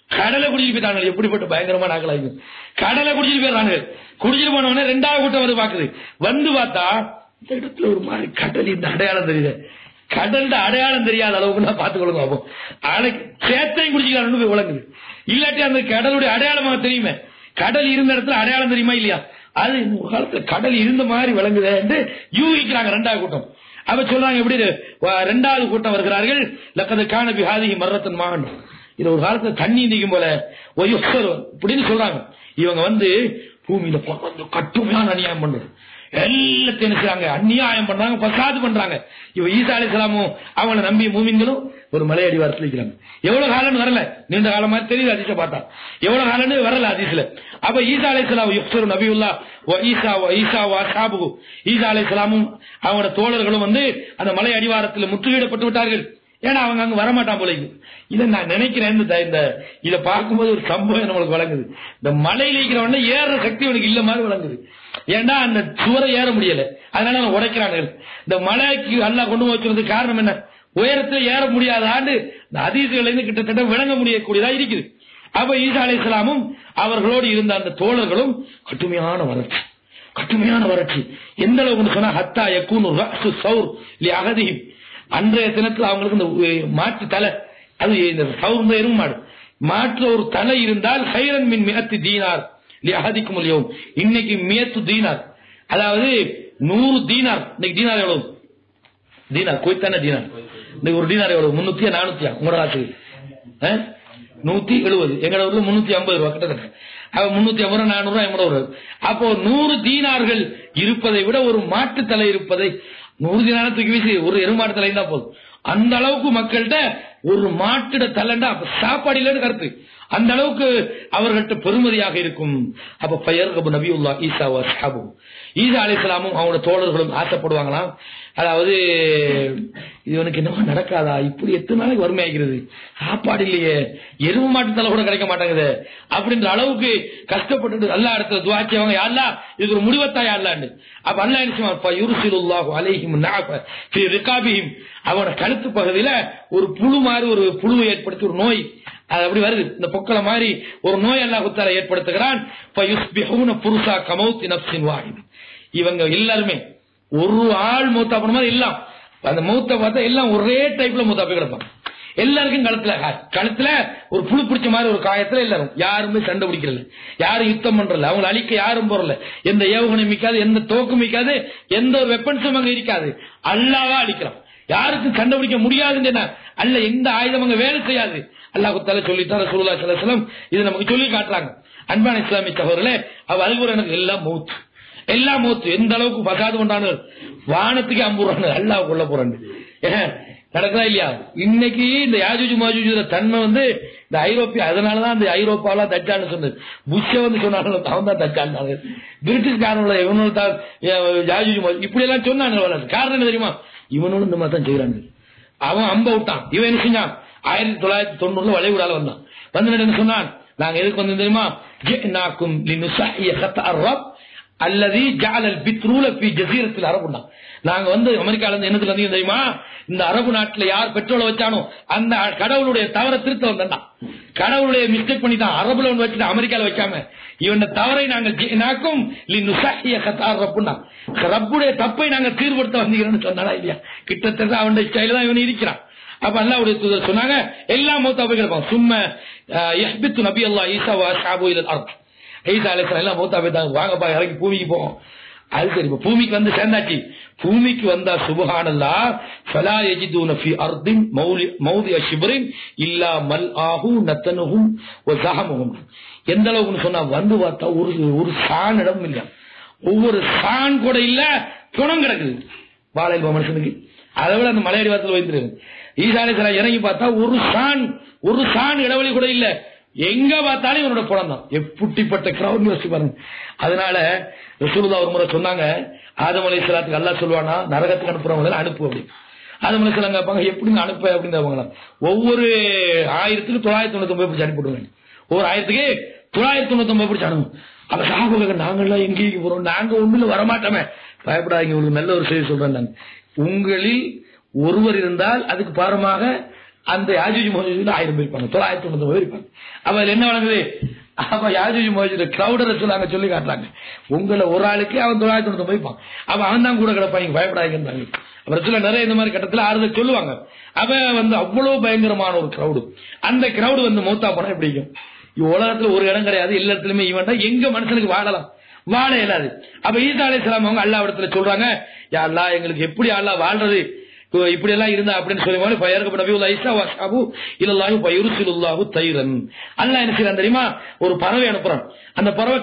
கடலை குடிச்சிட்டு போயிட்டாங்க. எப்படிப்பட்ட பயங்கரமான ஆக்கலாங்க. கடலை குடிச்சிட்டு போயிடுறாங்க. குடிச்சிட்டு போனவனே ரெண்டாவது கூட்டம் வந்து பாக்குது. வந்து பார்த்தா இந்த இடத்துல ஒரு மாதிரி கடல் இந்த அடையாளம் தெரியுது. கடல் அடையாளம் தெரியாத அளவுக்கு நான் பாத்துக்கொள்ளுங்க. அப்போ சேத்தையும் குடிச்சிக்கலாம் போய் விளங்குது. இல்லாட்டி அந்த கடலுடைய அடையாளமாக தெரியுமே. கடல் இருந்த இடத்துல அடையாளம் தெரியுமா இல்லையா? அது ஒரு காலத்துல கடல் இருந்த மாதிரி விளங்குது என்று யூகிக்கிறாங்க ரெண்டாவது கூட்டம். அவ சொல்றாங்க எப்படி ரெண்டாவது கூட்டம் வருகிறார்கள். லக்கது கான பிஹாதி மர்ரத்தன் மகன், இது ஒரு காலத்துல தண்ணி நீக்கும் போல இப்படின்னு சொல்றாங்க. இவங்க வந்து பூமியில கட்டுமையான அநியாயம் பண்றது, எல்லாத்தையும் நினைச்சாங்க, அநியாயம் பண்றாங்க, பசாது பண்றாங்க. இவ ஈசா அலைஹிஸ்ஸலாமும் அவங்கள நம்பிய மூமின்களும் ஒரு மலையடி வாரத்தில் இருக்கிறாங்க. எவ்வளவு காலம் வரல, நீண்ட காலம் மாதிரி தெரியுது அதிச பார்த்தா. எவ்வளவு காலம் வரல அதிசல. அப்ப ஈசா அலைஹிஸ்ஸலாம் யுஃப்ஸரு நபியுல்லா வ ஈசா வ ஈசா வ அஸ்ஹாபுஹு, ஈசா அலைஹிஸ்ஸலாமும் அவங்களோட தோழர்களும் வந்து அந்த மலை அடிவாரத்தில் முற்றுகையிடப்பட்டு விட்டார்கள். ஏன்னா அவங்க அங்க வரமாட்டான் போல. இதை நான் நினைக்கிறேன். இந்த இதை பார்க்கும்போது ஒரு சம்பவம் நம்மளுக்கு வழங்குது. இந்த மலையில இருக்கிறவன ஏற சக்தி அவனுக்கு இல்ல மாதிரி வழங்குது. ஏன்னா அந்த சுவரை ஏற முடியல, அதனால அவன் உடைக்கிறாங்க. இந்த மலைக்கு அல்லாஹ் கொண்டு வச்சிருந்தது காரணம் என்ன? உயரத்தில் ஏற முடியாத ஆண்டு இந்த ஹதீஸ்கள் கிட்டத்தட்ட விளங்க முடியக்கூடியதா இருக்குது. அப்ப ஈசா அலைஹிஸ்ஸலாமும் அவர்களோடு இருந்த அந்த தோழர்களும் கடுமையான வறட்சி, கடுமையான வறட்சி எந்த அளவுக்கு சொன்னா ஹத்தா யகூனு ரஅசு ஸௌர் லி அஹதிஹிம், அன்றைய தினத்தில் அவங்களுக்கு இந்த மாற்று தலை, அது இந்த சவுந்த எருமை மாடு மாற்று ஒரு தலை இருந்தால் ஹைரன் மின் மியத்து தீனார் அஹதிக்கும் இல்லையும், இன்னைக்கு மியத்து தீனார், அதாவது நூறு தீனார். இன்னைக்கு தீனார் எவ்வளவு? தீனார் கோய்த்தான தீனார் இன்னைக்கு ஒரு தீனார் எவ்வளவு? முன்னூத்தியா நானூத்தியா? உங்களோட ஆசை நூத்தி எழுபது, எங்களோட ஊர்ல முன்னூத்தி ஐம்பது ரூபா கிட்டத்தட்ட. அவ முன்னூத்தி ஐம்பது ரூபா நானூறு ரூபாய் எங்களோட. அப்போ நூறு தீனார்கள் இருப்பதை விட ஒரு மாட்டு தலை இருப்பதை, நூறு தீனார தூக்கி வீசி ஒரு எருமாட்டு தலை தான் போதும். அந்த அளவுக்கு மக்கள்கிட்ட ஒரு மாட்டிட தலைண்டா அப்ப சாப்பாடு இல்லைன்னு கருத்து. அந்த அளவுக்கு அவர்கள்ட்ட பெருமதியாக இருக்கும். அப்ப பையர் நபியுல்லா ஈசா வஸ்ஹாபு, ஈசா அலைஹிஸ்ஸலாமும் அவங்களோட தோழர்களும் ஆசைப்படுவாங்களாம். அதாவது இவனுக்கு என்னவோ நடக்காதா, இப்படி எத்தனை நாளைக்கு வறுமையாகிறது, சாப்பாடு இல்லையே, எருவு மாட்டு தலை கூட கிடைக்க மாட்டாங்குது அப்படின்ற அளவுக்கு கஷ்டப்பட்டு அல்லா இடத்துல துஆ செய்வாங்க. யா அல்லாஹ் இதுக்கு ஒரு முடிவத்தா யா அல்லாஹ்னு. அப்ப அல்லாஹ் என்ன செய்வான்? யுர்சிலுல்லாஹு அலைஹிம் நஅஃப ஃபீ ரிகாபிஹிம், அவனோட கழுத்து பகுதியில ஒரு புழு மாதிரி ஒரு புழுவை ஏற்படுத்தி ஒரு நோய் அது அப்படி வருது, இந்த பொக்கள மாதிரி ஒரு நோய் அல்லாஹ் தஆலா ஏற்படுத்துகிறான். ஃபயுஸ்பிஹூன புருஸா கமௌத்தி நஃப்ஸின் வாஹித், இவங்க எல்லாருமே ஒரு ஆள் மூத்தா போன மாதிரி எல்லாம் அந்த மூத்த பார்த்தா எல்லாம் ஒரே டைப்ல மூத்தா போய் கிடப்பாங்க. எல்லாருக்கும் கழுத்துல கழுத்துல ஒரு புழு பிடிச்ச மாதிரி ஒரு காயத்துல எல்லாரும், யாருமே சண்டை பிடிக்கிறது, யாரும் யுத்தம் பண்றல, அவங்களை அழிக்க யாரும் போறல, எந்த ஏவுகணை மிக்காது, எந்த தோக்கு மிக்காது, எந்த ஒரு வெப்பன்ஸும் அங்க இருக்காது. அல்லாஹ்வா அழிக்கிறான். யாருக்கும் சண்டை பிடிக்க முடியாதுன்னு என்ன அல்ல, எந்த ஆயுதம் அங்க வேலை செய்யாது. அல்லாஹ் தஆலா சொல்லிட்டார், ரசூலுல்லாஹி ஸல்லல்லாஹு அலைஹி வஸல்லம் இது நமக்கு சொல்லி காட்டுறாங்க. அன்பான இஸ்லாமிய சகோதரர்களே, அவ அல்குர் எனக்கு எல்லாம் மௌத், எல்லாம் மௌத். எந்த அளவுக்கு பசாது பண்றானு, வானத்துக்கு அம்புறானு, அல்லாஹ் கொல்ல போறான்னு நடக்குதா இல்லையா? இன்னைக்கு இந்த யாஜூஜ் மாஜூஜ் தன்மை வந்து இந்த ஐரோப்பிய, அதனாலதான் இந்த ஐரோப்பாவெல்லாம் தச்சான்னு சொன்னது. புஷ்ஷ வந்து சொன்னாங்க அவன் தான் தச்சான், பிரிட்டிஷ்காரன் இவனோட தான் யாஜூஜ் மாஜூஜ் இப்படி எல்லாம் சொன்னாங்க. காரணம் என்ன தெரியுமா? இவனோடு இந்த மாதிரி தான் செய்யறாங்க. அவன் அம்ப விட்டான், இவன் என்ன செஞ்சான்? ஆயிரத்தி தொள்ளாயிரத்தி தொண்ணூறுல வளைகுடால வந்தான். வந்து என்ன சொன்னான்? நாங்க எதுக்கு வந்து தெரியுமா? ஜினாக்கும் லினுஸஹிய கத் அர்ரப் அல்லதி ஜஅலல் பித்ரூல ஃபீ ஜஸீரத்தில் அரபுனா, நாங்க வந்து அமெரிக்கால இருந்து என்னதுல வந்து தெரியுமா? இந்த அரபு நாட்டுல யார் பெட்ரோலை வச்சானோ அந்த கடவுளுடைய தவறை திருத்த வந்தான். கடவுளுடைய மிஸ்டேக் பண்ணிட்டான், அரபுல ஒன்று வச்சுட்டு அமெரிக்கால வைக்காம இவன் தவறை நாங்கள் ஜினாக்கும் லினுஸஹிய கத் அர்ரப்னா, ரப்புடைய தப்பை நாங்க தீர்வுபடுத்த வந்தீங்கன்னு சொன்னாடா இல்லையா? கிட்டத்தட்ட அவனுடைய ஸ்டைல தான் இவன் இருக்கிறான். அப்ப அல்லாஹ்வுடைய தூதர் சொன்னாங்க எல்லாம் மௌத்தா போய் கிடப்பான். சும்மா யஹ்பித்து நபி அல்லாஹ் ஈசா வ அஸ்ஹாபு இலல் அர்த், ஈசா அலைஹிஸ்ஸலாம் எல்லாம் மௌத்தா போயிட்டாங்க, வாங்கப்பா இறங்கி பூமிக்கு போவோம். அது சரி, பூமிக்கு வந்து சேர்ந்தாச்சு. பூமிக்கு வந்தா சுப்ஹானல்லாஹ் ஃபலா யஜிதுன ஃபீ அர்தின் மௌதிஅ ஷிப்ரின் இல்லா மல்ஆஹு நத்தனுஹும் வ ஸஹமுஹும், எந்த அளவுக்கு சொன்னா வந்து பார்த்தா ஒரு ஒரு சான் இடம் இல்ல, ஒவ்வொரு சான் கூட இல்ல, குணம் கிடக்குது வாழையில் மனுஷனுக்கு. அதை விட அந்த மலையடி வாரத்தில் வைத்திருக்கு. ஈசா அலைஹிஸ்ஸலாம் இறங்கி பார்த்தா ஒரு சான் ஒரு சான் இடைவெளி கூட இல்ல, எங்க பார்த்தாலும் இவனோட படம் தான். எப்படிப்பட்ட கிரௌண்ட் யோசிச்சு பாருங்க. அதனால ரசூலுல்லாஹ் ஒரு முறை சொன்னாங்க, ஆதம் அலைஹிஸ்ஸலாத்துக்கு அல்லாஹ் சொல்லுவானா நரகத்துக்கு அனுப்புறவங்க அனுப்பு அப்படி. ஆதம் அலைஹிஸ்ஸலாம் கேட்பாங்க எப்படிங்க அனுப்ப அப்படின்னு. ஒவ்வொரு ஆயிரத்துக்கு தொள்ளாயிரத்தி தொண்ணூத்தி ஒன்பது பிடிச்சி அனுப்பிவிடுவேன், ஒவ்வொரு ஆயிரத்துக்கு தொள்ளாயிரத்தி தொண்ணூத்தி ஒன்பது பிடிச்சி அனுப்பும். அப்ப சாகுபக நாங்கெல்லாம் எங்கேயும் போறோம், நாங்க ஒண்ணுல வரமாட்டோமே, பயப்படாதீங்க, உங்களுக்கு நல்ல ஒரு செய்தி சொல்றேன். நான் உங்களில் ஒருவர் இருந்தால் அதுக்கு பாரமாக அந்த யாஜூஜ் மோஜூஜ்ல ஆயிரம் பேர் இருப்பாங்க, தொள்ளாயிரத்தி தொண்ணூத்தி பேர் இருப்பாங்க. அப்ப அதுல என்ன வழங்குது? அப்ப யாஜூஜ் மோஜூஜ் கிரௌடரை சொல்லாங்க சொல்லி காட்டுறாங்க. உங்களை ஒரு ஆளுக்கு அவன் தொள்ளாயிரத்தி தொண்ணூத்தி போய்ப்பான். அப்ப அவன் தான் கூட கிடப்பான், நீங்க பயப்படாதீங்கன்றாங்க. அப்புறம் சொல்ல நிறைய இந்த மாதிரி கட்டத்தில் ஆறுதல் சொல்லுவாங்க. அவ வந்து அவ்வளவு பயங்கரமான ஒரு கிரௌடு. அந்த கிரௌடு வந்து மௌத்தா போனா எப்படிக்கும்? உலகத்துல ஒரு இடம் கிடையாது, எல்லா இடத்துலயுமே இவன்டா எங்க மனுஷனுக்கு வாழலாம், வாழ இயலாது. அப்ப ஈசா அலைஹிஸ்ஸலாம் அவங்க அல்லாஹ் இடத்துல சொல்றாங்க, யா அல்லாஹ் எங்களுக்கு எப்படி அல்லாஹ் வாழ்றது இப்படி எல்லாம் இருந்தா அப்படின்னு சொல்லி பயர்க்கப்பட்ட அல்லாஹ் என்ன செய்யறான் தெரியுமா? ஒரு பறவை அனுப்புறான். அந்த பறவை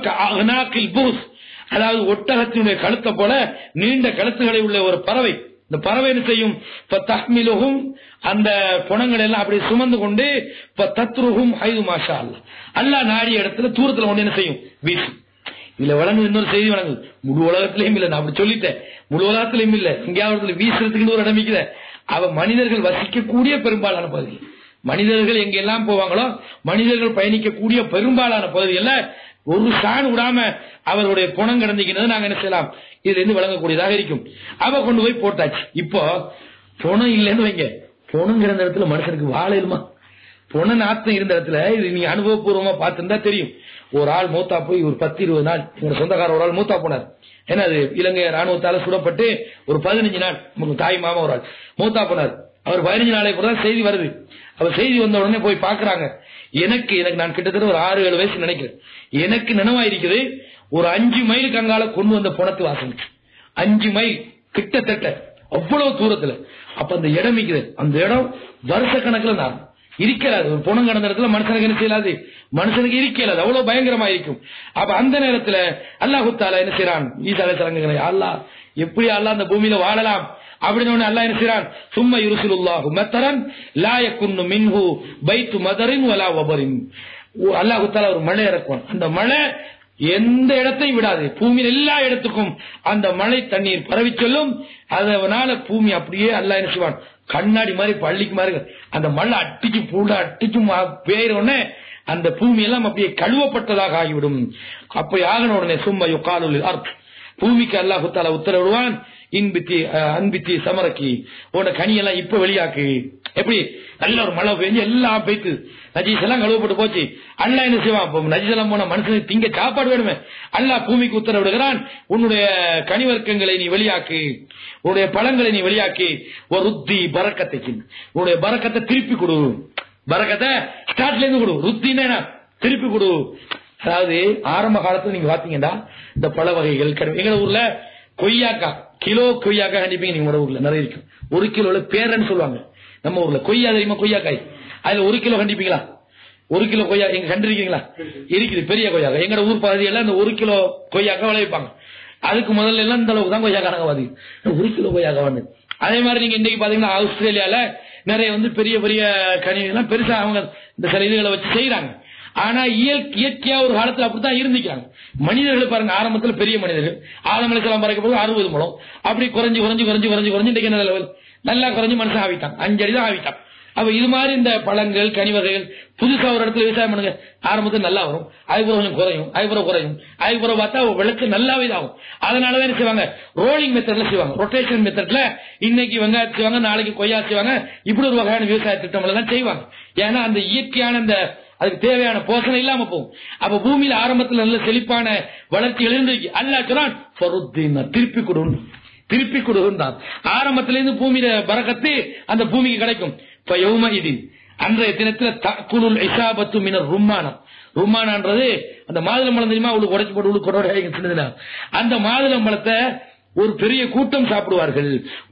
அதாவது ஒட்டகத்தினுடைய கழுத்தை போல நீண்ட கழுத்துகளை உள்ள ஒரு பறவை. இந்த பறவை என்ன செய்யும்? தஹ்மிலுஹும் அந்த புணங்கள் எல்லாம் அப்படி சுமந்து கொண்டு தத்ருஹும் ஹைது மாஷா அல்லாஹ் அல்லாஹ் நாடிய இடத்துல தூரத்துல கொண்டு என்ன செய்யும்? வீசும். இதுல வழங்கு இன்னொரு செய்தி வழங்கு. முழு உலகத்திலையும் இல்ல, நான் அப்படி சொல்லிட்டேன், முழு உலகத்திலையும் இல்ல, எங்கேயாவது வீசுறதுக்கு ஒரு இடம் இருக்குது. அவ மனிதர்கள் வசிக்கக்கூடிய பெரும்பாலான பகுதி, மனிதர்கள் எங்கெல்லாம் போவாங்களோ மனிதர்கள் பயணிக்கக்கூடிய பெரும்பாலான பகுதியில் ஒரு சாண் விடாம அவருடைய புணம் கிடந்திக்கிறது நாங்க என்ன செய்யலாம், இதுல இருந்து வழங்கக்கூடியதாக இருக்கும். அவ கொண்டு போய் போட்டாச்சு. இப்போ புணம் இல்லைன்னு வைங்க, புணம் கிடந்த இடத்துல மனுஷனுக்கு வாழ இல்லமா? புண நாத்தம் இருந்த இடத்துல இது நீங்க அனுபவபூர்வமா பார்த்துருந்தா தெரியும். ஒரு ஆள் மூத்தா போய் ஒரு பத்து இருபது நாள் எங்க சொந்தக்கார ஒரு ஆள் மூத்தா போனார். ஏன்னா அது இலங்கை ராணுவத்தால சுடப்பட்டு ஒரு பதினஞ்சு நாள் தாய் மாமா ஒரு ஆள் மூத்தா போனார். அவர் பதினஞ்சு நாளை கூட செய்தி வருது. அவர் செய்தி வந்த உடனே போய் பாக்குறாங்க. எனக்கு எனக்கு நான் கிட்டத்தட்ட ஒரு ஆறு ஏழு வயசு நினைக்கிறேன். எனக்கு நினைவாயிருக்குது, ஒரு அஞ்சு மைலுக்கு அங்கால கொண்டு வந்த புணத்து வாசனை, அஞ்சு மைல் கிட்டத்தட்ட அவ்வளவு தூரத்துல. அப்ப அந்த இடம் இருக்குது, அந்த இடம் வருஷ கணக்குல நான் இருக்கிறாது. ஒரு புணம் கடந்த இடத்துல மனுஷனுக்கு என்ன செய்யலாது, மனுஷனுக்கு இருக்கலாது, அவ்வளவு பயங்கரமா இருக்கும். அப்ப அந்த நேரத்துல அல்லாஹ் தஆலா என்ன செய்யறான்? ஈசா அலைஹிஸ்ஸலாம் அல்லாஹ் எப்படி அல்லாஹ் அந்த பூமியில வாழலாம் அப்படின்னு அல்லாஹ் என்ன செய்யறான்? சும்ம யுர்சிலுல்லாஹு மத்தரன் லா யகுன்னு மின்ஹு பைத்து மதரின் வலா வபரின். அல்லாஹ் தஆலா ஒரு மழை இறக்குவான். அந்த மழை எந்த இடத்தையும் விடாது, பூமியில் எல்லா இடத்துக்கும் அந்த மழை தண்ணீர் பரவி செல்லும். அதனால பூமி அப்படியே அல்லாஹ் என்ன செய்வான்? கண்ணாடி மாதிரி பள்ளிக்கு மாதிரி அந்த மழை அட்டிக்கு பூட அட்டிக்கு பெயரோடனே அந்த பூமி எல்லாம் அப்படியே கழுவப்பட்டதாக ஆகிவிடும். அப்ப ஆகன உடனே சும்மா யுகாலுல் அர்த், பூமிக்கு அல்லாஹ் தஆலா உத்தரவிடுவான், இன்பித்தி அன்பித்தி சமரக்கி உன கனியெல்லாம் இப்ப வெளியாக்கு. எப்படி நல்ல ஒரு மழை பெஞ்சு எல்லாம் பெய்த்து நஜீஸ் எல்லாம் கழுவப்பட்டு போச்சு. அல்லாஹ் என்ன செய்வான்? நஜீஸ் எல்லாம் போன மனுஷனுக்கு திங்க சாப்பாடு வேணுமே, அல்லாஹ் பூமிக்கு உத்தரவிடுகிறான், உன்னுடைய கனிவர்க்கங்களை நீ வெளியாக்கு, உன்னுடைய பழங்களை நீ வெளியாக்கி, ஒரு ருத்தி பரக்கத்தை, உன்னுடைய பரக்கத்தை திருப்பி கொடு, பரக்கத்தை ஸ்டார்ட்ல இருந்து கொடு, ருத்தினா திருப்பி கொடு. அதாவது ஆரம்ப காலத்துல நீங்க பாத்தீங்கன்னா இந்த பழ வகைகள் எங்க ஊர்ல கொய்யாக்கா கிலோ கொய்யாக்கா கண்டிப்பீங்க, நீங்க ஊர்ல நிறைய இருக்கும். ஒரு கிலோல பேரன்னு சொல்லுவாங்க. நம்ம ஊர்ல கொய்யா தெரியுமா? கொய்யாக்காய் அதுல ஒரு கிலோ கண்டிப்பீங்களா? ஒரு கிலோ கொய்யா எங்க கண்டிருக்கீங்களா? இருக்குது பெரிய கொய்யாக்கா. எங்க ஊர் பகுதியெல்லாம் இந்த ஒரு கிலோ கொய்யாக்கா விளைவிப்பாங்க. அதுக்கு முதல்ல எல்லாம் இந்த அளவுக்கு தான் கொய்யா கணக்கு, ஒரு கிலோ கொய்யாக்கா வந்து. அதே மாதிரி நீங்க இன்னைக்கு பாத்தீங்கன்னா ஆஸ்திரேலியால நிறைய வந்து பெரிய பெரிய கனிகள் பெருசா அவங்க இந்த சில இதுகளை வச்சு செய்யறாங்க. ஆனா இயற்கையா ஒரு காலத்துல அப்படித்தான் இருந்துக்கிறாங்க. மனிதர்கள் பாருங்க, ஆரம்பத்தில் பெரிய மனிதர்கள் ஆதம் அலைஹிஸ்ஸலாம் பறக்கும் அறுபது முழம் அப்படி குறைஞ்சு குறைஞ்சு குறைஞ்சு குறைஞ்சு குறைஞ்சு இன்றைக்கு என்ன லெவல் நல்லா குறைஞ்சு மனுஷன் ஆவிட்டான், அஞ்சடி தான் ஆவிட்டான். அப்ப இது மாதிரி இந்த பழங்கள் கனிவகைகள் புதுசா ஒரு இடத்துல விவசாயம் பண்ணுங்க, ஆரம்பத்தில் நல்லா வரும், அதுக்கப்புறம் கொஞ்சம் குறையும், அதுக்கப்புறம் குறையும், அதுக்கப்புறம் பார்த்தா விளக்கு நல்லாவே இதாகும். அதனாலதான் என்ன செய்வாங்க? ரோலிங் மெத்தட்ல செய்வாங்க, ரொட்டேஷன் மெத்தட்ல இன்னைக்கு வெங்காயம் செய்வாங்க, நாளைக்கு கொய்யா செய்வாங்க, இப்படி ஒரு வகையான விவசாய திட்டம் எல்லாம் செய்வாங்க. ஏன்னா அந்த இயற்கையான அந்த அதுக்கு தேவையான போஷணம் இல்லாம போகும். அப்ப பூமியில ஆரம்பத்தில் நல்ல செழிப்பான வளர்ச்சிகள் இருந்து அல்லாஹ் சொல்றான் திருப்பி கொடு, திருப்பி கொடுத்தான். ஆரம்பத்திலிருந்து பூமியில பரக்கத்து அந்த பூமிக்கு கிடைக்கும். இப்ப யௌம இதின் அன்றைய தினத்துல தக்குலுல் இசாபத்து மினர் ரும்மானம், ரும்மானன்றது அந்த மாதுளம்பழம் தெரியுமா? அவளுக்கு உடைச்சு போட்டு உள்ள கொடை, அந்த மாதுளம்பழத்தை ஒரு பெரிய கூட்டம் சாப்பிடுவார்கள்.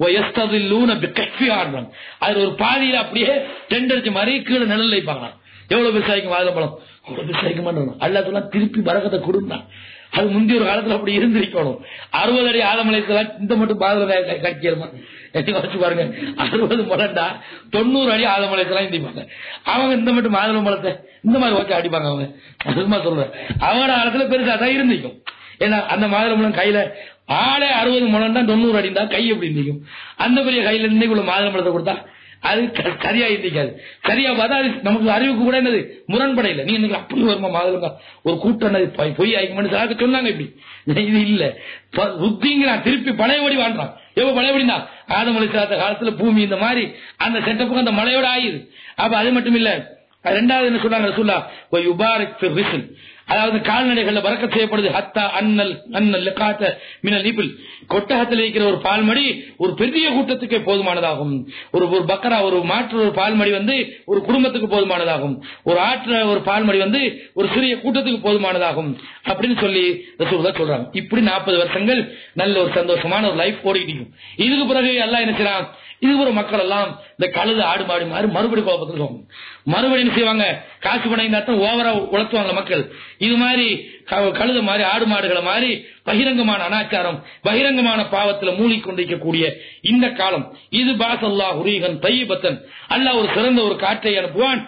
அது ஒரு பாதியில அப்படியே டெண்டடிச்ச மாதிரி கீழே நிழல் வைப்பாங்க. எவ்வளவு விவசாயிக்கும் மாதுளம்பழம் அவ்வளவு விவசாயிக்க மாட்டோம். அல்லா சொன்னா திருப்பி பரக்கத்தை கொடுத்தான். அது முந்தைய ஒரு காலத்துல அப்படி இருந்திருக்கணும். அறுபது அடி ஆலமலையத்துல இந்த மட்டும் பாதுகாப்பு கட்சியமா வச்சு பாருங்க, அறுபது முழண்டா தொண்ணூறு அடி ஆலமலையத்தெல்லாம் இந்திப்பாங்க. அவங்க இந்த மட்டும் மாதுளம்பழத்தை இந்த மாதிரி வச்சு அடிப்பாங்க. அவங்க அதுமா சொல்றேன், அவங்களோட காலத்துல பெருசா தான் இருந்திருக்கும். ஏன்னா அந்த மாதுளம்பழம் கையில ஆளே அறுபது முழம் தான் தொண்ணூறு அடி தான் கை எப்படி இருந்திருக்கும். அந்த பெரிய கையில இன்னைக்குள்ள மாதுளம்பழத்தை கொடுத்தா அது சரியா இருந்திருக்காது. சரியா பார்த்தா அது நமக்கு அறிவுக்கு கூட என்னது முரண்படையில. நீ இன்னைக்கு அப்படி வருமா மாதுளங்க ஒரு கூட்டம் பொய் ஆகிக்க சொன்னாங்க. இப்படி இது இல்ல ருத்திங்கிறான், திருப்பி பழையபடி வாழ்றான். எவ்வளவு பழையபடினா ஆதம் அலைஹிஸ்ஸலாம் காலத்துல பூமி இந்த மாதிரி அந்த செட்டப்புக்கு அந்த மலையோட ஆயுது. அப்ப அது மட்டும் இல்ல, ரெண்டாவது என்ன சொல்றாங்க ரசூலுல்லாஹ், யுபாரிக் ஃபிர் ரிஸ்ல், அதாவது கால்நடைகள்ல பரக்கத் செய்யப்படுது. ஹத்தா அன்னல் அன்னல் லகாத மினல் இபில், கொட்டகத்தில் இருக்கிற ஒரு பால்மடி ஒரு பெரிய கூட்டத்துக்கு போதுமானதாகும். ஒரு ஒரு பக்கரா ஒரு மாற்று ஒரு பால்மடி வந்து ஒரு குடும்பத்துக்கு போதுமானதாகும். ஒரு ஆற்று ஒரு பால்மடி வந்து ஒரு சிறிய கூட்டத்துக்கு போதுமானதாகும் அப்படின்னு சொல்லி ரசூலுல்லாஹ் சொல்றாங்க. இப்படி நாற்பது வருஷங்கள் நல்ல ஒரு சந்தோஷமான ஒரு லைஃப் ஓடிட்டு இருக்கும். இதுக்கு பிறகு எல்லாம் என்ன செய்யறான், இது ஒரு மக்கள் எல்லாம் இந்த கழுது ஆடு மாடு மாதிரி மறுபடி கோபத்துக்கு மறுபடியும் என்ன செய்வாங்க, காசு பணம் ஓவரா உழத்துவாங்க மக்கள். இது மாதிரி கழுத மாதிரி ஆடு மாடுகளை மாதிரி பகிரங்கமான அனாச்சாரம் பகிரங்கமான பாவத்தில் மூழ்கிக்கொண்டிருக்கக்கூடிய இந்த காலம் இது. பாஸ் அல்லாஹ் உரீகன் தையபத்தன், அல்லாஹ் ஒரு சிறந்த ஒரு காற்றை அனுப்புவான்.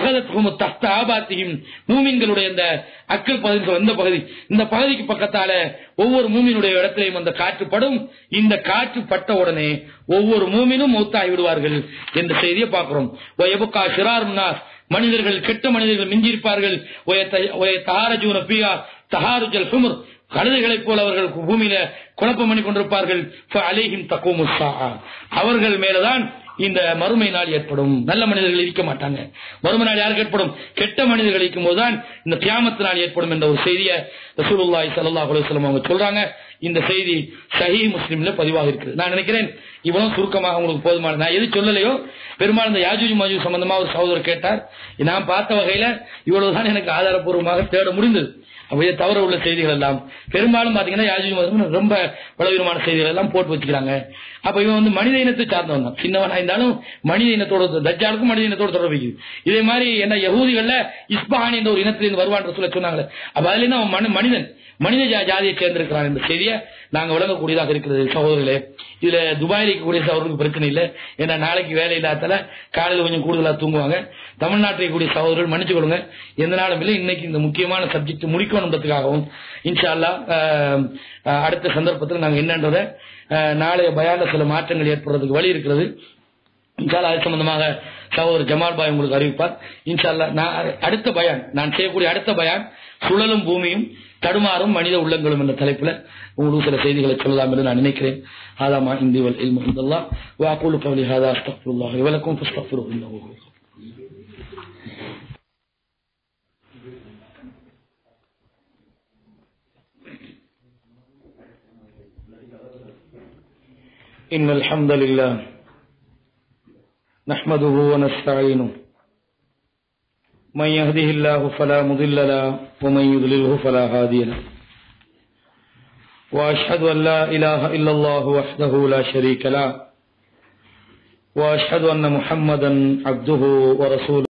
மூமின்களுடைய இந்த அக்கல் பகுதி, இந்த பகுதி இந்த பகுதிக்கு பக்கத்தால ஒவ்வொரு மூமினுடைய இடத்திலையும் அந்த காற்று படும். இந்த காற்று பட்ட உடனே ஒவ்வொரு மூமினும் மௌத்தாகி விடுவார்கள் என்ற செய்தியை பார்க்கிறோம். மனிதர்கள் கெட்ட மனிதர்கள் மிஞ்சிருப்பார்கள். கழுதைகளைப் போல அவர்கள் பூமியில குழப்பம் பண்ணி கொண்டிருப்பார்கள். அவர்கள் மேலதான் இந்த மறுமை நாள் ஏற்படும். நல்ல மனிதர்கள் இருக்க மாட்டாங்க. மறுமை நாள் யாருக்கு ஏற்படும்? கெட்ட மனிதர்கள் இருக்கும் போதுதான் இந்த கியாமத் நாள் ஏற்படும் என்ற ஒரு செய்தியை ரசூலுல்லாஹி ஸல்லல்லாஹு அலைஹி வஸல்லம் அவங்க சொல்றாங்க. இந்த செய்தி சஹீஹ் முஸ்லிம்ல பதிவாக இருக்கு. நான் நினைக்கிறேன் இவ்வளவு சுருக்கமாக உங்களுக்கு போதுமான. நான் எது சொல்லலையோ பெரும்பாலும் இந்த யாஜூஜ் மாஜூஜ் சம்பந்தமா ஒரு சகோதரர் கேட்டார். நான் பார்த்த வகையில இவ்வளவுதான் எனக்கு ஆதாரப்பூர்வமாக தேட முடிந்தது. அப்படியே தவற உள்ள செய்திகள் எல்லாம் பெரும்பாலும் பாத்தீங்கன்னா யாஜூஜ் மாஜூஜ் ரொம்ப பலவீனமான செய்திகள் எல்லாம் போட்டு வச்சுக்கிறாங்க. அப்ப இவன் வந்து மனித இனத்தை சார்ந்தவன் தான். சின்னவனா இருந்தாலும் மனித இனத்தோட, தஜ்ஜாலுக்கும் மனித இனத்தோட தொடர்பு. இதே மாதிரி என்ன யஹூதிகள்ல இஸ்பஹானி என்ற ஒரு இனத்திலிருந்து வருவான் சொல்ல சொன்னாங்களே, அப்ப அதுல இருந்து அவன் மனிதன் மனித ஜாதியை சேர்ந்திருக்கிறான் என்ற செய்தியை நாங்க வழங்கக்கூடியதாக இருக்கிறது சகோதரர்களே. இதுல துபாயில் இருக்கக்கூடிய சகோதரர்களுக்கு பிரச்சனை இல்லை. ஏன்னா நாளைக்கு வேலை இல்லாதால காலையில் கொஞ்சம் கூடுதலா தூங்குவாங்க. தமிழ்நாட்டில் இருக்கக்கூடிய சகோதரர்கள் மன்னிச்சு கொள்ளுங்க, எந்த நாளும் இல்லை. இன்னைக்கு இந்த முக்கியமான சப்ஜெக்ட் முடிக்கணுன்றதுக்காகவும் இன்ஷா அல்லாஹ் அடுத்த சந்தர்ப்பத்தில் நாங்க என்னன்றத நாளைய பயான்ல சில மாற்றங்கள் ஏற்படுறதுக்கு வழி இருக்கிறது. இன்ஷா அல்லாஹ் அது சம்பந்தமாக சகோதரர் ஜமால் பாய் உங்களுக்கு அறிவிப்பார். இன்ஷா அல்லாஹ் நான் அடுத்த பயான் நான் செய்யக்கூடிய அடுத்த பயான் சுழலும் பூமியும் தடுமாறும் மனித உள்ளங்களும் என்ற தலைப்புல உங்களுக்கு சில செய்திகளை சொல்லலாம் என்று நான் நினைக்கிறேன். ஆதாமா இந்தி வல் இல்மு இன்தல்லாஹ் வ அகூலு கௌலி ஹாதா அஸ்தக்ஃபிருல்லாஹ் வ லக்கும் ஃபஸ்தக்ஃபிருஹு இன்னஹு ஹுவல் கஃபூர். இன்னல் ஹம்தலில்லாஹ் நஹ்மதுஹு வ நஸ்தஈனுஹு من يهده الله فلا مضل له ومن يضلله فلا هادي له واشهد ان لا اله الا الله وحده لا شريك له واشهد ان محمدا عبده ورسوله